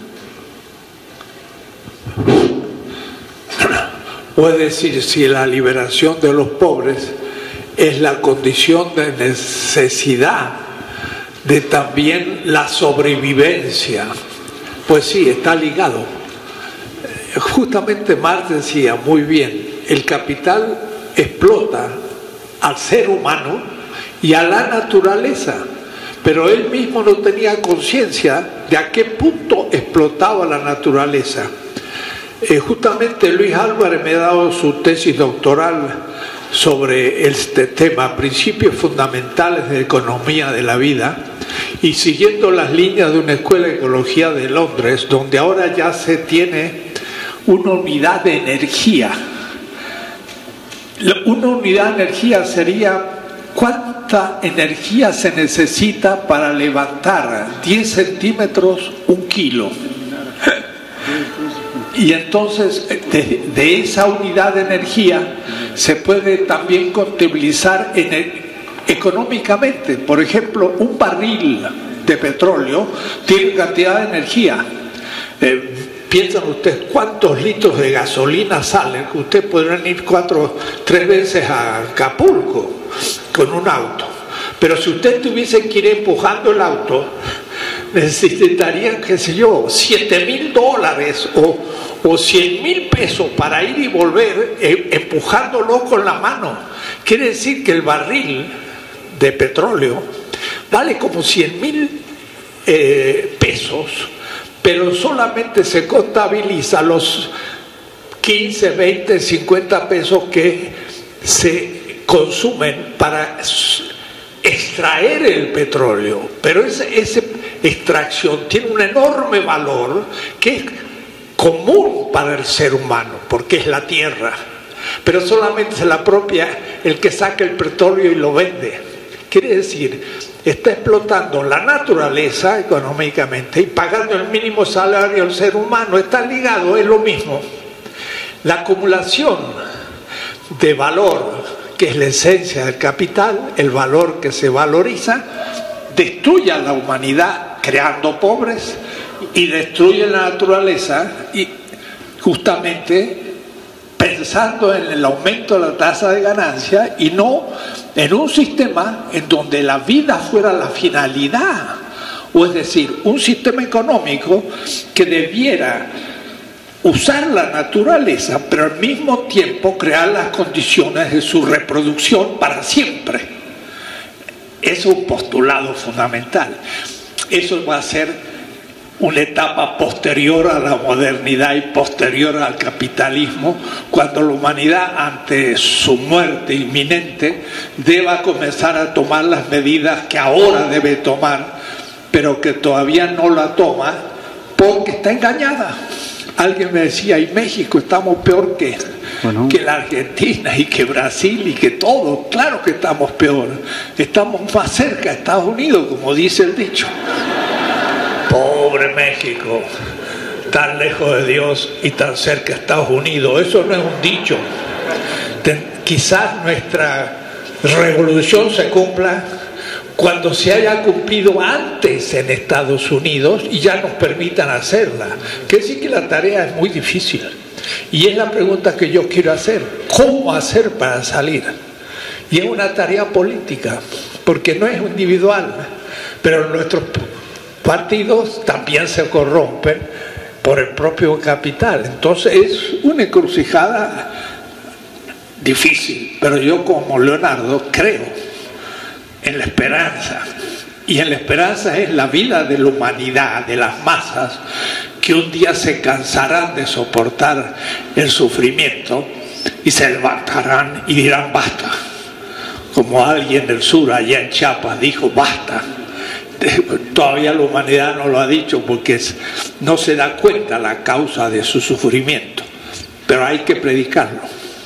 Puede decir, si la liberación de los pobres es la condición de necesidad de también la sobrevivencia, pues sí, está ligado. Justamente Marx decía muy bien, el capital explota al ser humano y a la naturaleza, pero él mismo no tenía conciencia de a qué punto explotaba la naturaleza. Eh, justamente Luis Álvarez me ha dado su tesis doctoral sobre este tema, principios fundamentales de economía de la vida, y siguiendo las líneas de una escuela de ecología de Londres, donde ahora ya se tiene una unidad de energía. Una unidad de energía sería cuánta energía se necesita para levantar diez centímetros un kilo. Y entonces de, de esa unidad de energía se puede también contabilizar en el, económicamente. Por ejemplo, un barril de petróleo tiene cantidad de energía. Eh, piensan ustedes cuántos litros de gasolina salen, que ustedes podrán ir cuatro, tres veces a Acapulco con un auto. Pero si usted tuviese que ir empujando el auto, necesitarían, qué sé yo, siete mil dólares o, o cien mil pesos para ir y volver eh, empujándolo con la mano. Quiere decir que el barril de petróleo vale como cien mil eh, pesos, pero solamente se contabiliza los quince, veinte, cincuenta pesos que se consumen para extraer el petróleo. Pero esa extracción tiene un enorme valor que es común para el ser humano, porque es la tierra, pero solamente se la apropia el que saca el petróleo y lo vende. Quiere decir, está explotando la naturaleza económicamente y pagando el mínimo salario al ser humano. Está ligado, es lo mismo. La acumulación de valor, que es la esencia del capital, el valor que se valoriza, destruye a la humanidad creando pobres y destruye la naturaleza, y justamente pensando en el aumento de la tasa de ganancia y no en un sistema en donde la vida fuera la finalidad, o es decir, un sistema económico que debiera usar la naturaleza, pero al mismo tiempo crear las condiciones de su reproducción para siempre. Eso es un postulado fundamental. Eso va a ser una etapa posterior a la modernidad y posterior al capitalismo, cuando la humanidad, ante su muerte inminente, deba comenzar a tomar las medidas que ahora debe tomar, pero que todavía no la toma porque está engañada. Alguien me decía, y México estamos peor que, bueno. que la Argentina y que Brasil y que todo. Claro que estamos peor. Estamos más cerca de Estados Unidos, como dice el dicho. Pobre México, tan lejos de Dios y tan cerca de Estados Unidos. Eso no es un dicho. quizás nuestra revolución se cumpla cuando se haya cumplido antes en Estados Unidos y ya nos permitan hacerla. Quiere decir que la tarea es muy difícil. Y es la pregunta que yo quiero hacer. ¿Cómo hacer para salir? Y es una tarea política, porque no es individual, pero nuestros partidos también se corrompen por el propio capital. Entonces es una encrucijada difícil, pero yo como Leonardo creo en la esperanza, y en la esperanza es la vida de la humanidad, de las masas, que un día se cansarán de soportar el sufrimiento y se levantarán y dirán basta, como alguien del sur allá en Chiapas dijo basta. Todavía la humanidad no lo ha dicho porque no se da cuenta la causa de su sufrimiento, pero hay que predicarlo.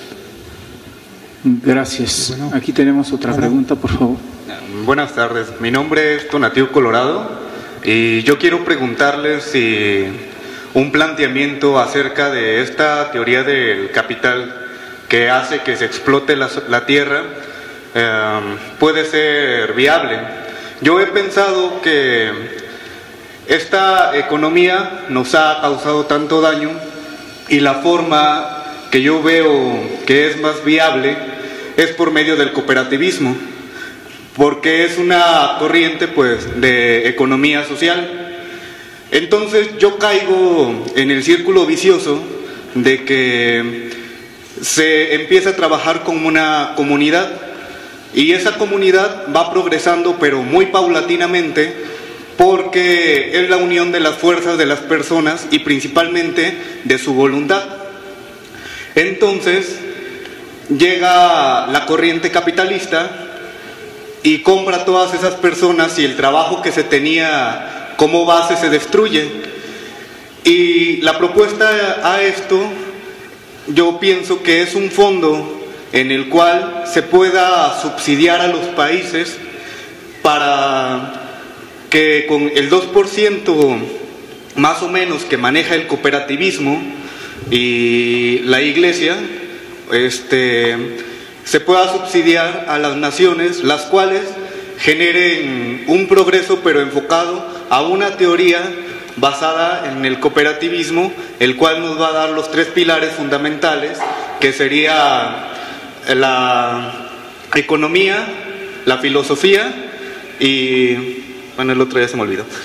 Gracias. Aquí tenemos otra pregunta, por favor. Buenas tardes, mi nombre es Tonatiuh Colorado y yo quiero preguntarles si un planteamiento acerca de esta teoría del capital que hace que se explote la, la tierra eh, puede ser viable. Yo he pensado que esta economía nos ha causado tanto daño y la forma que yo veo que es más viable es por medio del cooperativismo, porque es una corriente pues de economía social. Entonces yo caigo en el círculo vicioso de que se empieza a trabajar como una comunidad y esa comunidad va progresando pero muy paulatinamente, porque es la unión de las fuerzas de las personas y principalmente de su voluntad. Entonces llega la corriente capitalista y compra a todas esas personas y el trabajo que se tenía como base se destruye. Y la propuesta a esto, yo pienso que es un fondo en el cual se pueda subsidiar a los países para que con el dos por ciento más o menos que maneja el cooperativismo y la iglesia, este, se pueda subsidiar a las naciones, las cuales generen un progreso pero enfocado a una teoría basada en el cooperativismo, el cual nos va a dar los tres pilares fundamentales, que sería la economía, la filosofía y... bueno, el otro ya se me olvidó.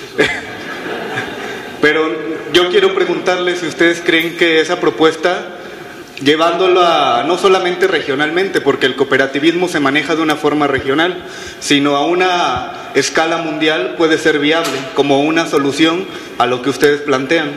Pero yo quiero preguntarles si ustedes creen que esa propuesta, llevándola no solamente regionalmente, porque el cooperativismo se maneja de una forma regional, sino a una escala mundial, puede ser viable como una solución a lo que ustedes plantean.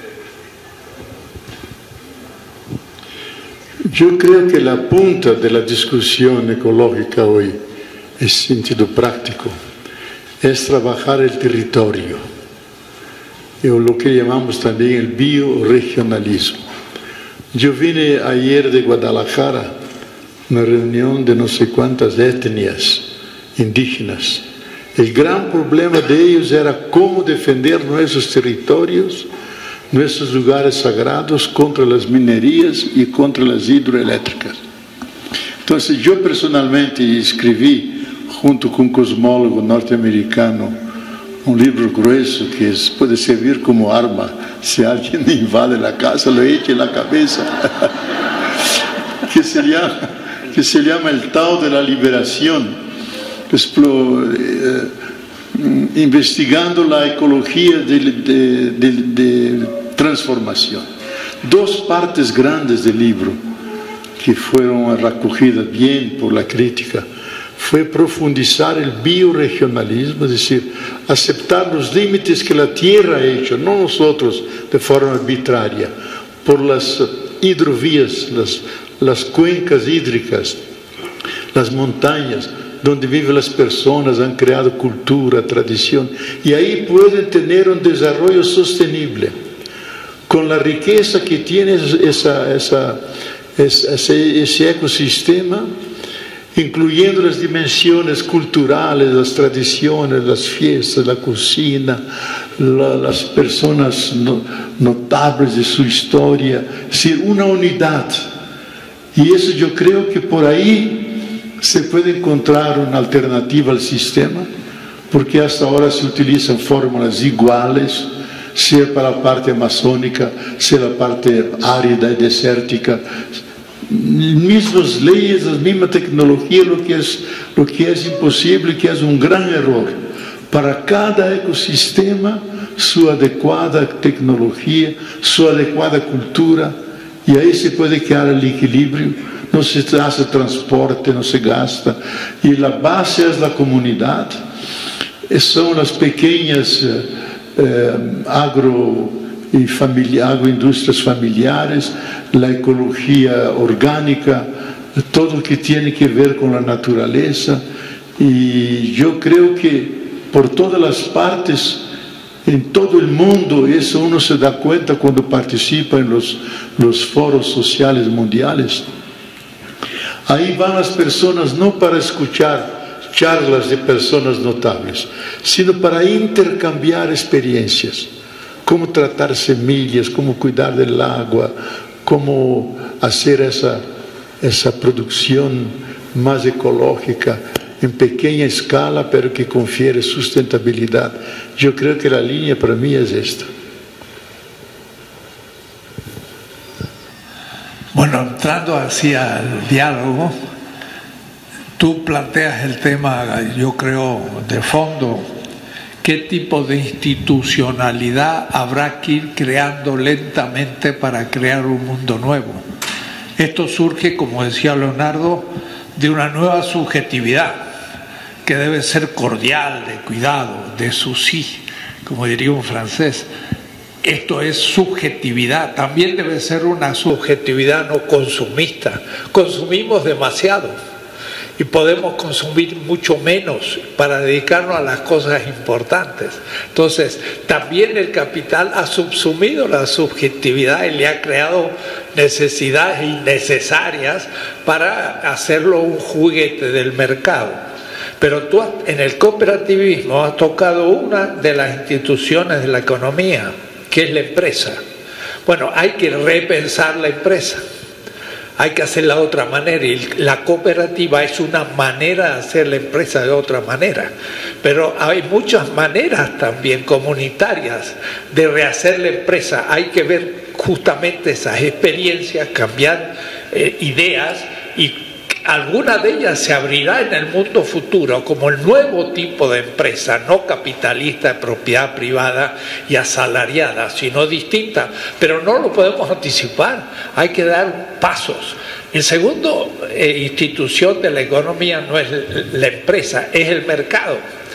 Yo creo que la punta de la discusión ecológica hoy, en sentido práctico, es trabajar el territorio, o lo que llamamos también el bioregionalismo. Yo vine ayer de Guadalajara, una reunión de no sé cuántas etnias indígenas. El gran problema de ellos era cómo defender nuestros territorios, nuestros lugares sagrados contra las minerías y contra las hidroeléctricas. Entonces yo personalmente escribí, junto con un cosmólogo norteamericano, un libro grueso que es, puede servir como arma. Si alguien invade la casa, lo eche en la cabeza. que, se llama, que se llama El Tao de la Liberación. Explo, eh, investigando la ecología de, de, de, de transformación. Dos partes grandes del libro, que fueron recogidas bien por la crítica, fue profundizar el bioregionalismo, es decir, aceptar los límites que la tierra ha hecho, no nosotros de forma arbitraria, por las hidrovías, las, las cuencas hídricas, las montañas, donde viven las personas, han creado cultura, tradición, y ahí pueden tener un desarrollo sostenible, con la riqueza que tiene esa, esa, ese, ese ecosistema, incluyendo las dimensiones culturales, las tradiciones, las fiestas, la cocina, la, las personas no, notables de su historia, es decir, una unidad. Y eso yo creo que por ahí se puede encontrar una alternativa al sistema, porque hasta ahora se utilizan fórmulas iguales, sea para la parte amazónica, sea la parte árida y desértica, mismas leyes, la misma tecnología, lo que es, lo que es imposible, que es un gran error. Para cada ecosistema, su adecuada tecnología, su adecuada cultura, y ahí se puede crear el equilibrio, no se hace transporte, no se gasta, y la base es la comunidad, son las pequeñas eh, eh, agro y familia, agroindustrias familiares, la ecología orgánica, todo lo que tiene que ver con la naturaleza, y yo creo que por todas las partes, en todo el mundo, eso uno se da cuenta cuando participa en los, los foros sociales mundiales. Ahí van las personas no para escuchar charlas de personas notables, sino para intercambiar experiencias, cómo tratar semillas, cómo cuidar del agua, cómo hacer esa, esa producción más ecológica, en pequeña escala, pero que confiere sustentabilidad. Yo creo que la línea para mí es esta. Bueno, entrando hacia el diálogo, tú planteas el tema, yo creo, de fondo, qué tipo de institucionalidad habrá que ir creando lentamente para crear un mundo nuevo. Esto surge, como decía Leonardo, de una nueva subjetividad, que debe ser cordial, de cuidado, de souci, como diría un francés. Esto es subjetividad, también debe ser una subjetividad no consumista. Consumimos demasiado y podemos consumir mucho menos para dedicarnos a las cosas importantes. Entonces, también el capital ha subsumido la subjetividad y le ha creado necesidades innecesarias para hacerlo un juguete del mercado. Pero tú en el cooperativismo has tocado una de las instituciones de la economía, que es la empresa. Bueno, hay que repensar la empresa, hay que hacerla de otra manera, y la cooperativa es una manera de hacer la empresa de otra manera. Pero hay muchas maneras también comunitarias de rehacer la empresa. Hay que ver justamente esas experiencias, cambiar eh, ideas, y alguna de ellas se abrirá en el mundo futuro como el nuevo tipo de empresa, no capitalista de propiedad privada y asalariada, sino distinta, pero no lo podemos anticipar, hay que dar pasos. El segundo eh, institución de la economía no es la empresa, es el mercado.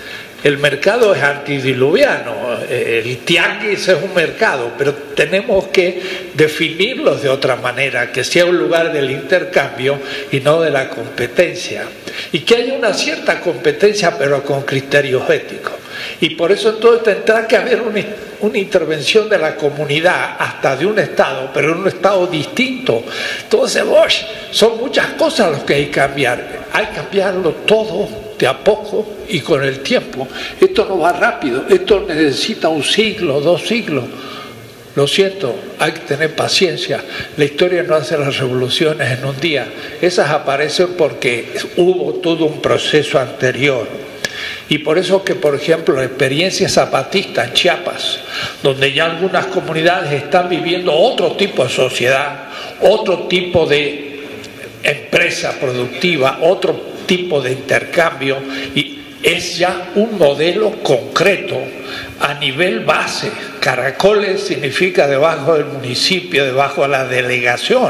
El mercado es antidiluviano, el tianguis es un mercado, pero tenemos que definirlos de otra manera, que sea un lugar del intercambio y no de la competencia. Y que haya una cierta competencia, pero con criterios éticos. Y por eso entonces tendrá que haber una, una intervención de la comunidad, hasta de un Estado, pero en un Estado distinto. Entonces, Bosch, son muchas cosas las que hay que cambiar. Hay que cambiarlo todo de a poco y con el tiempo. Esto no va rápido, esto necesita un siglo, dos siglos. Lo siento, hay que tener paciencia. La historia no hace las revoluciones en un día. Esas aparecen porque hubo todo un proceso anterior. Y por eso que, por ejemplo, la experiencia zapatista en Chiapas, donde ya algunas comunidades están viviendo otro tipo de sociedad, otro tipo de empresa productiva, otro tipo de intercambio, y es ya un modelo concreto a nivel base. Caracoles significa debajo del municipio, debajo de la delegación.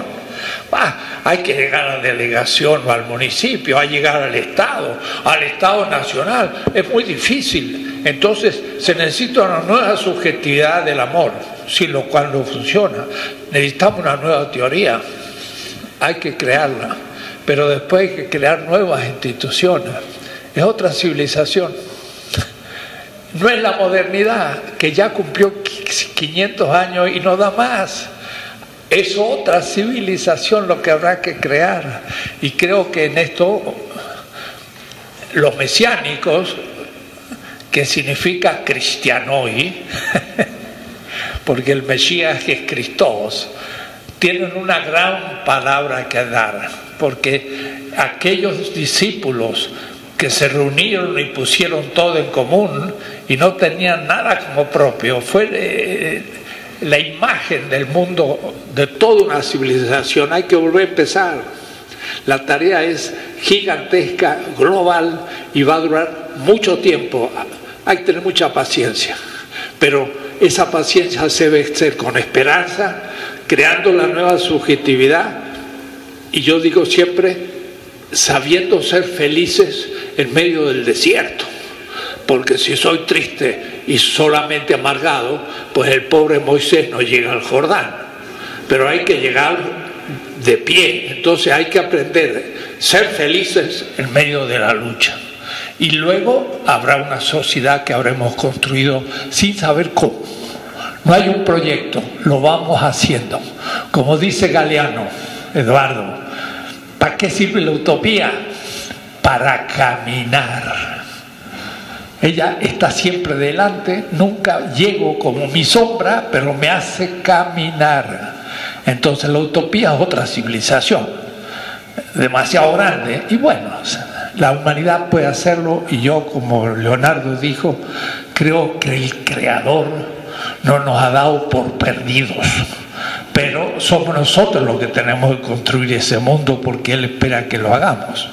Ah, hay que llegar a la delegación o al municipio, hay que llegar al Estado, al Estado nacional. Es muy difícil. Entonces se necesita una nueva subjetividad del amor, sin lo cual no funciona. Necesitamos una nueva teoría, hay que crearla, pero después hay que crear nuevas instituciones. Es otra civilización. No es la modernidad, que ya cumplió quinientos años y no da más. Es otra civilización lo que habrá que crear. Y creo que en esto los mesiánicos, que significa cristianoi, porque el Mesías es Cristos, tienen una gran palabra que dar, porque aquellos discípulos que se reunieron y pusieron todo en común y no tenían nada como propio, fue eh, la imagen del mundo, de toda una civilización. Hay que volver a empezar. La tarea es gigantesca, global, y va a durar mucho tiempo. Hay que tener mucha paciencia, pero esa paciencia se debe hacer con esperanza, creando la nueva subjetividad, y yo digo siempre, sabiendo ser felices en medio del desierto, porque si soy triste y solamente amargado, pues el pobre Moisés no llega al Jordán, pero hay que llegar de pie. Entonces hay que aprender a ser felices en medio de la lucha, y luego habrá una sociedad que habremos construido sin saber cómo. No hay un proyecto, lo vamos haciendo. Como dice Galeano, Eduardo, ¿para qué sirve la utopía? Para caminar. Ella está siempre delante, nunca llego como mi sombra, pero me hace caminar. Entonces la utopía es otra civilización, demasiado grande, y bueno, la humanidad puede hacerlo, y yo, como Leonardo dijo, creo que el Creador no nos ha dado por perdidos, pero somos nosotros los que tenemos que construir ese mundo, porque Él espera que lo hagamos.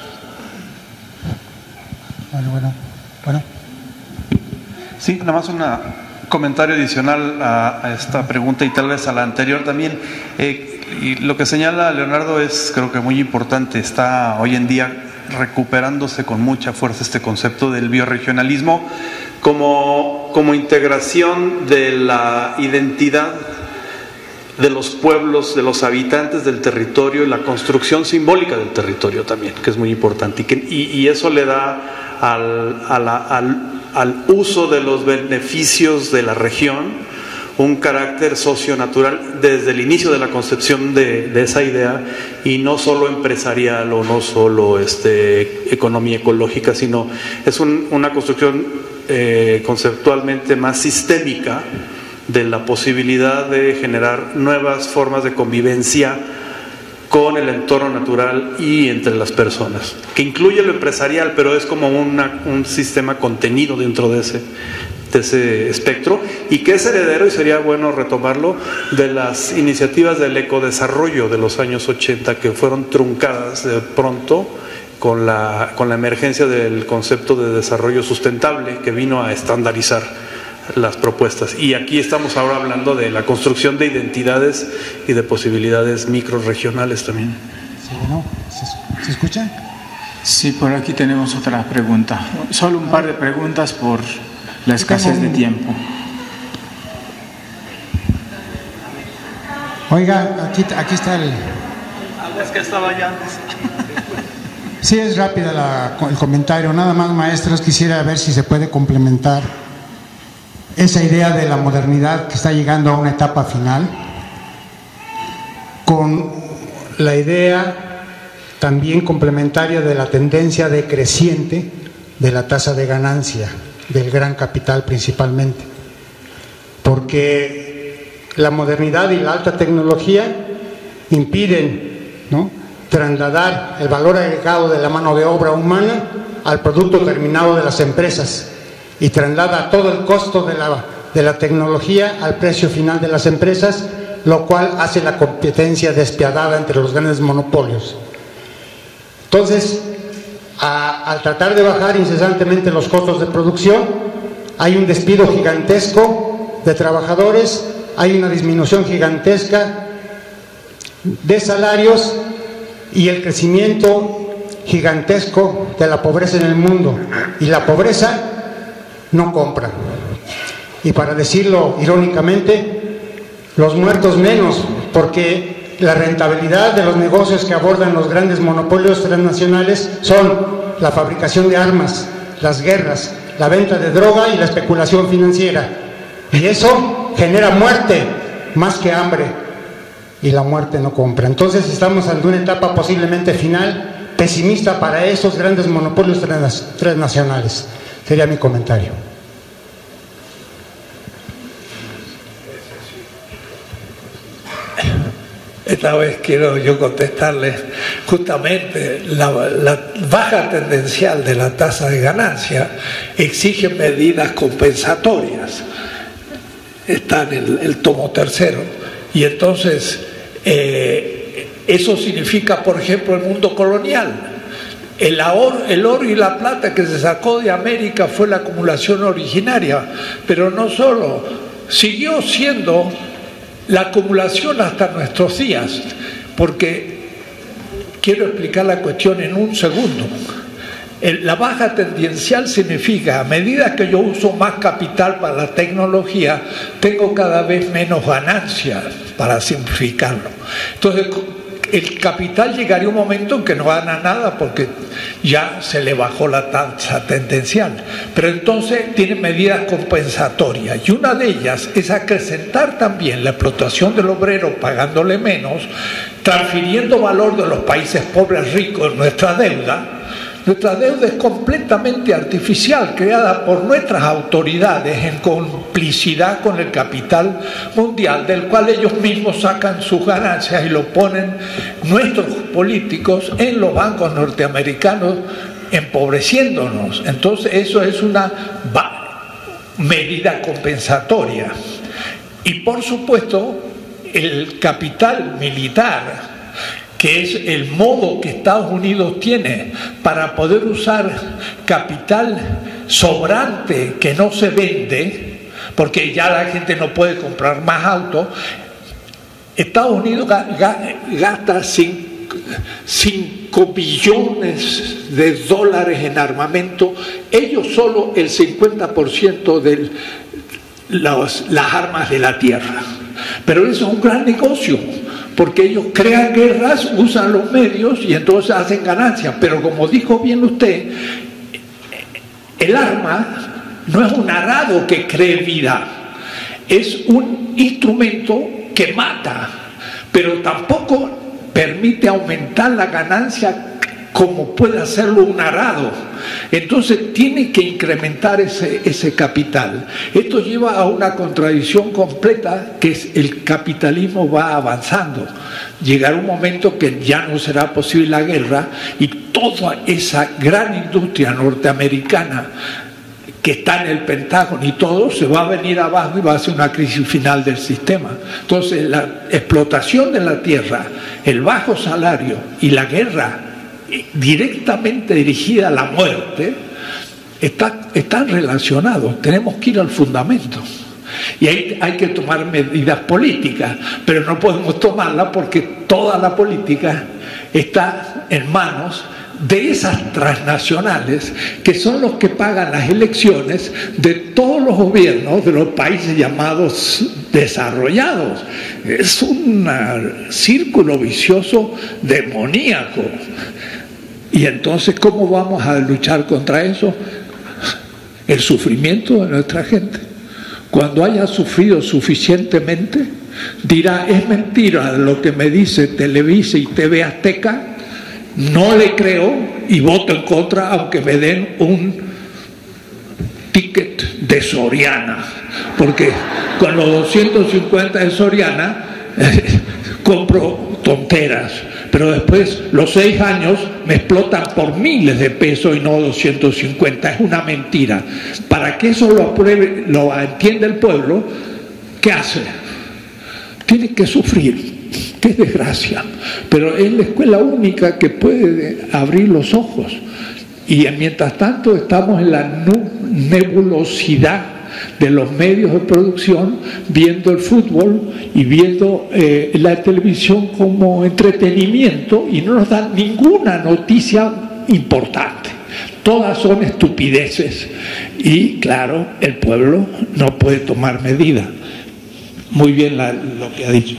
Bueno, bueno, bueno. Sí, nada más un comentario adicional a, a esta pregunta y tal vez a la anterior también. Eh, y lo que señala Leonardo es, creo que muy importante. Está hoy en día recuperándose con mucha fuerza este concepto del bioregionalismo como, como integración de la identidad de los pueblos, de los habitantes del territorio, y la construcción simbólica del territorio también, que es muy importante, y, que, y, y eso le da al, a la, al, al uso de los beneficios de la región un carácter socionatural desde el inicio de la concepción de, de esa idea, y no solo empresarial o no solo este, economía ecológica, sino es un, una construcción eh, conceptualmente más sistémica de la posibilidad de generar nuevas formas de convivencia con el entorno natural y entre las personas, que incluye lo empresarial, pero es como una, un sistema contenido dentro de ese, de ese espectro, y que es heredero, y sería bueno retomarlo, de las iniciativas del ecodesarrollo de los años ochenta, que fueron truncadas de pronto con la, con la emergencia del concepto de desarrollo sustentable, que vino a estandarizar las propuestas. Y aquí estamos ahora hablando de la construcción de identidades y de posibilidades microrregionales también. Sí, ¿no? ¿Se, ¿Se escucha? Sí, por aquí tenemos otra pregunta. Solo un par de preguntas por la escasez de tiempo. Oiga, aquí, aquí está el... Es que estaba ya antes. Sí, es rápida la, el comentario. Nada más, maestros, quisiera ver si se puede complementar esa idea de la modernidad que está llegando a una etapa final con la idea también complementaria de la tendencia decreciente de la tasa de ganancia del gran capital principalmente, porque la modernidad y la alta tecnología impiden, ¿no?, trasladar el valor agregado de la mano de obra humana al producto terminado de las empresas, y traslada todo el costo de la, de la tecnología al precio final de las empresas, lo cual hace la competencia despiadada entre los grandes monopolios. Entonces, a, al tratar de bajar incesantemente los costos de producción, hay un despido gigantesco de trabajadores, hay una disminución gigantesca de salarios y el crecimiento gigantesco de la pobreza en el mundo. Y la pobreza no compra. Y para decirlo irónicamente, los muertos menos, porque la rentabilidad de los negocios que abordan los grandes monopolios transnacionales son la fabricación de armas, las guerras, la venta de droga y la especulación financiera. Y eso genera muerte más que hambre, y la muerte no compra. Entonces estamos ante una etapa posiblemente final pesimista para esos grandes monopolios transnacionales. Sería mi comentario. esta vez quiero yo contestarles justamente la, la baja tendencial de la tasa de ganancia exige medidas compensatorias. Está en el, el tomo tercero. Y entonces eh, eso significa, por ejemplo, el mundo colonial. El oro, el oro y la plata que se sacó de América fue la acumulación originaria, pero no solo, siguió siendo la acumulación hasta nuestros días, porque quiero explicar la cuestión en un segundo. El, la baja tendencial significa, a medida que yo uso más capital para la tecnología, tengo cada vez menos ganancias, para simplificarlo. Entonces, el capital llegaría un momento en que no gana nada porque ya se le bajó la tasa tendencial. Pero entonces tiene medidas compensatorias y una de ellas es acrecentar también la explotación del obrero pagándole menos, transfiriendo valor de los países pobres ricos en nuestra deuda. Nuestra deuda es completamente artificial, creada por nuestras autoridades en complicidad con el capital mundial, del cual ellos mismos sacan sus ganancias y lo ponen nuestros políticos en los bancos norteamericanos, empobreciéndonos. Entonces eso es una medida compensatoria. Y por supuesto, el capital militar, que es el modo que Estados Unidos tiene para poder usar capital sobrante que no se vende, porque ya la gente no puede comprar más autos. Estados Unidos gasta cinco billones de dólares en armamento, ellos solo el cincuenta por ciento de las, las armas de la tierra. Pero eso es un gran negocio, porque ellos crean guerras, usan los medios y entonces hacen ganancias. Pero como dijo bien usted, el arma no es un arado que cree vida, es un instrumento que mata, pero tampoco permite aumentar la ganancia como puede hacerlo un arado. Entonces tiene que incrementar ese, ese capital. Esto lleva a una contradicción completa, que es el capitalismo va avanzando. Llegará un momento que ya no será posible la guerra y toda esa gran industria norteamericana que está en el Pentágono y todo, se va a venir abajo y va a ser una crisis final del sistema. Entonces la explotación de la tierra, el bajo salario y la guerra directamente dirigida a la muerte, está, están relacionados. Tenemos que ir al fundamento. Y ahí hay que tomar medidas políticas, pero no podemos tomarlas porque toda la política está en manos de esas transnacionales que son los que pagan las elecciones de todos los gobiernos de los países llamados desarrollados. Es un círculo vicioso demoníaco. Y entonces, ¿cómo vamos a luchar contra eso? El sufrimiento de nuestra gente. Cuando haya sufrido suficientemente, dirá, es mentira lo que me dice Televisa y T V Azteca, no le creo y voto en contra aunque me den un ticket de Soriana, porque con los doscientos cincuenta de Soriana eh, compro tonteras, pero después los seis años me explotan por miles de pesos y no doscientos cincuenta. Es una mentira. Para que eso lo apruebe, lo entienda el pueblo, ¿qué hace? Tiene que sufrir. Qué desgracia. Pero es la escuela única que puede abrir los ojos. Y mientras tanto estamos en la nebulosidad de los medios de producción, viendo el fútbol y viendo eh, la televisión como entretenimiento, y no nos dan ninguna noticia importante. Todas son estupideces y claro, el pueblo no puede tomar medidas. Muy bien la, lo que ha dicho.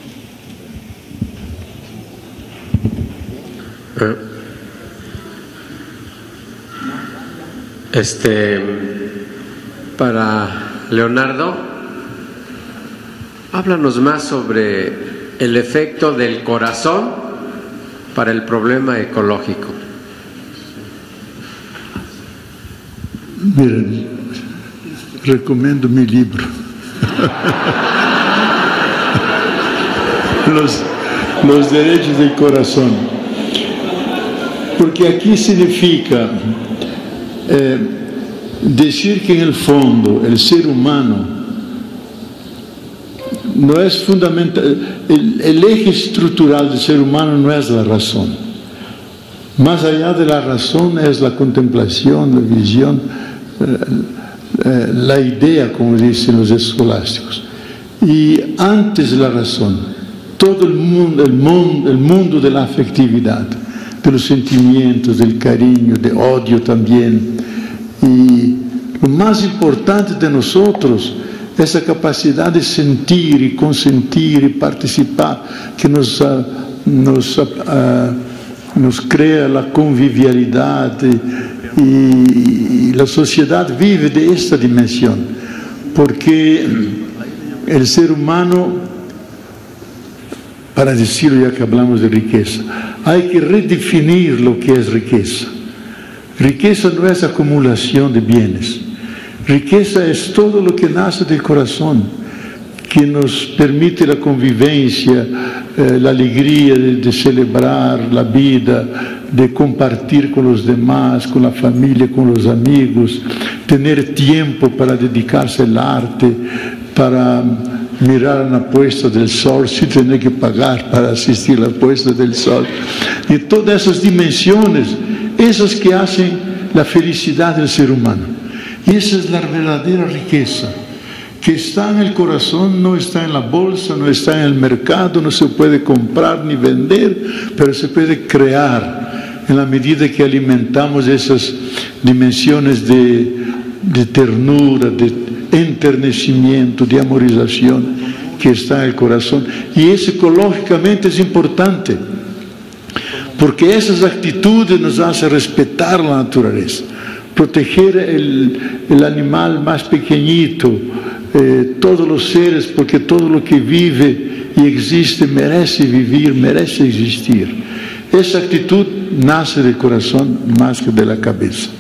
Este, para Leonardo, háblanos más sobre el efecto del corazón para el problema ecológico. Miren, recomiendo mi libro. Los, los derechos del corazón. Porque aquí significa eh, decir que en el fondo el ser humano no es fundamental, el, el eje estructural del ser humano no es la razón. Más allá de la razón es la contemplación, la visión, eh, eh, la idea, como dicen los escolásticos. Y antes de la razón, todo el mundo, el mundo, el mundo de la afectividad, de los sentimientos, del cariño, de odio también. Y lo más importante de nosotros, esa capacidad de sentir y consentir y participar, que nos, uh, nos, uh, nos crea la convivialidad y, y la sociedad vive de esta dimensión, porque el ser humano, para decirlo ya que hablamos de riqueza, hay que redefinir lo que es riqueza. Riqueza no es acumulación de bienes. Riqueza es todo lo que nace del corazón, que nos permite la convivencia, eh, la alegría de, de celebrar la vida, de compartir con los demás, con la familia, con los amigos, tener tiempo para dedicarse al arte, para mirar la puesta del sol sin tener que pagar para asistir a la puesta del sol. Y todas esas dimensiones, esas que hacen la felicidad del ser humano. Y esa es la verdadera riqueza, que está en el corazón, no está en la bolsa, no está en el mercado, no se puede comprar ni vender, pero se puede crear en la medida que alimentamos esas dimensiones de, de ternura, de enternecimiento, de amorización que está en el corazón. Y eso ecológicamente es importante, porque esas actitudes nos hacen respetar la naturaleza, proteger el, el animal más pequeñito, eh, todos los seres, porque todo lo que vive y existe merece vivir, merece existir. Esa actitud nace del corazón más que de la cabeza.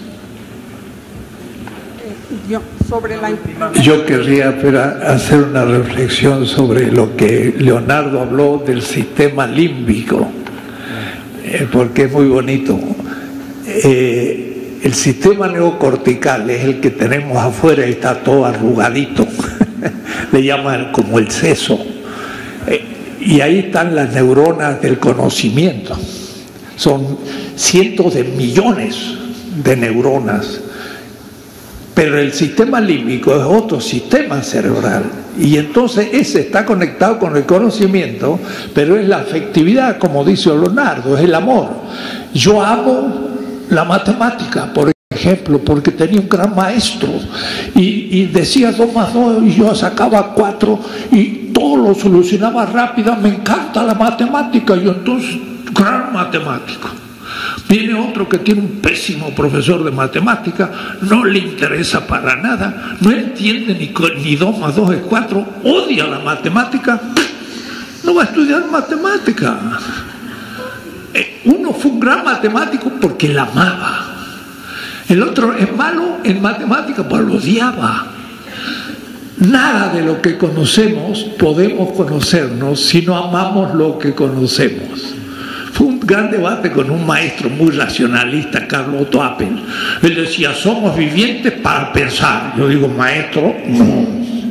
Yo, sobre la... Yo querría pero, hacer una reflexión sobre lo que Leonardo habló del sistema límbico, eh, porque es muy bonito. Eh, el sistema neocortical es el que tenemos afuera y está todo arrugadito, le llaman como el seso, eh, y ahí están las neuronas del conocimiento. Son cientos de millones de neuronas. Pero el sistema límbico es otro sistema cerebral, y entonces ese está conectado con el conocimiento, pero es la afectividad, como dice Leonardo, es el amor. Yo amo la matemática, por ejemplo, porque tenía un gran maestro y, y decía dos más dos y yo sacaba cuatro y todo lo solucionaba rápido. Me encanta la matemática, y entonces gran matemático. Viene otro que tiene un pésimo profesor de matemática, no le interesa para nada, no entiende ni, ni dos más dos es cuatro, odia la matemática, no va a estudiar matemática. Eh, uno fue un gran matemático porque la amaba, el otro es malo en matemática porque lo odiaba. Nada de lo que conocemos podemos conocernos si no amamos lo que conocemos. Fue un gran debate con un maestro muy racionalista, Carlos Otto Appel. Él decía, somos vivientes para pensar. Yo digo, maestro, no.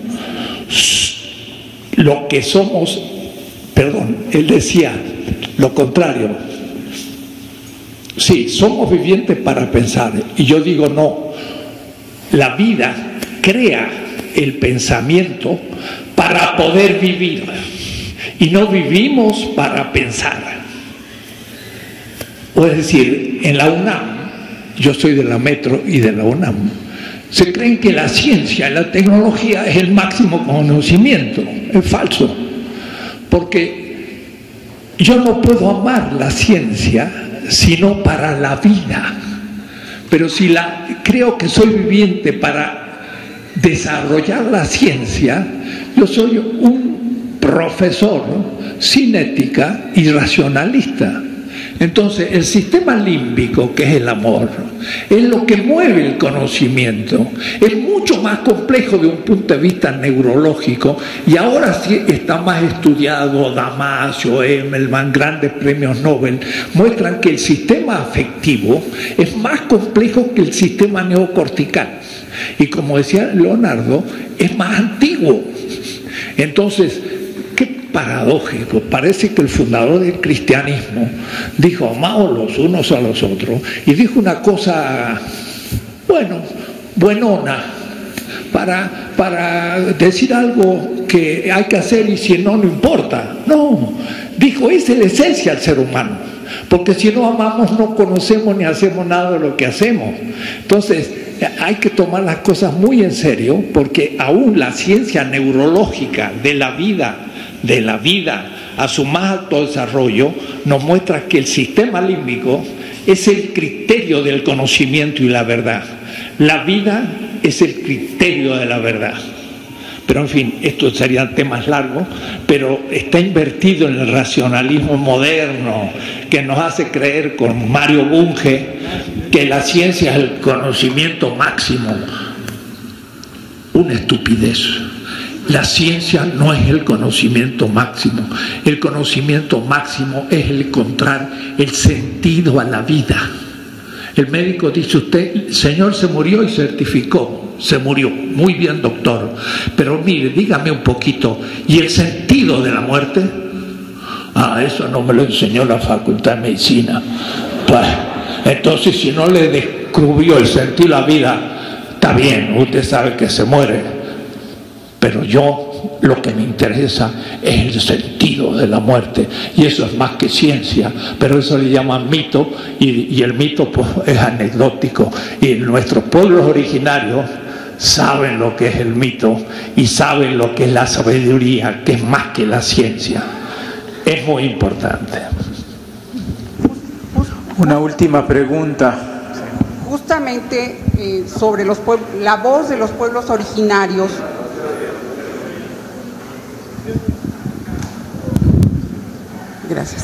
Lo que somos, perdón, él decía lo contrario. Sí, somos vivientes para pensar. Y yo digo, no. La vida crea el pensamiento para poder vivir. Y no vivimos para pensar. O es decir, en la UNAM, yo soy de la Metro y de la UNAM, se creen que la ciencia y la tecnología es el máximo conocimiento. Es falso, porque yo no puedo amar la ciencia sino para la vida. Pero si la, creo que soy viviente para desarrollar la ciencia, yo soy un profesor sin ética y racionalista. Entonces, el sistema límbico, que es el amor, es lo que mueve el conocimiento. Es mucho más complejo de un punto de vista neurológico, y ahora sí está más estudiado. Damasio, Emmelman, grandes premios Nobel muestran que el sistema afectivo es más complejo que el sistema neocortical, y como decía Leonardo, es más antiguo. Entonces, qué paradójico, parece que el fundador del cristianismo dijo: amaos los unos a los otros, y dijo una cosa, bueno, buenona, para, para decir algo que hay que hacer, y si no, no importa. No, dijo, esa es la esencia del ser humano, porque si no amamos no conocemos ni hacemos nada de lo que hacemos. Entonces hay que tomar las cosas muy en serio, porque aún la ciencia neurológica de la vida, de la vida a su más alto desarrollo, nos muestra que el sistema límbico es el criterio del conocimiento y la verdad. La vida es el criterio de la verdad. Pero en fin, estos serían temas largos, pero está invertido en el racionalismo moderno, que nos hace creer con Mario Bunge que la ciencia es el conocimiento máximo. Una estupidez. La ciencia no es el conocimiento máximo. El conocimiento máximo es el encontrar el sentido a la vida. El médico dice: usted, el señor se murió, y certificó. Se murió. Muy bien, doctor. Pero mire, dígame un poquito, ¿y el sentido de la muerte? Ah, eso no me lo enseñó la Facultad de Medicina. Pues, entonces, si no le descubrió el sentido de la vida, está bien, usted sabe que se muere. Pero yo, lo que me interesa es el sentido de la muerte, y eso es más que ciencia, pero eso le llaman mito, y, y el mito pues es anecdótico, y nuestros pueblos originarios saben lo que es el mito y saben lo que es la sabiduría, que es más que la ciencia. Es muy importante. Una última pregunta. Justamente eh, sobre los la voz de los pueblos originarios. Gracias.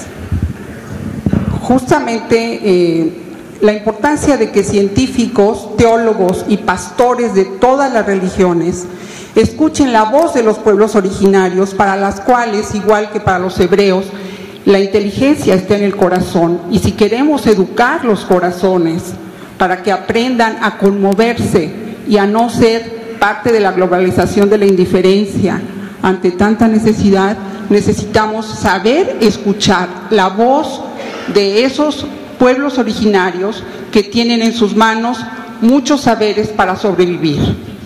Justamente eh, la importancia de que científicos, teólogos y pastores de todas las religiones escuchen la voz de los pueblos originarios, para las cuales, igual que para los hebreos, la inteligencia está en el corazón, y si queremos educar los corazones para que aprendan a conmoverse y a no ser parte de la globalización de la indiferencia ante tanta necesidad, necesitamos saber escuchar la voz de esos pueblos originarios que tienen en sus manos muchos saberes para sobrevivir.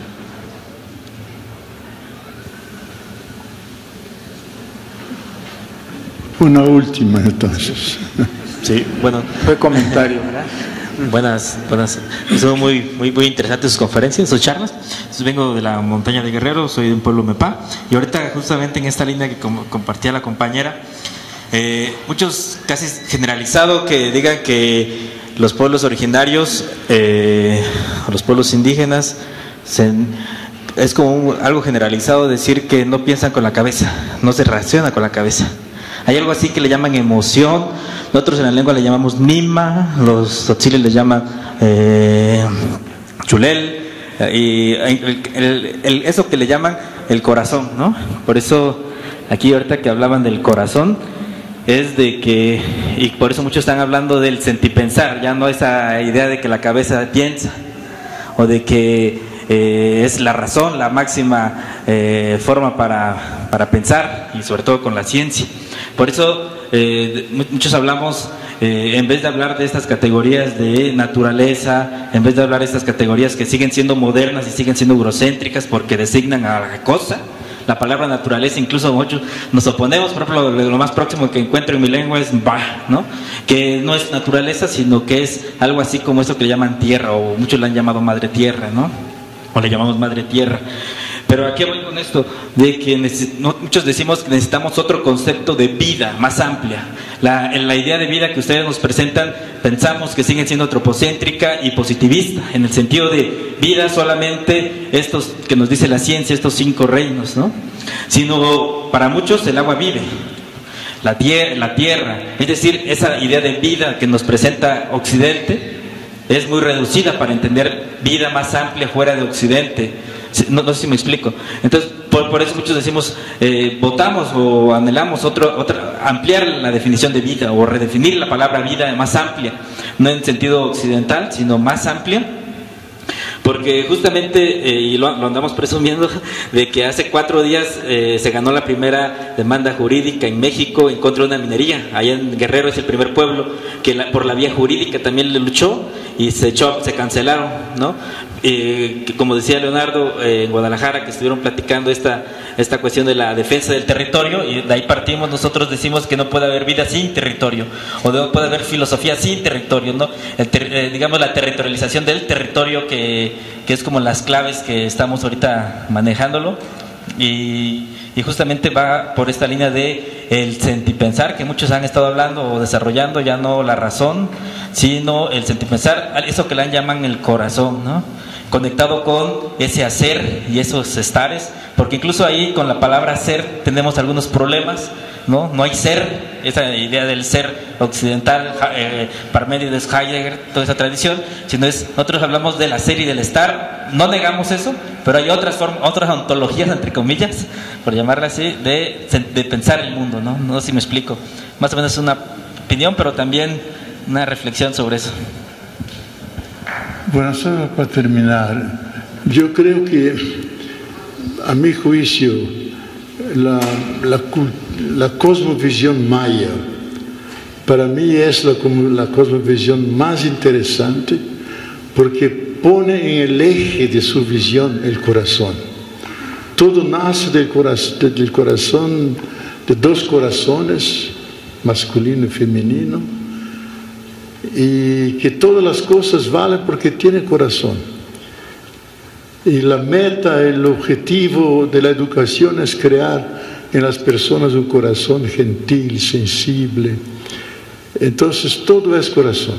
Una última, entonces. Sí, bueno. Fue comentario, ¿verdad? Buenas, buenas. Son muy, muy, muy interesantes sus conferencias, sus charlas. Entonces, vengo de la montaña de Guerrero, soy de un pueblo Mepá, y ahorita justamente en esta línea que com compartía la compañera, eh, muchos casi generalizado que digan que los pueblos originarios, eh, los pueblos indígenas, se, es como un, algo generalizado decir que no piensan con la cabeza, no se reacciona con la cabeza. Hay algo así que le llaman emoción, nosotros en la lengua le llamamos nima, los tzotziles le llaman eh, chulel, y el, el, el, eso que le llaman el corazón, ¿no? Por eso aquí ahorita que hablaban del corazón, es de que, y por eso muchos están hablando del sentipensar, ya no esa idea de que la cabeza piensa, o de que eh, es la razón, la máxima eh, forma para, para pensar, y sobre todo con la ciencia. Por eso eh, muchos hablamos, eh, en vez de hablar de estas categorías de naturaleza, en vez de hablar de estas categorías que siguen siendo modernas y siguen siendo eurocéntricas porque designan a la cosa, la palabra naturaleza, incluso muchos nos oponemos. Por ejemplo, lo más próximo que encuentro en mi lengua es bah, ¿no? Que no es naturaleza, sino que es algo así como eso que le llaman tierra, o muchos le han llamado madre tierra, ¿no? O le llamamos madre tierra. Pero aquí voy con esto, de que no, muchos decimos que necesitamos otro concepto de vida más amplia. La, en la idea de vida que ustedes nos presentan, pensamos que siguen siendo antropocéntrica y positivista, en el sentido de vida solamente estos que nos dice la ciencia, estos cinco reinos, ¿no? Sino para muchos el agua vive. la, tier la tierra. Es decir, esa idea de vida que nos presenta Occidente es muy reducida para entender vida más amplia fuera de Occidente. No, no sé si me explico. Entonces, por, por eso muchos decimos, eh, votamos o anhelamos otro, otra, ampliar la definición de vida o redefinir la palabra vida más amplia, no en sentido occidental, sino más amplia. Porque justamente, eh, y lo, lo andamos presumiendo, de que hace cuatro días eh, se ganó la primera demanda jurídica en México en contra de una minería. Allá en Guerrero es el primer pueblo que la, por la vía jurídica también le luchó y se echó, se cancelaron, ¿no? Eh, que como decía Leonardo, eh, en Guadalajara, que estuvieron platicando esta, esta cuestión de la defensa del territorio, y de ahí partimos. Nosotros decimos que no puede haber vida sin territorio, o no puede haber filosofía sin territorio, ¿no? El ter, eh, digamos la territorialización del territorio, que, que es como las claves que estamos ahorita manejándolo, y, y justamente va por esta línea de el sentipensar, que muchos han estado hablando o desarrollando, ya no la razón, sino el sentipensar, eso que le llaman el corazón, ¿no? Conectado con ese hacer y esos estares, porque incluso ahí con la palabra ser tenemos algunos problemas, ¿no? No hay ser, esa idea del ser occidental, eh, Parménides, Heidegger, toda esa tradición, sino es, nosotros hablamos del hacer y del estar, no negamos eso, pero hay otras formas, otras ontologías, entre comillas, por llamarla así, de, de pensar el mundo, ¿no? No sé si me explico. Más o menos es una opinión, pero también una reflexión sobre eso. Bueno, solo para terminar, yo creo que, a mi juicio, la, la, la cosmovisión maya, para mí es la, la cosmovisión más interesante, porque pone en el eje de su visión el corazón. Todo nace del corazón, del corazón, de dos corazones, masculino y femenino, y que todas las cosas valen porque tiene corazón. Y la meta, el objetivo de la educación es crear en las personas un corazón gentil, sensible. Entonces todo es corazón.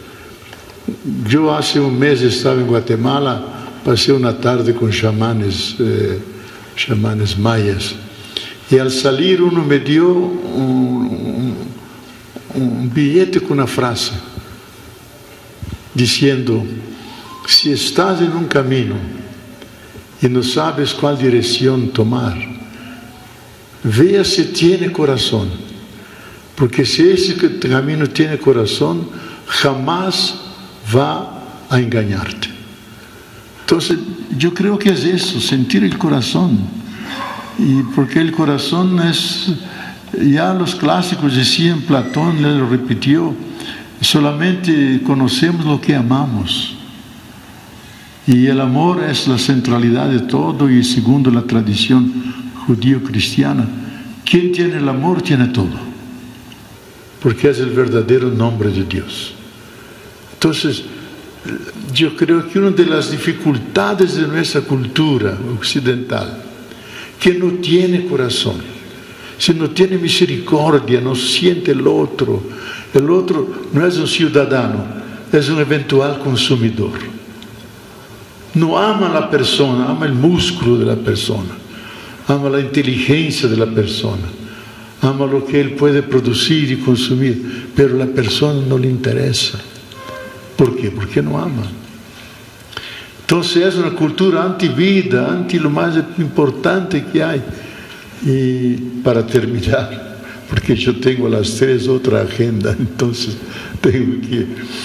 Yo hace un mes estaba en Guatemala, pasé una tarde con chamanes, eh, chamanes mayas, y al salir uno me dio un, un, un billete con una frase, diciendo: si estás en un camino y no sabes cuál dirección tomar, vea si tiene corazón, porque si ese camino tiene corazón, jamás va a engañarte. Entonces yo creo que es eso, sentir el corazón, y porque el corazón es, ya los clásicos decían, Platón le lo repitió, solamente conocemos lo que amamos, y el amor es la centralidad de todo, y segundo la tradición judío-cristiana, quien tiene el amor tiene todo, porque es el verdadero nombre de Dios. Entonces yo creo que una de las dificultades de nuestra cultura occidental, que no tiene corazón, si no tiene misericordia, no siente el otro. El otro no es un ciudadano, es un eventual consumidor. No ama a la persona, ama el músculo de la persona, ama la inteligencia de la persona, ama lo que él puede producir y consumir, pero la persona no le interesa. ¿Por qué? Porque no ama. Entonces es una cultura anti-vida, anti lo más importante que hay. Y para terminar, porque yo tengo a las tres otra agenda, entonces tengo que...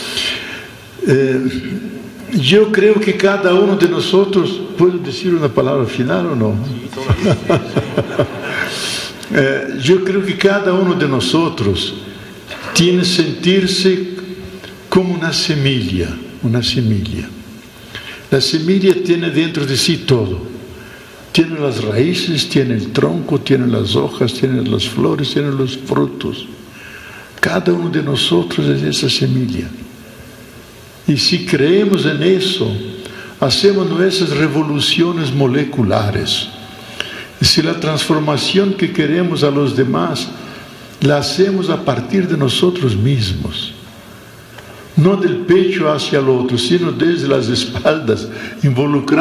Eh, yo creo que cada uno de nosotros, ¿puedo decir una palabra final o no? eh, yo creo que cada uno de nosotros tiene que sentirse como una semilla, una semilla. La semilla tiene dentro de sí todo. Tiene las raíces, tiene el tronco, tiene las hojas, tiene las flores, tiene los frutos. Cada uno de nosotros es esa semilla. Y si creemos en eso, hacemos nuestras revoluciones moleculares. Y si la transformación que queremos a los demás, la hacemos a partir de nosotros mismos. No del pecho hacia el otro, sino desde las espaldas,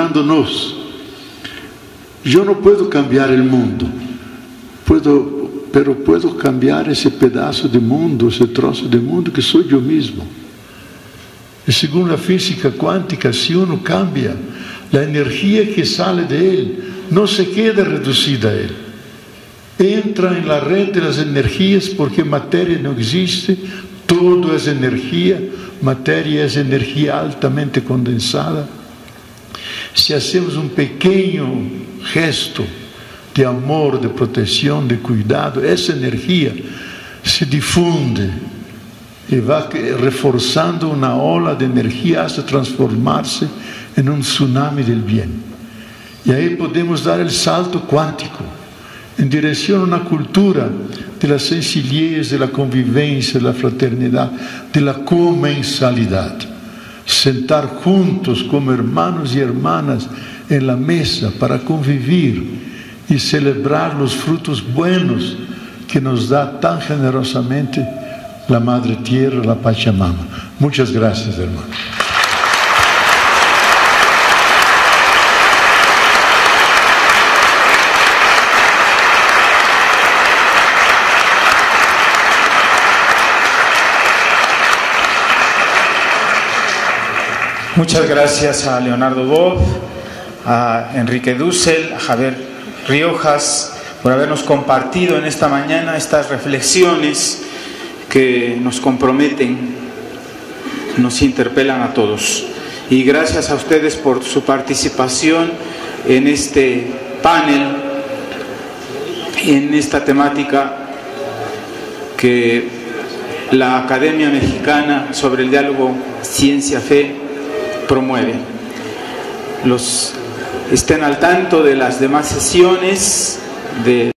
involucrándonos. Yo no puedo cambiar el mundo, puedo pero puedo cambiar ese pedazo de mundo, ese trozo de mundo que soy yo mismo. Y según la física cuántica, si uno cambia, la energía que sale de él no se queda reducida a él. Entra en la red de las energías porque materia no existe, todo es energía, materia es energía altamente condensada. Si hacemos un pequeño gesto de amor, de protección, de cuidado, esa energía se difunde y va reforzando una ola de energía hasta transformarse en un tsunami del bien. Y ahí podemos dar el salto cuántico en dirección a una cultura de la sencillez, de la convivencia, de la fraternidad, de la comensalidad. Sentar juntos como hermanos y hermanas en la mesa para convivir y celebrar los frutos buenos que nos da tan generosamente la Madre Tierra, la Pachamama. Muchas gracias, hermanos. Muchas gracias a Leonardo Bob, a Enrique Dussel, a Javier Riojas, por habernos compartido en esta mañana estas reflexiones que nos comprometen, nos interpelan a todos. Y gracias a ustedes por su participación en este panel, en esta temática que la Academia Mexicana sobre el Diálogo Ciencia-Fe promueve. Los estén al tanto de las demás sesiones de